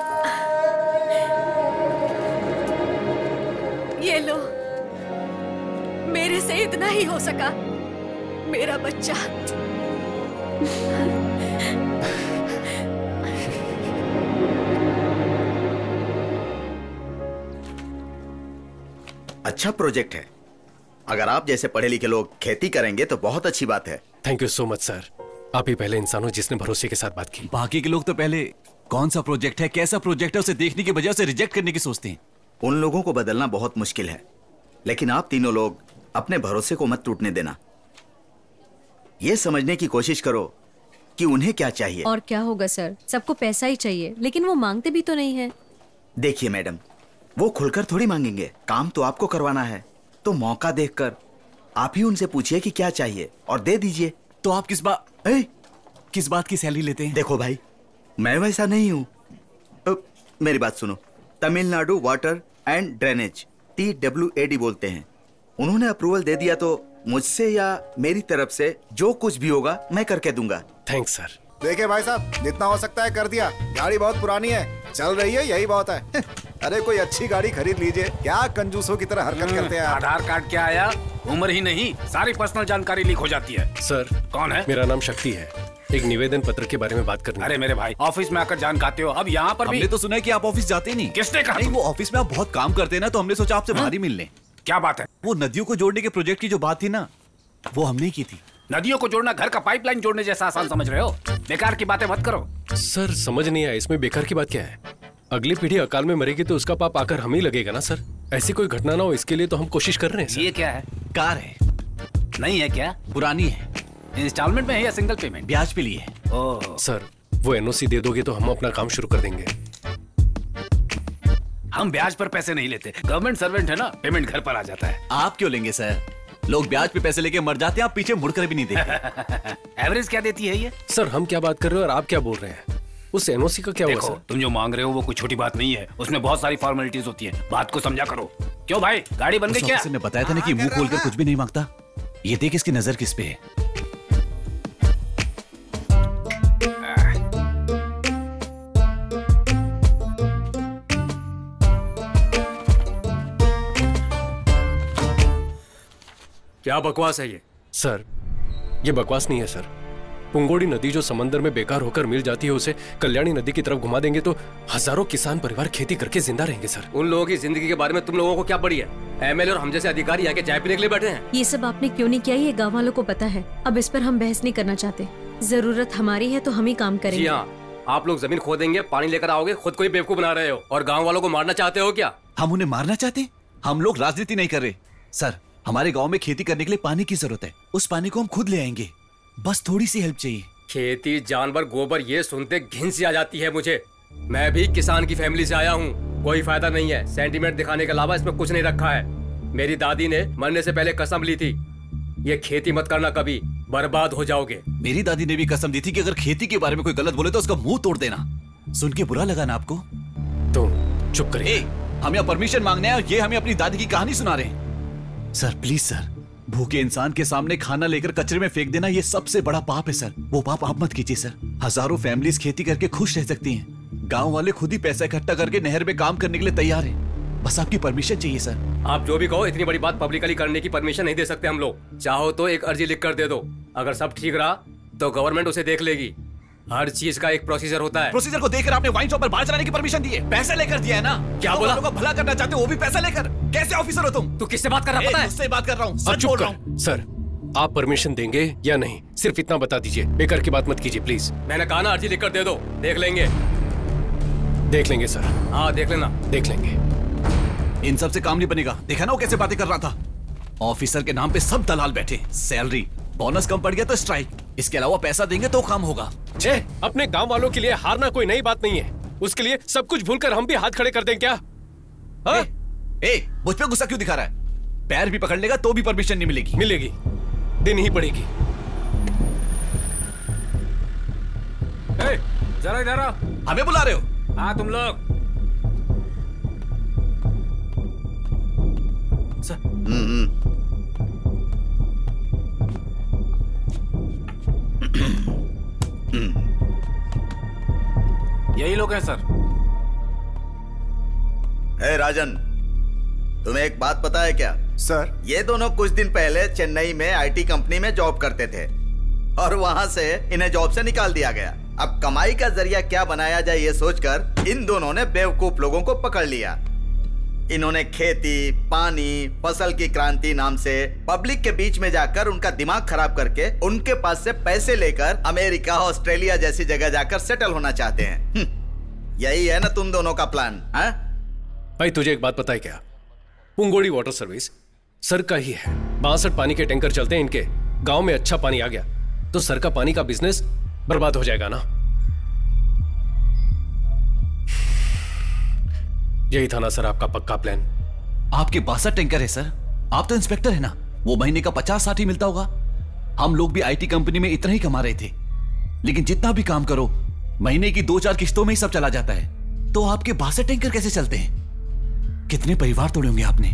ये लो, मेरे से इतना ही हो सका। मेरा बच्चा। अच्छा प्रोजेक्ट है। अगर आप जैसे पढ़े लिखे लोग खेती करेंगे तो बहुत अच्छी बात है। Thank you so much sir. आप ही पहले इंसान हो जिसने भरोसे के साथ बात की। बाकी के लोग तो पहले कौन सा प्रोजेक्ट है, कैसा प्रोजेक्ट है, उसे देखने की बजाय उसे रिजेक्ट करने की सोचते हैं। उन लोगों को बदलना बहुत मुश्किल है, लेकिन आप तीनों लोग अपने भरोसे को मत टूटने देना। ये समझने की कोशिश करो कि उन्हें क्या चाहिए। और क्या होगा सर, सबको पैसा ही चाहिए, लेकिन वो मांगते भी तो नहीं है। देखिए मैडम, वो खुलकर थोड़ी मांगेंगे। काम तो आपको करवाना है, तो मौका देखकर आप ही उनसे पूछिए कि क्या चाहिए और दे दीजिए। तो आप किस बात की सैलरी लेते हैं? देखो भाई, मैं वैसा नहीं हूँ। मेरी बात सुनो। Tamilnadu water and drainage, TWAD बोलते हैं। उन्होंने अप्रूवल दे दिया तो मुझसे या मेरी तरफ से जो कुछ भी होगा मैं करके दूंगा। Thanks sir. देखिए भाई साहब, जितना हो सकता है कर दिया। गाड़ी बहुत पुरानी है, चल रही है, यही बहुत है। अरे कोई अच्छी गाड़ी खरीद लीजिए। क्या कंजूसों की तरह हरकत करते हैं आप? आधार कार्ड क्या आया? उम्र ही नहीं, सारी पर्सनल जानकारी लीक हो जाती है। सर, कौन है? मेरा नाम शक्ति है। एक निवेदन पत्र के बारे में बात करनी। अरे मेरे भाई, ऑफिस में आकर जान खाते हो, अब यहाँ पर भी। हमने तो सुना है कि आप ऑफिस जाते नहीं। किसने कहा? नहीं, वो ऑफिस में आप बहुत काम करते हैं ना, तो हमने सोचा आपसे बाहर ही मिल लें। क्या बात है? वो नदियों को जोड़ने के प्रोजेक्ट की जो बात थी ना, वो हमने की थी। नदियों को जोड़ना घर का पाइपलाइन जोड़ने जैसा आसान समझ रहे हो? बेकार की बातें मत करो। सर समझ नहीं आया, इसमें बेकार की बात क्या है? अगली पीढ़ी अकाल में मरेगी तो उसका पाप आकर हम ही लगेगा ना सर। ऐसी कोई घटना ना हो, इसके लिए तो हम कोशिश कर रहे हैं सर। ये क्या है? कार है। नहीं है क्या? पुरानी है। इंस्टॉलमेंट में है या सिंगल पेमेंट? ब्याज पे लिए। सर, वो NOC दे दोगे तो हम अपना काम शुरू कर देंगे। हम ब्याज पर पैसे नहीं लेते, गवर्नमेंट सर्वेंट है ना, पेमेंट घर पर आ जाता है। आप क्यों लेंगे सर? लोग ब्याज पे पैसे लेके मर जाते हैं, आप पीछे मुड़कर भी नहीं देखते। एवरेज क्या देती है ये? सर हम क्या बात कर रहे हो और आप क्या बोल रहे हैं? उस एनओसी का क्या हुआ सर? तुम जो मांग रहे हो वो कोई छोटी बात नहीं है, उसमें बहुत सारी फॉर्मेलिटीज होती है, बात को समझा करो। क्यों भाई, गाड़ी बन गई क्या? ने बताया था ना कि मुंह खोलकर कुछ भी नहीं मांगता। ये देख इसकी नजर किस पे है। क्या बकवास है ये? सर ये बकवास नहीं है सर। पुंगोड़ी नदी जो समंदर में बेकार होकर मिल जाती है, उसे कल्याणी नदी की तरफ घुमा देंगे तो हजारों किसान परिवार खेती करके जिंदा रहेंगे सर। उन लोगों की जिंदगी के बारे में तुम लोगों को क्या पड़ी है? एमएलए और हम जैसे अधिकारी आके चाय पीने के लिए बैठे हैं। ये सब आपने क्यों नहीं किया, ये गाँव वालों को पता है। अब इस पर हम बहस नहीं करना चाहते। जरूरत हमारी है तो हम ही काम जी करेंगे। हाँ, आप लोग जमीन खोदेंगे, पानी लेकर आओगे, खुद को ही बेवकूफ बना रहे हो और गाँव वालों को मारना चाहते हो क्या? हम उन्हें मारना चाहते हैं? हम लोग राजनीति नहीं कर रहे सर। हमारे गांव में खेती करने के लिए पानी की जरूरत है, उस पानी को हम खुद ले आएंगे, बस थोड़ी सी हेल्प चाहिए। खेती, जानवर, गोबर, ये सुनते घिन सी आ जाती है मुझे। मैं भी किसान की फैमिली से आया हूँ, कोई फायदा नहीं है। सेंटीमेंट दिखाने के अलावा इसमें कुछ नहीं रखा है। मेरी दादी ने मरने से पहले कसम ली थी, ये खेती मत करना, कभी बर्बाद हो जाओगे। मेरी दादी ने भी कसम दी थी कि अगर खेती के बारे में कोई गलत बोले तो उसका मुंह तोड़ देना। सुन के बुरा लगा ना आपको? तो चुप करिए। हम यहाँ परमिशन मांगने आए, ये हमें अपनी दादी की कहानी सुना रहे हैं। सर प्लीज सर, भूखे इंसान के सामने खाना लेकर कचरे में फेंक देना ये सबसे बड़ा पाप है सर। वो पाप आप मत कीजिए सर। हजारों फैमिलीज खेती करके खुश रह सकती हैं। गांव वाले खुद ही पैसा इकट्ठा करके नहर में काम करने के लिए तैयार हैं। बस आपकी परमिशन चाहिए सर। आप जो भी कहो, इतनी बड़ी बात पब्लिकली करने की परमिशन नहीं दे सकते हम लोग। चाहो तो एक अर्जी लिख कर दे दो, अगर सब ठीक रहा तो गवर्नमेंट उसे देख लेगी। हर चीज का एक प्रोसीजर होता है। प्रोसीजर को देखकर आपने वाइन शॉप पर बाहर चलाने की परमिशन दी है, पैसे लेकर दिया है ना? क्या बोला? लोगों का भला करना चाहते हो, वो भी पैसा लेकर। कैसे ऑफिसर हो तुम? तू किससे बात कर रहा पता है? मुझसे बात कर रहा हूँ, अब सच चुप बोल कर। रहा हूँ। सर आप परमिशन देंगे या नहीं, सिर्फ इतना बता दीजिए, बेकार की बात मत कीजिए प्लीज। मैंने कहा ना, अर्जी लिख कर दे दो, देख लेंगे। देख लेंगे सर। हाँ देख लेना। देख लेंगे। इन सब से काम नहीं बनेगा। देखा ना वो कैसे बातें कर रहा था? ऑफिसर के नाम पे सब दलाल बैठे, सैलरी, बोनस कम पड़ गया तो स्ट्राइक, इसके अलावा पैसा देंगे तो काम होगा। छे, अपने गांव वालों के लिए हारना कोई नई बात नहीं है। उसके लिए सब कुछ भूलकर हम भी हाथ खड़े कर दें क्या? मुझ पे गुस्सा क्यों दिखा रहा है? पैर भी पकड़ लेगा तो भी परमिशन नहीं मिलेगी। मिलेगी, देनी ही पड़ेगी। जरा इधर आओ। हमें बुला रहे हो? हाँ तुम लोग। यही लोग हैं सर। हे राजन, तुम्हें एक बात पता है क्या? सर ये दोनों कुछ दिन पहले चेन्नई में आईटी कंपनी में जॉब करते थे और वहां से इन्हें जॉब से निकाल दिया गया। अब कमाई का जरिया क्या बनाया जाए ये सोचकर इन दोनों ने बेवकूफ लोगों को पकड़ लिया। इन्होंने खेती, पानी, फसल की क्रांति नाम से पब्लिक के बीच में जाकर उनका दिमाग खराब करके उनके पास से पैसे लेकर अमेरिका, ऑस्ट्रेलिया जैसी जगह जाकर सेटल होना चाहते हैं। यही है ना तुम दोनों का प्लान? हाँ भाई तुझे एक बात पता है क्या? पुंगोड़ी वाटर सर्विस सर का ही है। 62 पानी के टैंकर चलते हैं इनके। गांव में अच्छा पानी आ गया तो सर का पानी का बिजनेस बर्बाद हो जाएगा ना। यही था ना सर आपका पक्का प्लान? आपके 62 टैंकर है सर। आप तो इंस्पेक्टर है ना, वो महीने का 50-60 ही मिलता होगा। हम लोग भी आईटी कंपनी में इतना ही कमा रहे थे, लेकिन जितना भी काम करो महीने की 2-4 किस्तों में ही सब चला जाता है। तो आपके 62 टैंकर कैसे चलते हैं? कितने परिवार तोड़े होंगे आपने?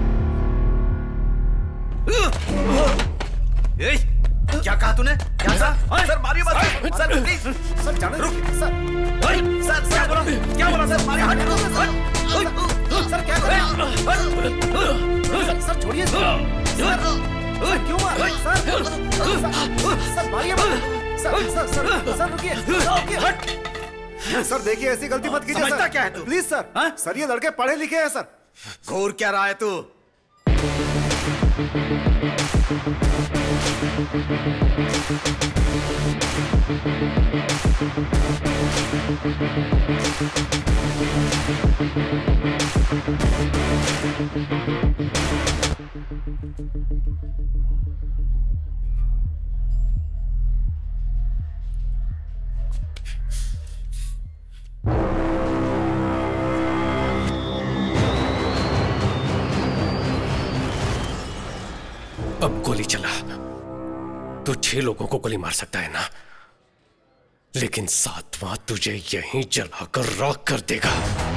क्या कहा तूने? क्या सर मारिए मत सर, प्लीज सर, जाने रुक सर। सर क्या बोला? क्या बोला सर? मारिए मत सर, क्या बोला? सर छोड़िए सर, क्यों मार सर? मारिए मत सर, रुकिए सर। देखिए ऐसी गलती मत कीजिए समझता सर। क्या है तू? Please sir. सर ये लड़के पढ़े लिखे हैं सर। घूर क्या रहा है तू? अब गोली चला। तू 6 लोगों को गोली मार सकता है ना, लेकिन 7वां तुझे यहीं जलाकर राख कर देगा।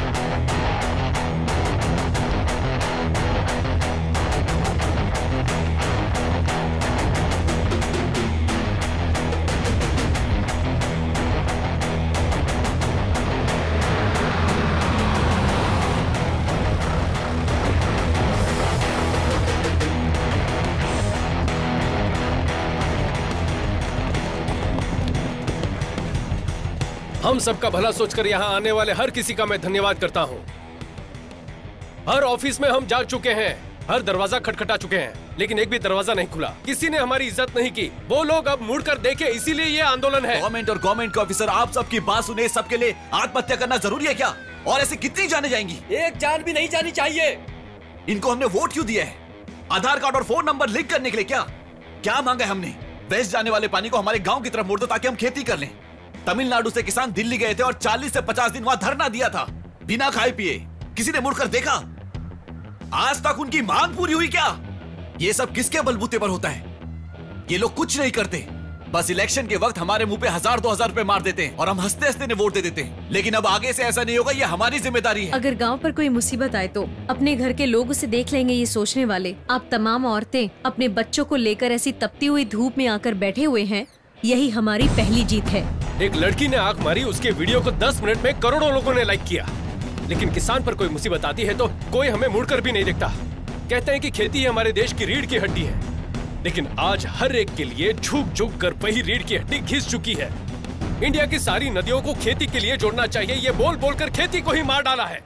हम सबका भला सोचकर यहाँ आने वाले हर किसी का मैं धन्यवाद करता हूँ। हर ऑफिस में हम जा चुके हैं, हर दरवाजा खटखटा चुके हैं, लेकिन एक भी दरवाजा नहीं खुला। किसी ने हमारी इज्जत नहीं की। वो लोग अब मुड़कर देखे, इसीलिए ये आंदोलन है। गवर्नमेंट और गवर्नमेंट के ऑफिसर, आप सबकी बात सुने। सबके लिए आत्महत्या करना जरूरी है क्या? और ऐसे कितनी जाने जाएंगी? एक जान भी नहीं जानी चाहिए। इनको हमने वोट क्यों दिया है? आधार कार्ड और फोन नंबर लिंक करने के लिए क्या? क्या मांगा है हमने? वेस्ट जाने वाले पानी को हमारे गांव की तरफ मोड़ दो ताकि हम खेती कर लें। तमिलनाडु से किसान दिल्ली गए थे और 40 से 50 दिन वहां धरना दिया था, बिना खाए पिए। किसी ने मुड़कर देखा? आज तक उनकी मांग पूरी हुई क्या? ये सब किसके बलबूते पर होता है? ये लोग कुछ नहीं करते, बस इलेक्शन के वक्त हमारे मुंह पे 1000-2000 रुपए मार देते हैं और हम हंसते हंसते ने वोट दे देते हैं। लेकिन अब आगे से ऐसा नहीं होगा, ये हमारी जिम्मेदारी है। अगर गांव पर कोई मुसीबत आए तो अपने घर के लोग उसे देख लेंगे, ये सोचने वाले आप तमाम औरतें अपने बच्चों को लेकर ऐसी तपती हुई धूप में आकर बैठे हुए हैं, यही हमारी पहली जीत है। एक लड़की ने आंख मारी, उसके वीडियो को 10 मिनट में करोड़ों लोगों ने लाइक किया। लेकिन किसान पर कोई मुसीबत आती है तो कोई हमें मुड़कर भी नहीं देखता। कहते हैं कि खेती हमारे देश की रीढ़ की हड्डी है, लेकिन आज हर एक के लिए झुक झुक कर वही रीढ़ की हड्डी घिस चुकी है। इंडिया की सारी नदियों को खेती के लिए जोड़ना चाहिए, ये बोल बोलकर खेती को ही मार डाला है।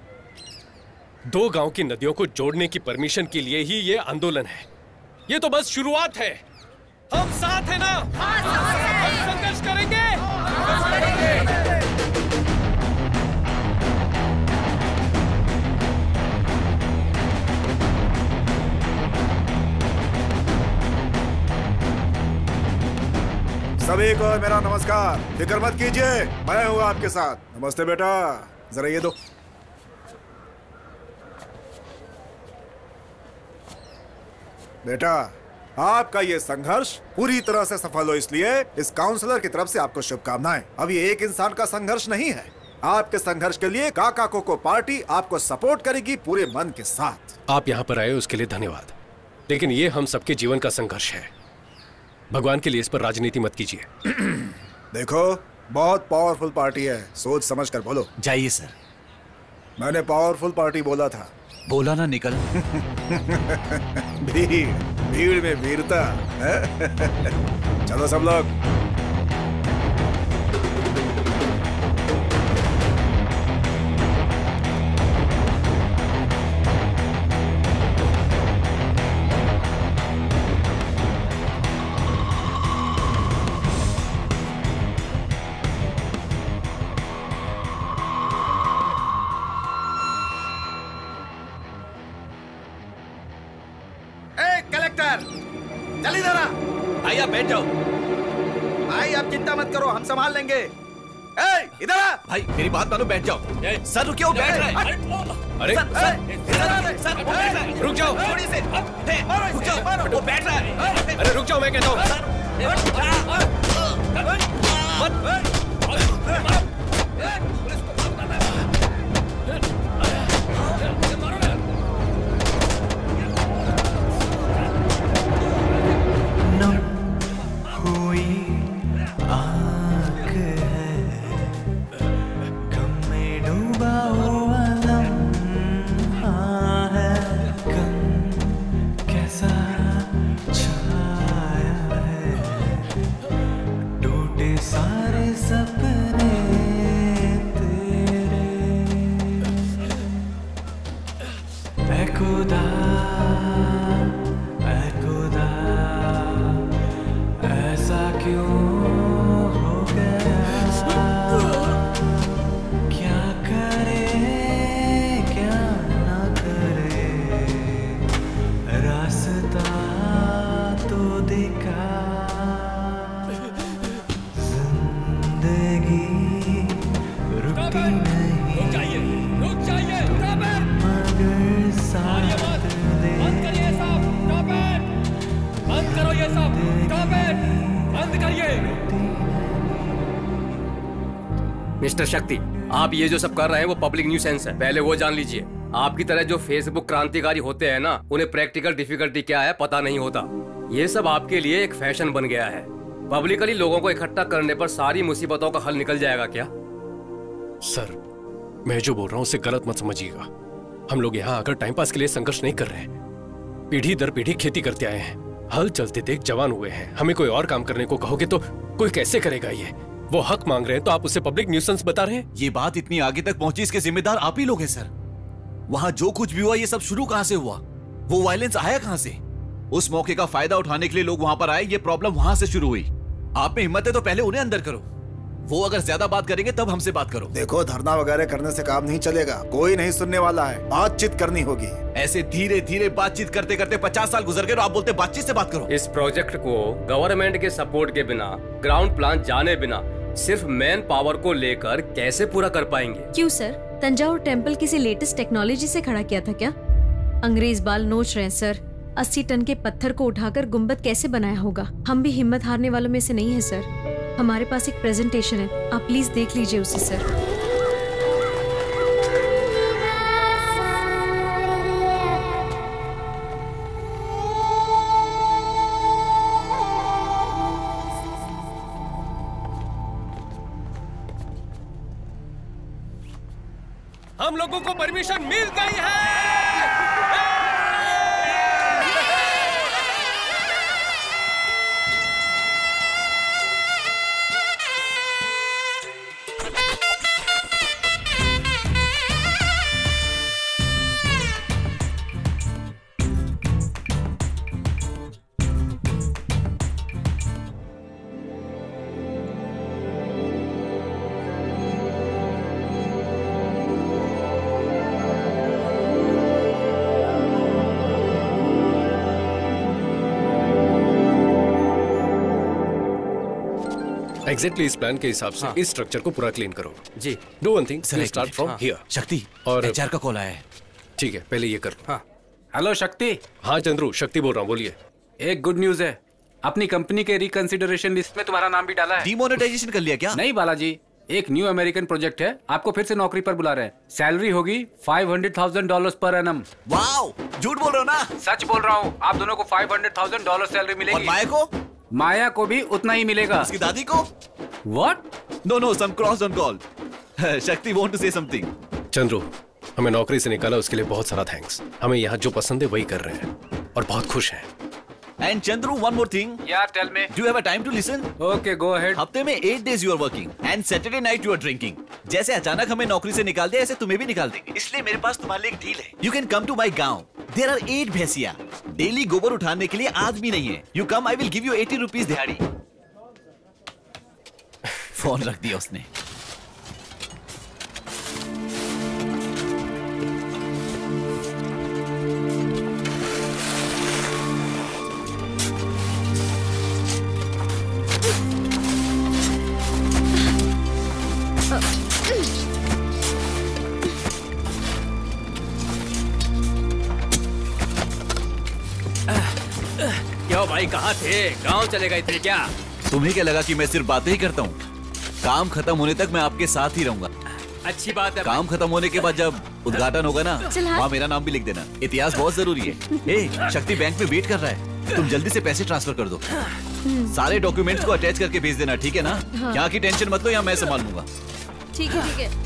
2 गांव की नदियों को जोड़ने की परमिशन के लिए ही ये आंदोलन है। ये तो बस शुरुआत है। हम साथ हैं ना? हम संघर्ष करेंगे। सभी को मेरा नमस्कार। फिक्र मत कीजिए, मैं हूँ आपके साथ। नमस्ते बेटा, जरा ये दो। बेटा, आपका ये संघर्ष पूरी तरह से सफल हो, इसलिए इस काउंसलर की तरफ से आपको शुभकामनाएं। अब ये एक इंसान का संघर्ष नहीं है। आपके संघर्ष के लिए काका कोको पार्टी आपको सपोर्ट करेगी पूरे मन के साथ। आप यहाँ पर आए उसके लिए धन्यवाद, लेकिन ये हम सबके जीवन का संघर्ष है। भगवान के लिए इस पर राजनीति मत कीजिए। देखो, बहुत पावरफुल पार्टी है, सोच समझ कर बोलो। जाइए सर। मैंने पावरफुल पार्टी बोला था। बोला ना निकल। भीड़ में वीरता। चलो सब लोग। जल्दी जरा। भाई आप बैठ जाओ। भाई आप चिंता मत करो, हम संभाल लेंगे। इधर आ। भाई मेरी बात मानो, बैठ जाओ। सर रुकिए, वो बैठ रहे हैं। अरे सर रुक जाओ, थोड़ी से रुक जाओ, वो बैठ रहा है। अरे रुक जाओ, मैं कहता हूँ। मिस्टर शक्ति, आप ये जो सब कर रहे हैं वो पब्लिक न्यूसेंस है, पहले वो जान लीजिए। आपकी तरह जो फेसबुक क्रांतिकारी होते हैं ना, उन्हें प्रैक्टिकल डिफिकल्टी क्या है पता नहीं होता। ये सब आपके लिए एक फैशन बन गया है। पब्लिकली लोगों को इकट्ठा करने पर सारी मुसीबतों का हल निकल जाएगा क्या? सर, मैं जो बोल रहा हूँ उसे गलत मत समझिएगा। हम लोग यहाँ आकर टाइम पास के लिए संघर्ष नहीं कर रहे हैं। पीढ़ी दर पीढ़ी खेती करते आए हैं, हल चलते देख जवान हुए हैं। हमें कोई और काम करने को कहोगे तो कोई कैसे करेगा? ये वो हक मांग रहे हैं तो आप उसे पब्लिक न्यूसेंस बता रहे हैं। ये बात इतनी आगे तक पहुंची, इसके जिम्मेदार आप ही लोग हैं सर। वहां जो कुछ भी हुआ ये सब शुरू कहां से हुआ? वो वायलेंस आया कहां से? उस मौके का फायदा उठाने के लिए लोग वहां पर आए, ये प्रॉब्लम वहां से शुरू हुई। आप में हिम्मत है तो पहले उन्हें अंदर करो। वो अगर ज्यादा बात करेंगे तब हमसे बात करो। देखो, धरना वगैरह करने से काम नहीं चलेगा, कोई नहीं सुनने वाला है, बातचीत करनी होगी। ऐसे धीरे धीरे बातचीत करते करते 50 साल गुजर गए और आप बोलते बातचीत से बात करो। इस प्रोजेक्ट को गवर्नमेंट के सपोर्ट के बिना, ग्राउंड प्लान जाने बिना, सिर्फ मैन पावर को लेकर कैसे पूरा कर पाएंगे? क्यों सर, तंजावुर टेम्पल किसी लेटेस्ट टेक्नोलॉजी से खड़ा किया था क्या? अंग्रेज बाल नोच रहे हैं सर। 80 टन के पत्थर को उठाकर गुम्बद कैसे बनाया होगा? हम भी हिम्मत हारने वालों में से नहीं है सर। हमारे पास एक प्रेजेंटेशन है, आप प्लीज देख लीजिए उसे सर। हम लोगों को परमिशन मिल गई है। एग्जैक्टली इस प्लान के हिसाब से इस स्ट्रक्चर को पूरा क्लीन करो। जी। Do one thing, start from here. Shakti, और एचआर का कॉल आया है। ठीक है, पहले ये कर। हाँ। हेलो शक्ति। हाँ चंद्रू, शक्ति बोल रहा हूँ, बोलिए। एक गुड न्यूज है, अपनी कंपनी के रिकंसिडरेशन लिस्ट में तुम्हारा नाम भी डाला है। डिमोनेटाइजेशन कर लिया क्या? नहीं बालाजी, एक न्यू अमेरिकन प्रोजेक्ट है, आपको फिर से नौकरी पर बुला रहे हैं। सैलरी होगी $500,000 पर एनम। वाओ, झूठ बोल रहे हो ना? सच बोल रहा हूँ, आप दोनों को $500,000 सैलरी मिलेगी। और माया को? माया को भी उतना ही मिलेगा। उसकी दादी को? What? No, some cross on call. शक्ति want to say something. Chandru, हमें नौकरी से निकाला उसके लिए बहुत सारा थैंक्स। हमें यहाँ जो पसंद है वही कर रहे हैं और बहुत खुश हैं। And Chandru, one more thing. Yeah, tell me. Do you have a time to listen? Okay, go ahead. हफ्ते में 8 days you are working and Saturday night you are drinking. जैसे अचानक हमें नौकरी से निकाल दिया, ऐसे तुम्हें भी निकाल देंगे। इसलिए मेरे पास तुम्हारे लिए एक डील है। You can come to my गांव. There are 8 भैंसिया। डेली गोबर उठाने के लिए आदमी नहीं है। You come, I will give you 80 rupees दिहाड़ी। फोन रख दिया उसने। क्यों भाई, कहाँ थे? गांव चले गए थे क्या? तुम्हें क्या लगा कि मैं सिर्फ बातें ही करता हूँ? काम खत्म होने तक मैं आपके साथ ही रहूंगा। अच्छी बात है। काम खत्म होने के बाद जब उद्घाटन होगा ना, वहाँ मेरा नाम भी लिख देना। इतिहास बहुत जरूरी है। ए, शक्ति बैंक में वेट कर रहा है, तुम जल्दी से पैसे ट्रांसफर कर दो। सारे डॉक्यूमेंट्स को अटैच करके भेज देना, ठीक है ना? यहाँ की टेंशन मत लो, यहाँ मैं संभाल लूंगा। ठीक है, ठीक है।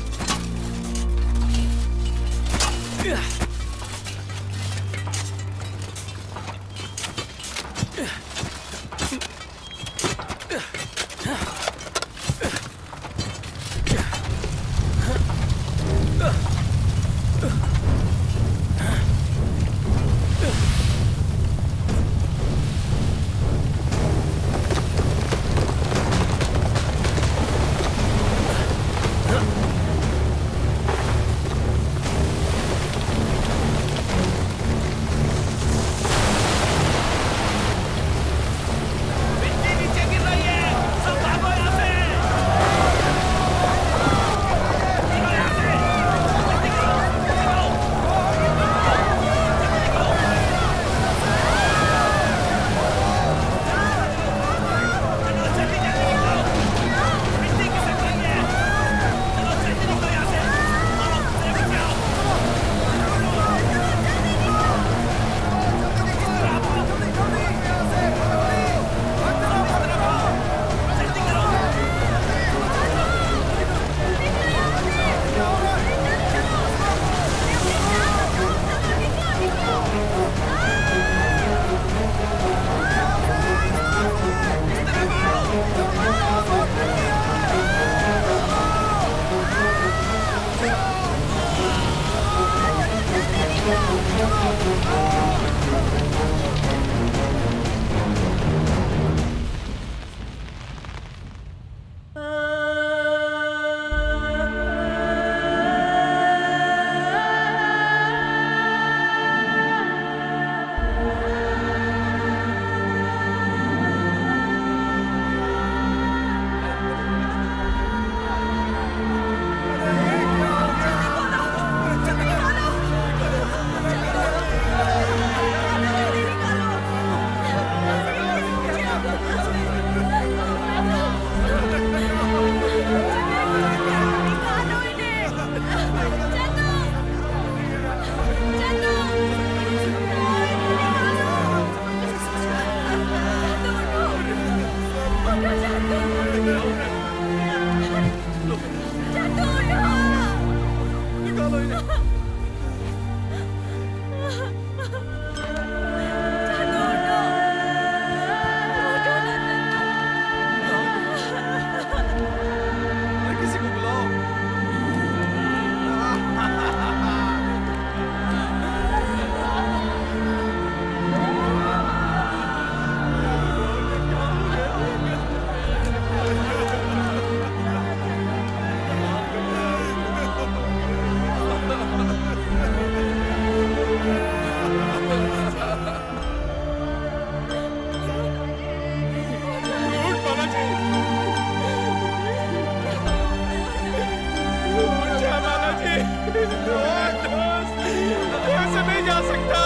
ऐसे नहीं जा सकता।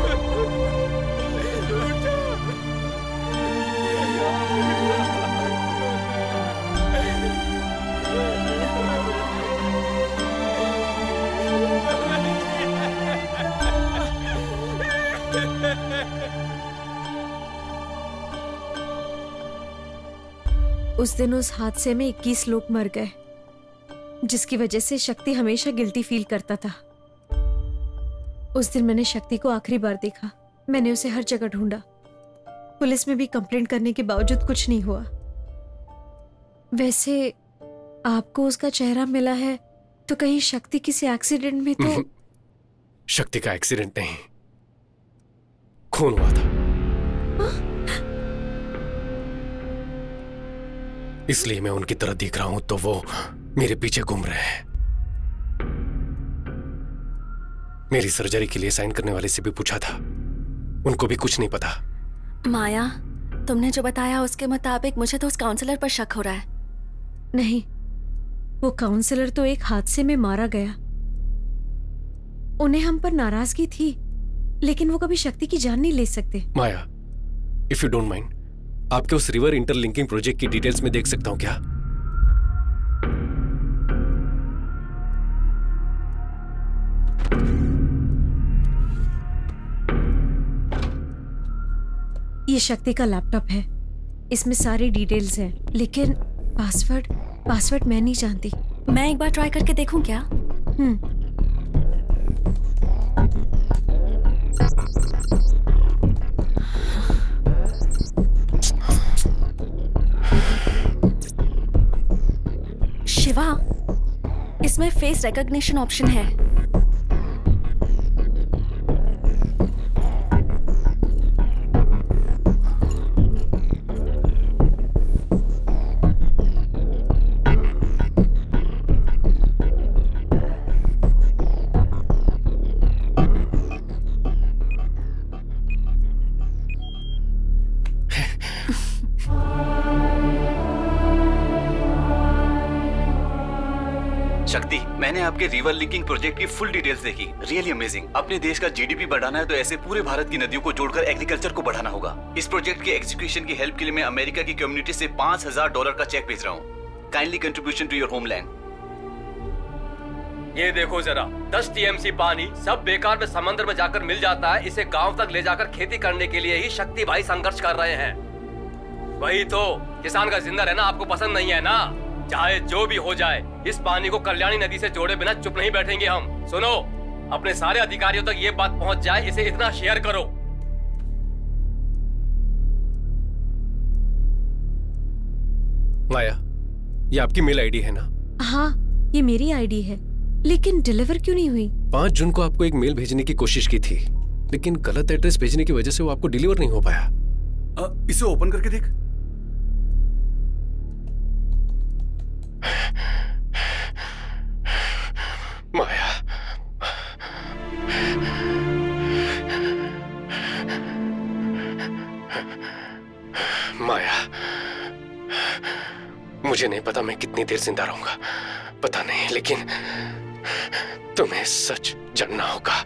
उस दिन उस हादसे में 21 लोग मर गए, जिसकी वजह से शक्ति हमेशा गिल्टी फील करता था। उस दिन मैंने शक्ति को आखिरी बार देखा। मैंने उसे हर जगह ढूंढा। पुलिस में भी कंप्लेंट करने के बावजूद कुछ नहीं हुआ। वैसे आपको उसका चेहरा मिला है तो कहीं शक्ति किसी एक्सीडेंट में तो? शक्ति का एक्सीडेंट नहीं, खून हुआ था। इसलिए मैं उनकी तरह दिख रहा हूं तो वो मेरे पीछे घूम रहे हैं। मेरी सर्जरी के लिए साइन करने वाले से भी पूछा था, उनको भी कुछ नहीं पता। माया, तुमने जो बताया उसके मुताबिक मुझे तो उस काउंसलर पर शक हो रहा है। नहीं, वो काउंसलर तो एक हादसे में मारा गया। उन्हें हम पर नाराजगी थी, लेकिन वो कभी शक्ति की जान नहीं ले सकते। Maya, if you don't mind, आपके उस रिवर इंटरलिंकिंग प्रोजेक्ट की डिटेल्स में देख सकता हूं क्या? ये शक्ति का लैपटॉप है, इसमें सारी डिटेल्स हैं, लेकिन पासवर्ड मैं नहीं जानती। मैं एक बार ट्राई करके देखूं क्या? शिवा, इसमें फेस रिकॉग्निशन ऑप्शन है। शक्ति, मैंने आपके रिवर लिंकिंग प्रोजेक्ट की फुल डिटेल्स देखी। Really amazing. अपने देश का जीडीपी बढ़ाना है तो ऐसे पूरे भारत की नदियों को जोड़कर एग्रीकल्चर को बढ़ाना होगा। इस प्रोजेक्ट के एग्जीक्यूशन की हेल्प के लिए मैं अमेरिका की कम्युनिटी से $5000 का चेक भेज रहा हूँ। Kindly contribution to your homeland. ये देखो जरा, 10 टीएमसी पानी सब बेकार में समंदर में जाकर मिल जाता है। इसे गांव तक ले जाकर खेती करने के लिए ही शक्ति भाई संघर्ष कर रहे हैं। वही तो, किसान का जिंदा रहना आपको पसंद नहीं है ना? चाहे जो भी हो जाए, इस पानी को कल्याणी नदी से जोड़े बिना चुप नहीं बैठेंगे हम। सुनो, अपने सारे अधिकारियों तक ये बात पहुंच जाए, इसे इतना शेयर करो। माया, ये आपकी मेल आईडी है ना? हाँ, ये मेरी आईडी है, लेकिन डिलीवर क्यों नहीं हुई? 5 जून को आपको एक मेल भेजने की कोशिश की थी, लेकिन गलत एड्रेस भेजने की वजह से वो आपको डिलीवर नहीं हो पाया। इसे ओपन करके देख। माया, माया, मुझे नहीं पता मैं कितनी देर जिंदा रहूंगा, पता नहीं, लेकिन तुम्हें सच जानना होगा।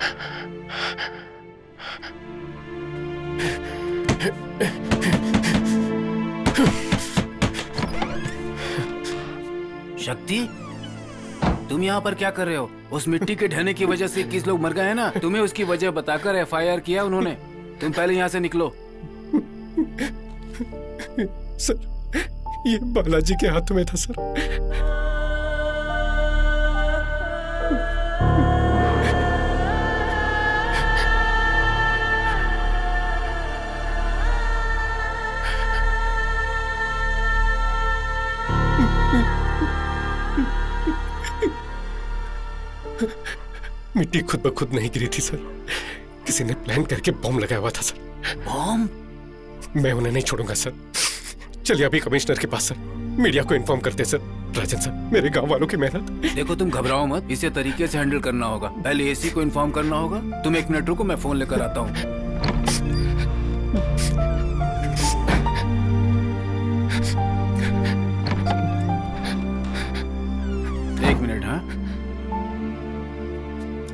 शक्ति, तुम यहाँ पर क्या कर रहे हो? उस मिट्टी के ढहने की वजह से 21 लोग मर गए हैं ना? तुम्हें उसकी वजह बताकर एफआईआर किया उन्होंने। तुम पहले यहाँ से निकलो। सर, ये बालाजी के हाथ में था सर। मिट्टी खुद ब खुद नहीं गिरी थी सर, किसी ने प्लान करके बॉम्ब लगाया हुआ था सर। बॉम्ब? मैं उन्हें नहीं छोड़ूंगा सर। चलिए अभी कमिश्नर के पास सर, मीडिया को इन्फॉर्म करते सर। राजन सर, मेरे गांव वालों की मेहनत। देखो, तुम घबराओ मत, इसे तरीके से हैंडल करना होगा। पहले एसी को इन्फॉर्म करना होगा। तुम 1 मिनट रुको, मैं फोन लेकर आता हूँ।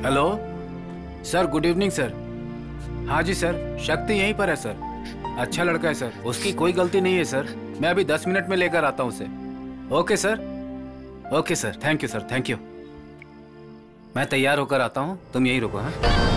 Hello sir, good evening sir. हाँ जी सर, शक्ति यहीं पर है सर। अच्छा लड़का है सर, उसकी कोई गलती नहीं है सर। मैं अभी 10 मिनट में लेकर आता हूँ उसे। Okay sir, okay sir, thank you sir, thank you. मैं तैयार होकर आता हूँ, तुम यहीं रुको। हाँ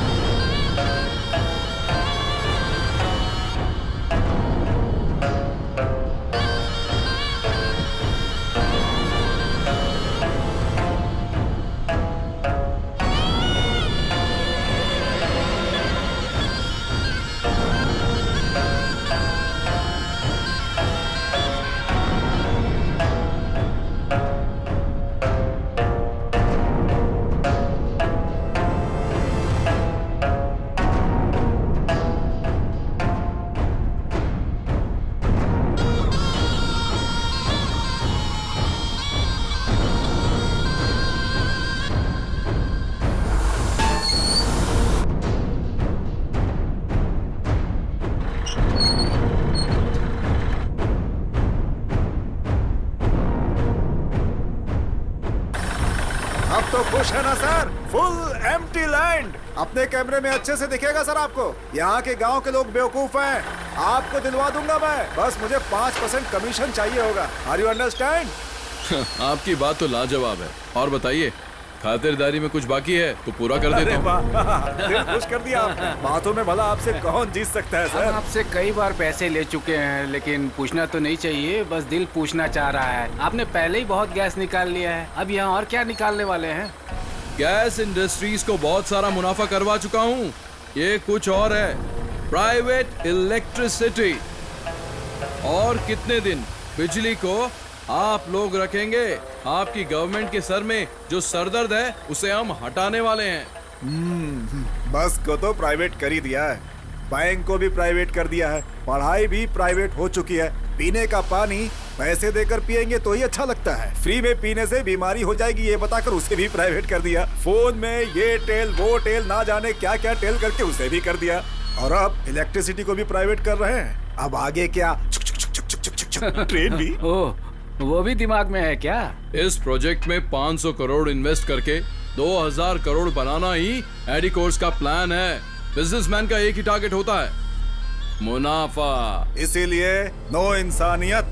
खुश है ना सर? Full empty land. अपने कैमरे में अच्छे से दिखेगा सर आपको। यहाँ के गांव के लोग बेवकूफ हैं। आपको दिलवा दूंगा मैं, बस मुझे 5% कमीशन चाहिए होगा। Are you understand? आपकी बात तो लाजवाब है। और बताइए, खातिरदारी में कुछ बाकी है तो पूरा कर देता हूँ। दिल खुश कर दिया आपने। बातों में भला आपसे कौन जीत सकता है सर? हम आपसे कई बार पैसे ले चुके हैं, लेकिन पूछना तो नहीं चाहिए, बस दिल पूछना चाह रहा है। आपने पहले ही बहुत गैस निकाल लिया है, अब यहाँ और क्या निकालने वाले हैं? गैस इंडस्ट्रीज को बहुत सारा मुनाफा करवा चुका हूँ। ये कुछ और है, प्राइवेट इलेक्ट्रिसिटी। और कितने दिन बिजली को आप लोग रखेंगे? आपकी गवर्नमेंट के सर में जो सरदर्द है उसे हम हटाने वाले हैं। बस को तो प्राइवेट कर ही दिया है, बैंक को भी प्राइवेट कर दिया है, पढ़ाई भी प्राइवेट हो चुकी है। पीने का पानी पैसे देकर पिएंगे तो ही अच्छा लगता है, फ्री में पीने से बीमारी हो जाएगी ये बताकर उसे भी प्राइवेट कर दिया। फोन में ये टेल वो टेल ना जाने क्या क्या टेल करके उसे भी कर दिया। और अब इलेक्ट्रिसिटी को भी प्राइवेट कर रहे हैं। अब आगे क्या? ट्रेन भी। वो भी दिमाग में है क्या? इस प्रोजेक्ट में 500 करोड़ इन्वेस्ट करके 2000 करोड़ बनाना ही एडिकोर्स का प्लान है। बिजनेसमैन का एक ही टारगेट होता है, मुनाफा। इसीलिए नो इंसानियत।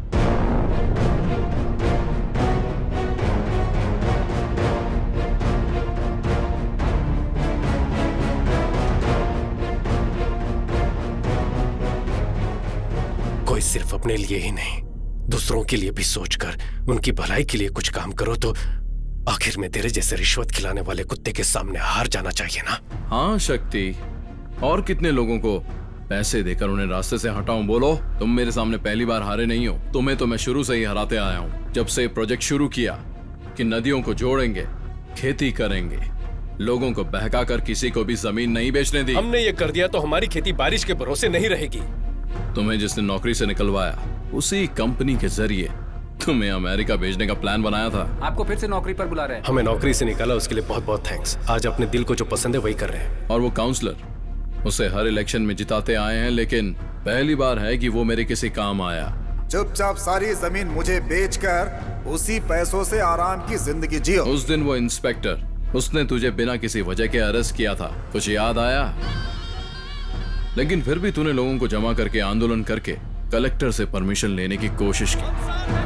कोई सिर्फ अपने लिए ही नहीं, दूसरों के लिए भी सोचकर उनकी भलाई के लिए कुछ काम करो तो आखिर में तेरे जैसे रिश्वत खिलाने वाले कुत्ते के सामने हार जाना चाहिए ना। हाँ शक्ति, और कितने लोगों को पैसे देकर उन्हें रास्ते से हटाऊं? बोलो, तुम मेरे सामने पहली बार हारे नहीं हो। तुम्हें तो मैं शुरू से ही हराते आया हूँ। जब से प्रोजेक्ट शुरू किया कि नदियों को जोड़ेंगे, खेती करेंगे, लोगों को बहकाकर किसी को भी जमीन नहीं बेचने दी। हमने ये कर दिया तो हमारी खेती बारिश के भरोसे नहीं रहेगी। तुम्हें जिसने नौकरी से निकलवाया उसी कंपनी के जरिए तुम्हें अमेरिका भेजने का प्लान बनाया था। आपको फिर से नौकरी पर बुला रहे हैं। हमें नौकरी से निकाला, उसके लिए बहुत बहुत थैंक्स। आज अपने दिल को जो पसंद है वही कर रहे हैं। और वो काउंसलर, उसे हर इलेक्शन में जिताते आए हैं, लेकिन पहली बार है कि वो मेरे किसी काम आया। चुपचाप सारी जमीन मुझे बेचकर उसी पैसों से आराम की जिंदगी जियो। उस दिन वो इंस्पेक्टर, उसने तुझे बिना किसी वजह के अरेस्ट किया था, कुछ याद आया? लेकिन फिर भी तूने लोगों को जमा करके आंदोलन करके कलेक्टर से परमिशन लेने की कोशिश की,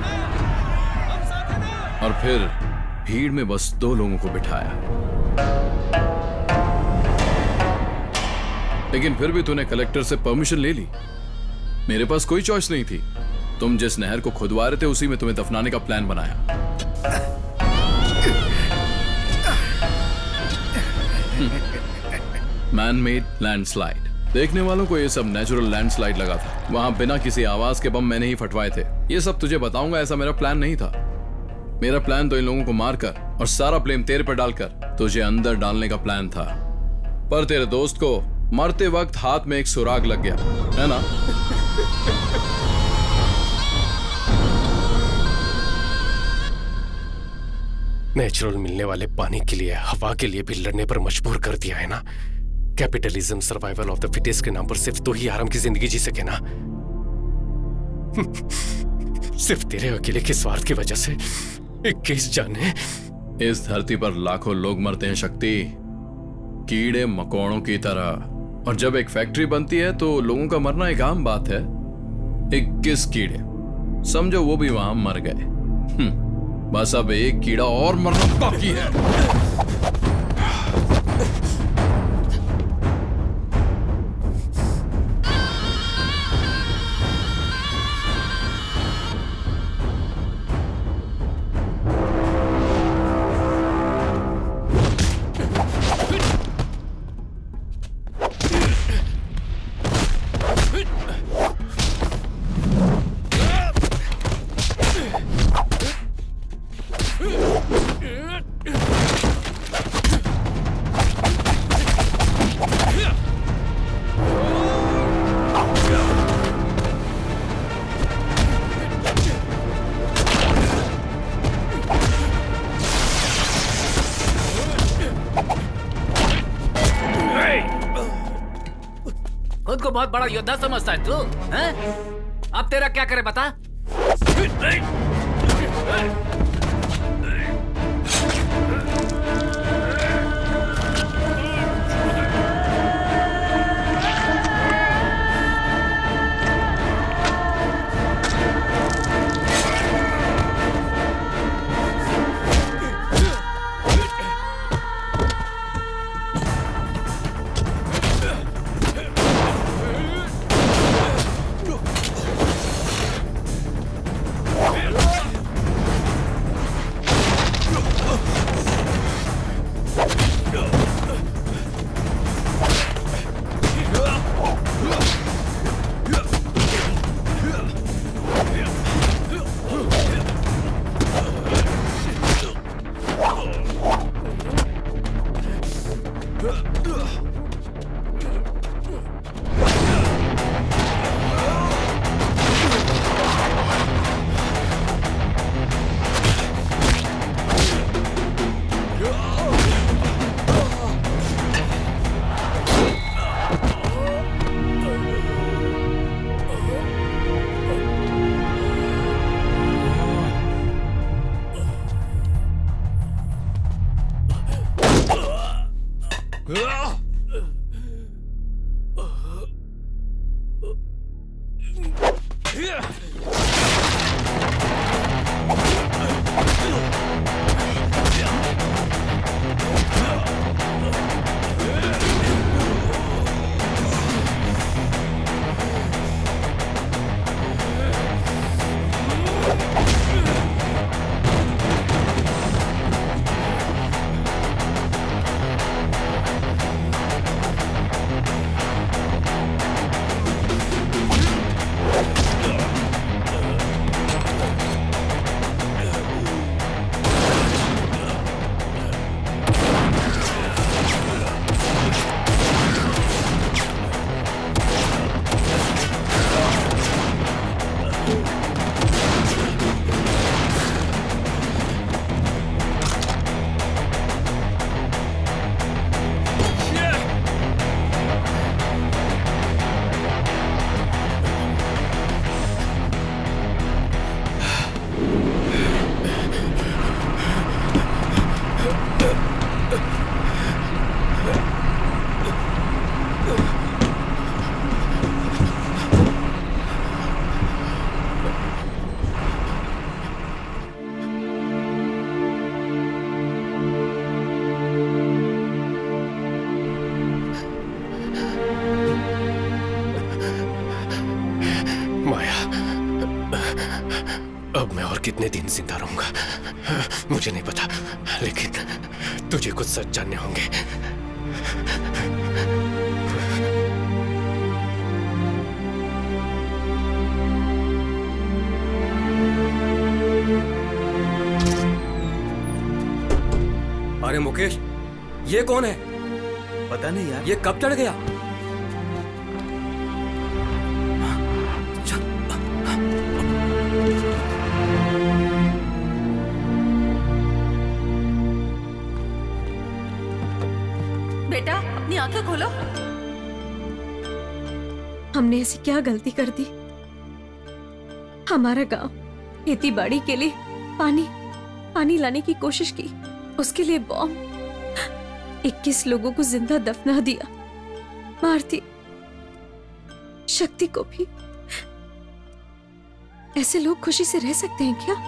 और फिर भीड़ में बस 2 लोगों को बिठाया। लेकिन फिर भी तूने कलेक्टर से परमिशन ले ली। मेरे पास कोई चॉइस नहीं थी। तुम जिस नहर को खुदवा रहे थे उसी में तुम्हें दफनाने का प्लान बनाया। Man made landslide. देखने वालों को ये सब नेचुरल लैंडस्लाइड लगा था। वहां बिना किसी आवाज के बम मैंने ही फटवाए थे। ये सब तुझे बताऊंगा, ऐसा मेरा प्लान नहीं था। मेरा प्लान तो इन लोगों को मारकर और सारा ब्लेम तेरे पर डालकर तुझे अंदर डालने का प्लान था। पर तेरे दोस्त को मरते वक्त हाथ में एक सुराग लग गया, है ना? नेचुरल मिलने वाले पानी के लिए, हवा के लिए भी लड़ने पर मजबूर कर दिया है ना। Capitalism, survival of the fittest के नाम पर सिर्फ तो ही आराम की जिंदगी जी सके ना। सिर्फ तेरे अकेले के स्वार्थ की वजह से 21 जाने। इस धरती पर लाखों लोग मरते हैं शक्ति, कीड़े मकोड़ों की तरह। और जब एक फैक्ट्री बनती है तो लोगों का मरना एक आम बात है। 21 कीड़े, समझो वो भी वहां मर गए। बस अब एक कीड़ा और मरना बाकी है। खुद को बहुत बड़ा योद्धा समझता है तू, हैं? अब तेरा क्या करे बता? अब मैं और कितने दिन जिंदा रहूंगा मुझे नहीं पता, लेकिन तुझे कुछ सच जानने होंगे। अरे मुकेश, ये कौन है? पता नहीं यार। ये कब चढ़ गया? बेटा अपनी आंखें खोलो। हमने ऐसी क्या गलती कर दी? हमारा गांव खेती बाड़ी के लिए पानी लाने की कोशिश की, उसके लिए बॉम्ब। 21 लोगों को जिंदा दफना दिया, मार दी। शक्ति को भी। ऐसे लोग खुशी से रह सकते हैं क्या?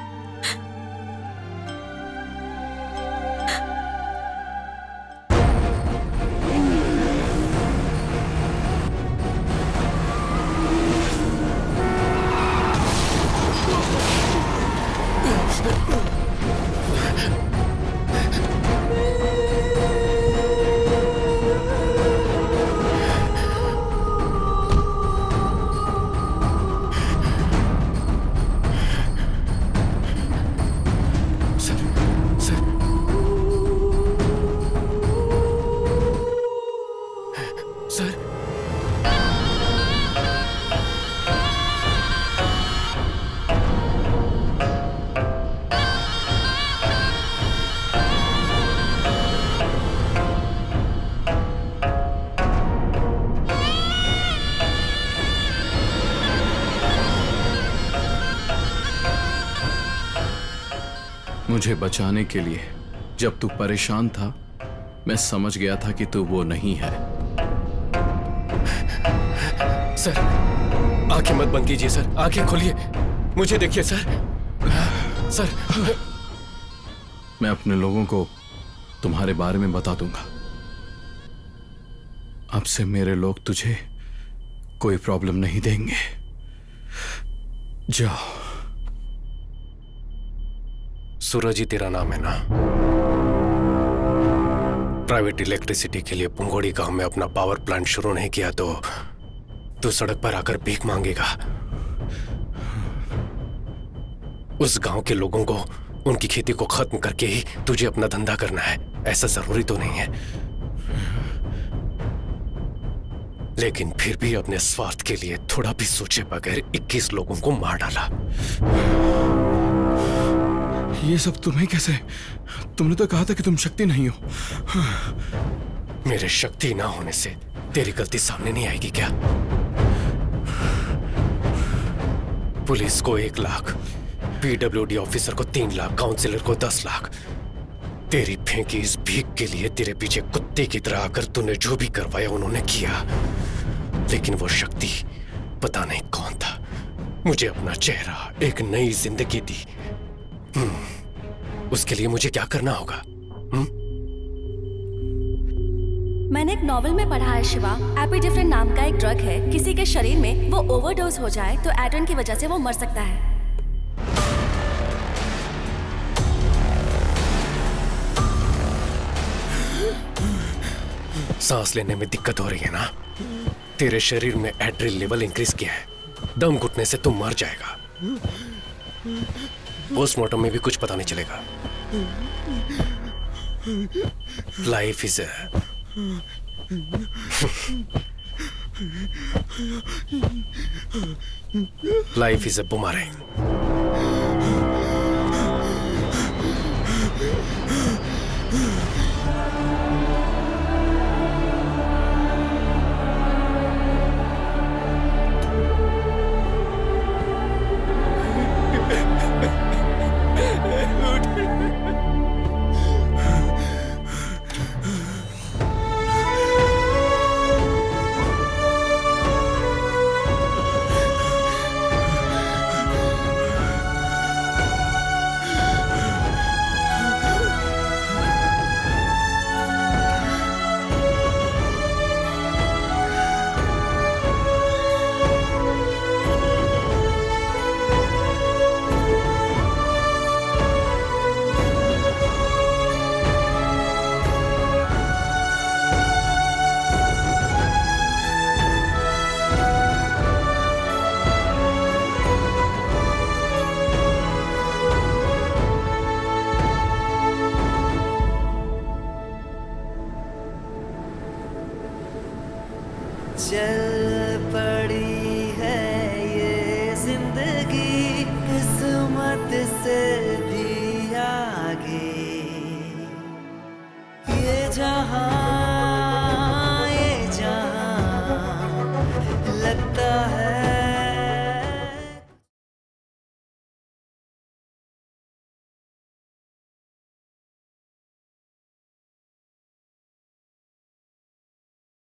मुझे बचाने के लिए जब तू परेशान था, मैं समझ गया था कि तू वो नहीं है। सर, आंखें मत बंद कीजिए सर, आंखें खोलिए, मुझे देखिए सर। सर, मैं अपने लोगों को तुम्हारे बारे में बता दूंगा। अब से मेरे लोग तुझे कोई प्रॉब्लम नहीं देंगे। जाओ। सूरज ही तेरा नाम है ना? प्राइवेट इलेक्ट्रिसिटी के लिए पुंगोड़ी गांव में अपना पावर प्लांट शुरू नहीं किया तो तू सड़क पर आकर भीख मांगेगा। उस गांव के लोगों को उनकी खेती को खत्म करके ही तुझे अपना धंधा करना है, ऐसा जरूरी तो नहीं है। लेकिन फिर भी अपने स्वार्थ के लिए थोड़ा भी सोचे बगैर 21 लोगों को मार डाला। ये सब तुम्हें कैसे? तुमने तो कहा था कि तुम शक्ति नहीं हो। मेरे शक्ति ना होने से तेरी गलती सामने नहीं आएगी क्या? पुलिस को 1 लाख, पीडब्ल्यूडी ऑफिसर को 3 लाख, काउंसिलर को 10 लाख। तेरी फेंकी इस भीख के लिए तेरे पीछे कुत्ते की तरह आकर तूने जो भी करवाया उन्होंने किया। लेकिन वो शक्ति पता नहीं कौन था, मुझे अपना चेहरा, एक नई जिंदगी दी। उसके लिए मुझे क्या करना होगा? मैंने एक नॉवेल में पढ़ा है शिवा, एपिडिफ्रेन नाम का एक ड्रग है, किसी के शरीर में वो ओवरडोज हो जाए तो एड्रेन की वजह से वो मर सकता है। सांस लेने में दिक्कत हो रही है ना? तेरे शरीर में एड्रेनल लेवल इंक्रीज किया है, दम घुटने से तुम मर जाएगा। पोस्टमार्टम में भी कुछ पता नहीं चलेगा। Life is life is a boomerang. चल पड़ी है ये जिंदगी किस्मत से भी आगे, ये जहां